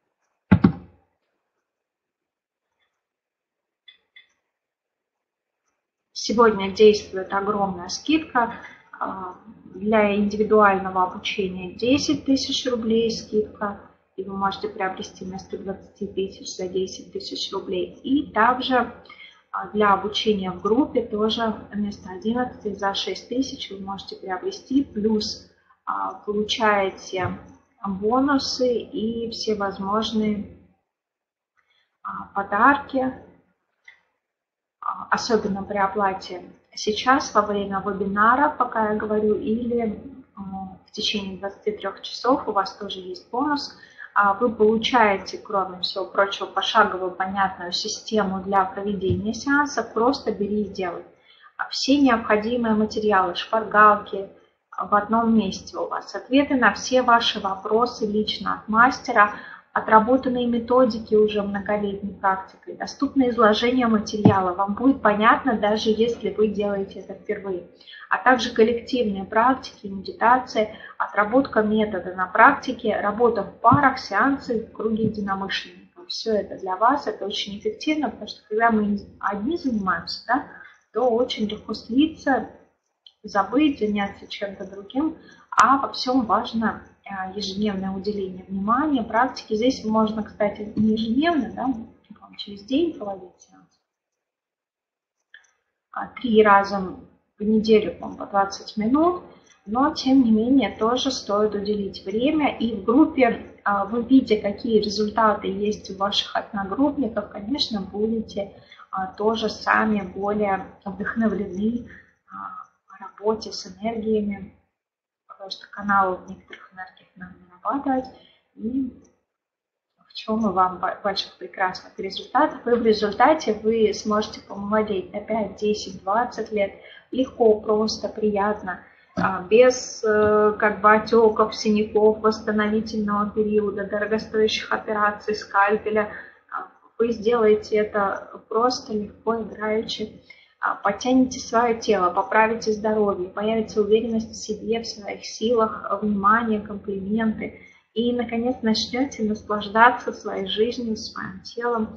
Сегодня действует огромная скидка. Для индивидуального обучения 10 тысяч рублей скидка. И вы можете приобрести вместо 20 тысяч за 10 тысяч рублей. И также для обучения в группе тоже вместо 11 за 6 тысяч вы можете приобрести. Плюс получаете бонусы и все возможные подарки. Особенно при оплате сейчас, во время вебинара, пока я говорю, или в течение 23 часов у вас тоже есть бонус. Вы получаете, кроме всего прочего, пошаговую понятную систему для проведения сеанса. Просто бери и делай. Все необходимые материалы, шпаргалки в одном месте у вас. Ответы на все ваши вопросы лично от мастера, отработанные методики уже многолетней практикой, доступное изложение материала. Вам будет понятно, даже если вы делаете это впервые. А также коллективные практики, медитации, отработка метода на практике, работа в парах, сеансы в круге единомышленников. Все это для вас, это очень эффективно, потому что когда мы одни занимаемся, да, то очень легко слиться, забыть, заняться чем-то другим, а во всем важно ежедневное уделение внимания, практики. Здесь можно, кстати, не ежедневно, да, через день проводить сеанс. 3 раза в неделю по 20 минут, но тем не менее тоже стоит уделить время. И в группе вы видите, какие результаты есть у ваших одногруппников, конечно, будете тоже сами более вдохновлены работе с энергиями, потому что каналы в некоторых энергиях надо нарабатывать, и в чем и вам больших прекрасных результатов. И в результате вы сможете помолодеть на 5, 10, 20 лет легко, просто, приятно, без отеков, синяков, восстановительного периода, дорогостоящих операций, скальпеля. Вы сделаете это просто, легко, играючи. Подтяните свое тело, поправите здоровье, появится уверенность в себе, в своих силах, внимание, комплименты. И, наконец, начнете наслаждаться своей жизнью, своим телом.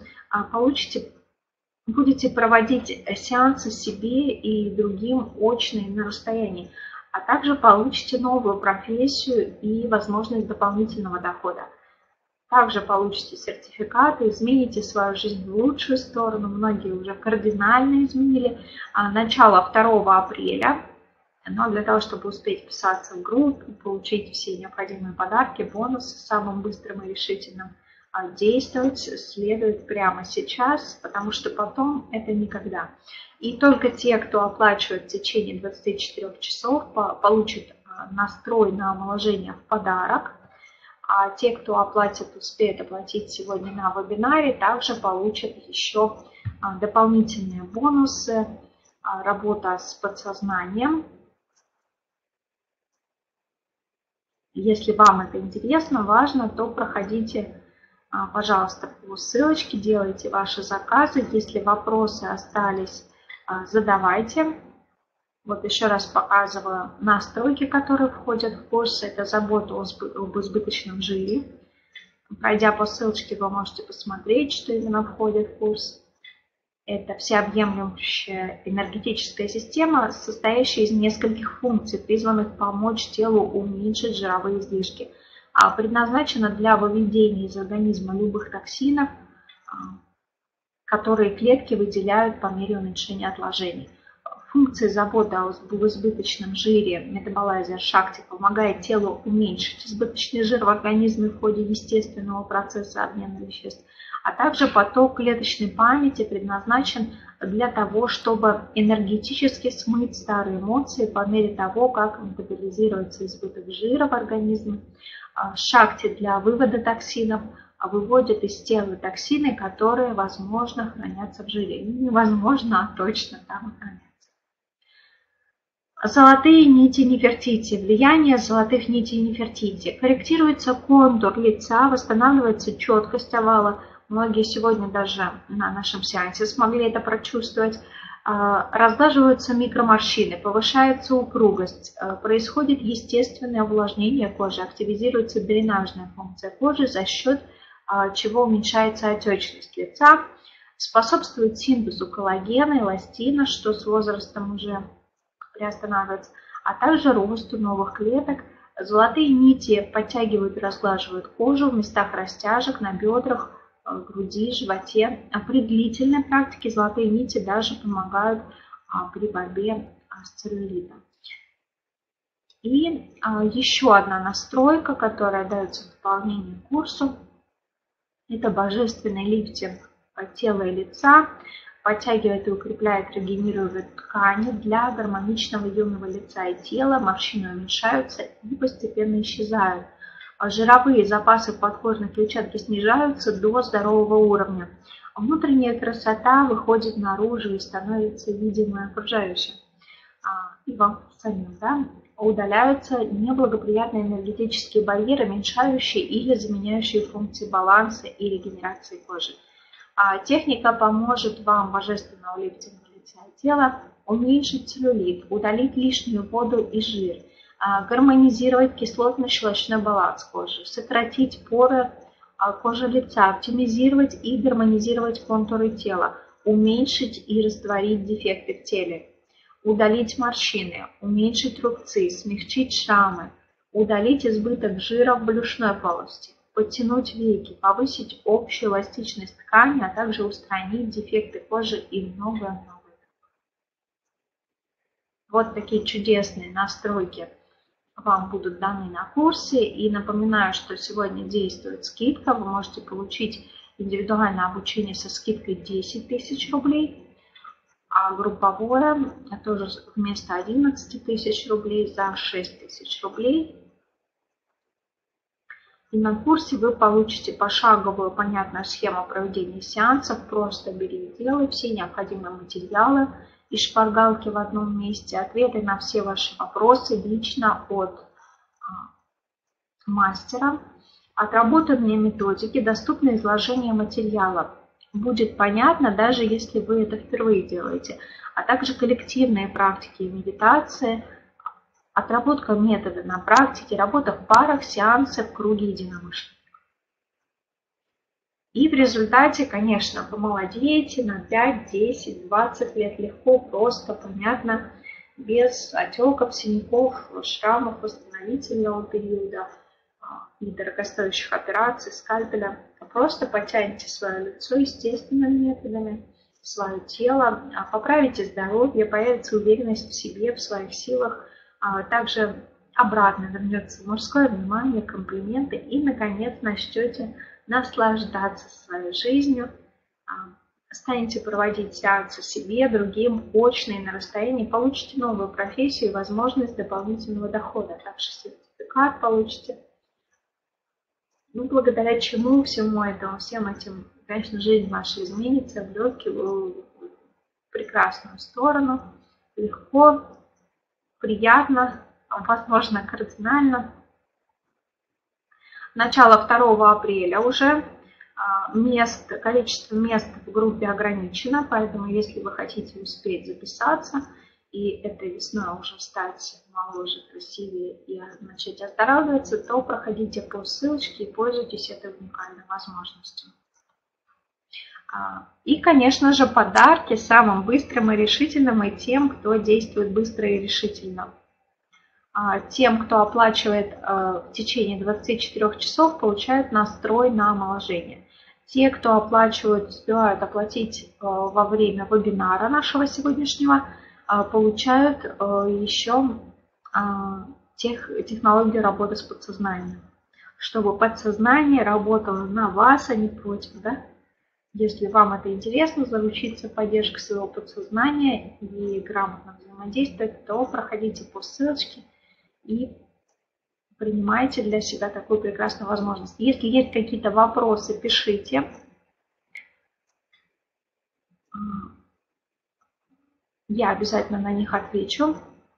Будете проводить сеансы себе и другим очные на расстоянии. А также получите новую профессию и возможность дополнительного дохода. Также получите сертификаты, измените свою жизнь в лучшую сторону. Многие уже кардинально изменили. Начало 2 апреля. Но для того, чтобы успеть вписаться в группу, получить все необходимые подарки, бонусы самым быстрым и решительным, действовать следует прямо сейчас, потому что потом это никогда. И только те, кто оплачивает в течение 24 часов, получат настрой на омоложение в подарок. А те, кто успеет оплатить сегодня на вебинаре, также получат еще дополнительные бонусы, работа с подсознанием. Если вам это интересно, важно, то проходите, пожалуйста, по ссылочке, делайте ваши заказы. Если вопросы остались, задавайте. Вот еще раз показываю настройки, которые входят в курс. Это забота об избыточном жире. Пройдя по ссылочке, вы можете посмотреть, что именно входит в курс. Это всеобъемлющая энергетическая система, состоящая из нескольких функций, призванных помочь телу уменьшить жировые излишки. Предназначена для выведения из организма любых токсинов, которые клетки выделяют по мере уменьшения отложений. Функция заботы об избыточном жире метаболайзер Шакти помогает телу уменьшить избыточный жир в организме в ходе естественного процесса обмена веществ. А также поток клеточной памяти предназначен для того, чтобы энергетически смыть старые эмоции по мере того, как метаболизируется избыток жира в организме. Шакти для вывода токсинов выводит из тела токсины, которые, возможно, хранятся в жире. Невозможно, а точно там хранятся. Золотые нити Нефертити. Влияние золотых нитей Нефертити. Корректируется контур лица, восстанавливается четкость овала. Многие сегодня даже на нашем сеансе смогли это прочувствовать. Разглаживаются микроморщины, повышается упругость, происходит естественное увлажнение кожи, активизируется дренажная функция кожи, за счет чего уменьшается отечность лица, способствует синтезу коллагена, эластина, что с возрастом уже приостанавливается, а также росту новых клеток. Золотые нити подтягивают и разглаживают кожу в местах растяжек, на бедрах, груди, животе. При длительной практике золотые нити даже помогают при борьбе с целлюлитом. И еще одна настройка, которая дается в дополнение к курсу, это божественный лифтинг тела и лица. Подтягивает и укрепляет, регенерирует ткани для гармоничного юного лица и тела. Морщины уменьшаются и постепенно исчезают. Жировые запасы подкожной клетчатки снижаются до здорового уровня. Внутренняя красота выходит наружу и становится видимой окружающим. И вам самим, да? Удаляются неблагоприятные энергетические барьеры, уменьшающие или заменяющие функции баланса и регенерации кожи. Техника поможет вам божественного лифтинга лица и тела уменьшить целлюлит, удалить лишнюю воду и жир, гармонизировать кислотно-щелочной баланс кожи, сократить поры кожи лица, оптимизировать и гармонизировать контуры тела, уменьшить и растворить дефекты в теле, удалить морщины, уменьшить рубцы, смягчить шрамы, удалить избыток жира в брюшной полости, подтянуть веки, повысить общую эластичность ткани, а также устранить дефекты кожи и многое-многое. Вот такие чудесные настройки вам будут даны на курсе. И напоминаю, что сегодня действует скидка. Вы можете получить индивидуальное обучение со скидкой 10 тысяч рублей, а групповое тоже вместо 11 тысяч рублей за 6 тысяч рублей. И на курсе вы получите пошаговую понятную схему проведения сеансов. Просто бери и делай все необходимые материалы и шпаргалки в одном месте, ответы на все ваши вопросы лично от мастера, отработанные методики, доступное изложение материалов. Будет понятно, даже если вы это впервые делаете, а также коллективные практики и медитации, отработка метода на практике, работа в парах, сеансы в круге единомышленников. И в результате, конечно, вы молодеете на 5, 10, 20 лет легко, просто, понятно, без отеков, синяков, шрамов, восстановительного периода и дорогостоящих операций, скальпеля. Просто потяните свое лицо естественными методами, свое тело, поправите здоровье, появится уверенность в себе, в своих силах, также обратно вернется мужское внимание, комплименты и, наконец, начнете наслаждаться своей жизнью, станете проводить сеансы себе, другим, очно и на расстоянии, получите новую профессию и возможность дополнительного дохода, также сертификат получите. Ну, благодаря чему всему этому, всем этим, конечно, жизнь ваша изменится в легкую, в прекрасную сторону, легко, приятно, возможно, кардинально. Начало 2 апреля уже. Количество мест в группе ограничено, поэтому если вы хотите успеть записаться и этой весной уже стать моложе, красивее и начать оздоравливаться, то проходите по ссылочке и пользуйтесь этой уникальной возможностью. И, конечно же, подарки самым быстрым и решительным и тем, кто действует быстро и решительно. Тем, кто оплачивает в течение 24 часов, получают настрой на омоложение. Те, кто оплачивают, успевают оплатить во время вебинара нашего сегодняшнего, получают еще технологию работы с подсознанием. Чтобы подсознание работало на вас, а не против. Да? Если вам это интересно, заручиться поддержкой своего подсознания и грамотно взаимодействовать, то проходите по ссылочке и принимайте для себя такую прекрасную возможность. Если есть какие-то вопросы, пишите. Я обязательно на них отвечу.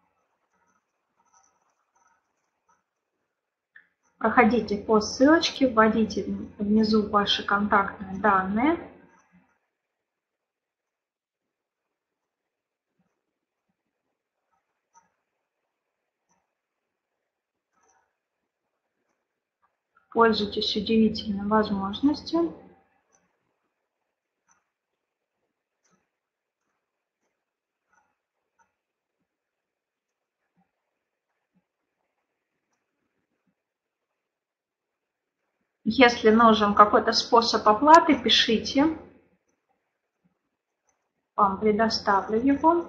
Проходите по ссылочке, вводите внизу ваши контактные данные. Пользуйтесь удивительной возможностью. Если нужен какой-то способ оплаты, пишите. Вам предоставлю его.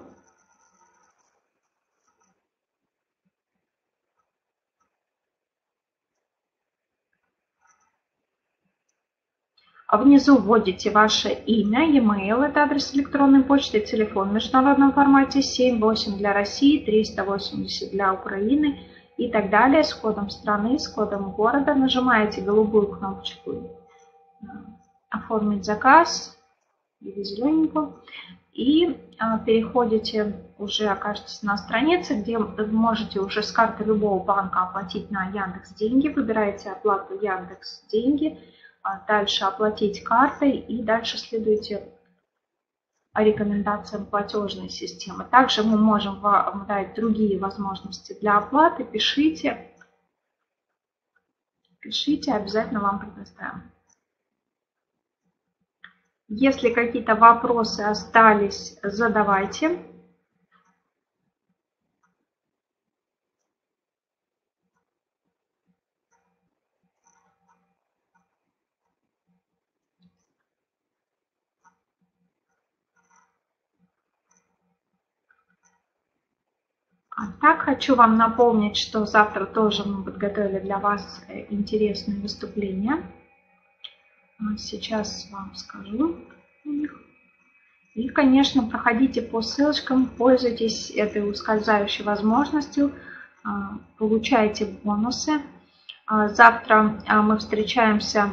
Внизу вводите ваше имя, e-mail, это адрес электронной почты, телефон в международном формате 78 для России, 380 для Украины и так далее, с кодом страны, с кодом города. Нажимаете голубую кнопочку «Оформить заказ» или зелененькую и переходите, уже окажетесь на странице, где вы можете уже с карты любого банка оплатить на Яндекс.Деньги. Выбираете оплату Яндекс.Деньги. Дальше оплатить картой и дальше следуйте рекомендациям платежной системы. Также мы можем вам дать другие возможности для оплаты. Пишите, обязательно вам предоставим. Если какие-то вопросы остались, задавайте. Так, хочу вам напомнить, что завтра тоже мы подготовили для вас интересные выступления. Сейчас вам скажу о них. И, конечно, проходите по ссылочкам, пользуйтесь этой ускользающей возможностью, получайте бонусы. Завтра мы встречаемся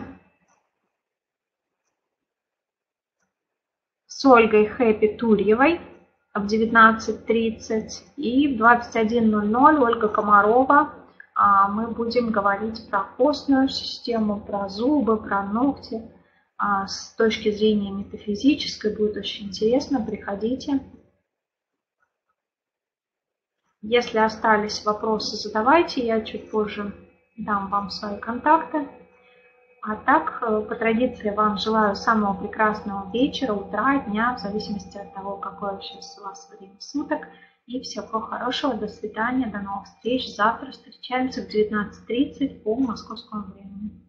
с Ольгой Хэппи Турьевой в 19:30 и в 21:00 Ольга Комарова. Мы будем говорить про костную систему, про зубы, про ногти. С точки зрения метафизической будет очень интересно. Приходите. Если остались вопросы, задавайте. Я чуть позже дам вам свои контакты. А так, по традиции, вам желаю самого прекрасного вечера, утра, дня, в зависимости от того, какое сейчас у вас время суток. И всего хорошего, до свидания, до новых встреч. Завтра встречаемся в 19:30 по московскому времени.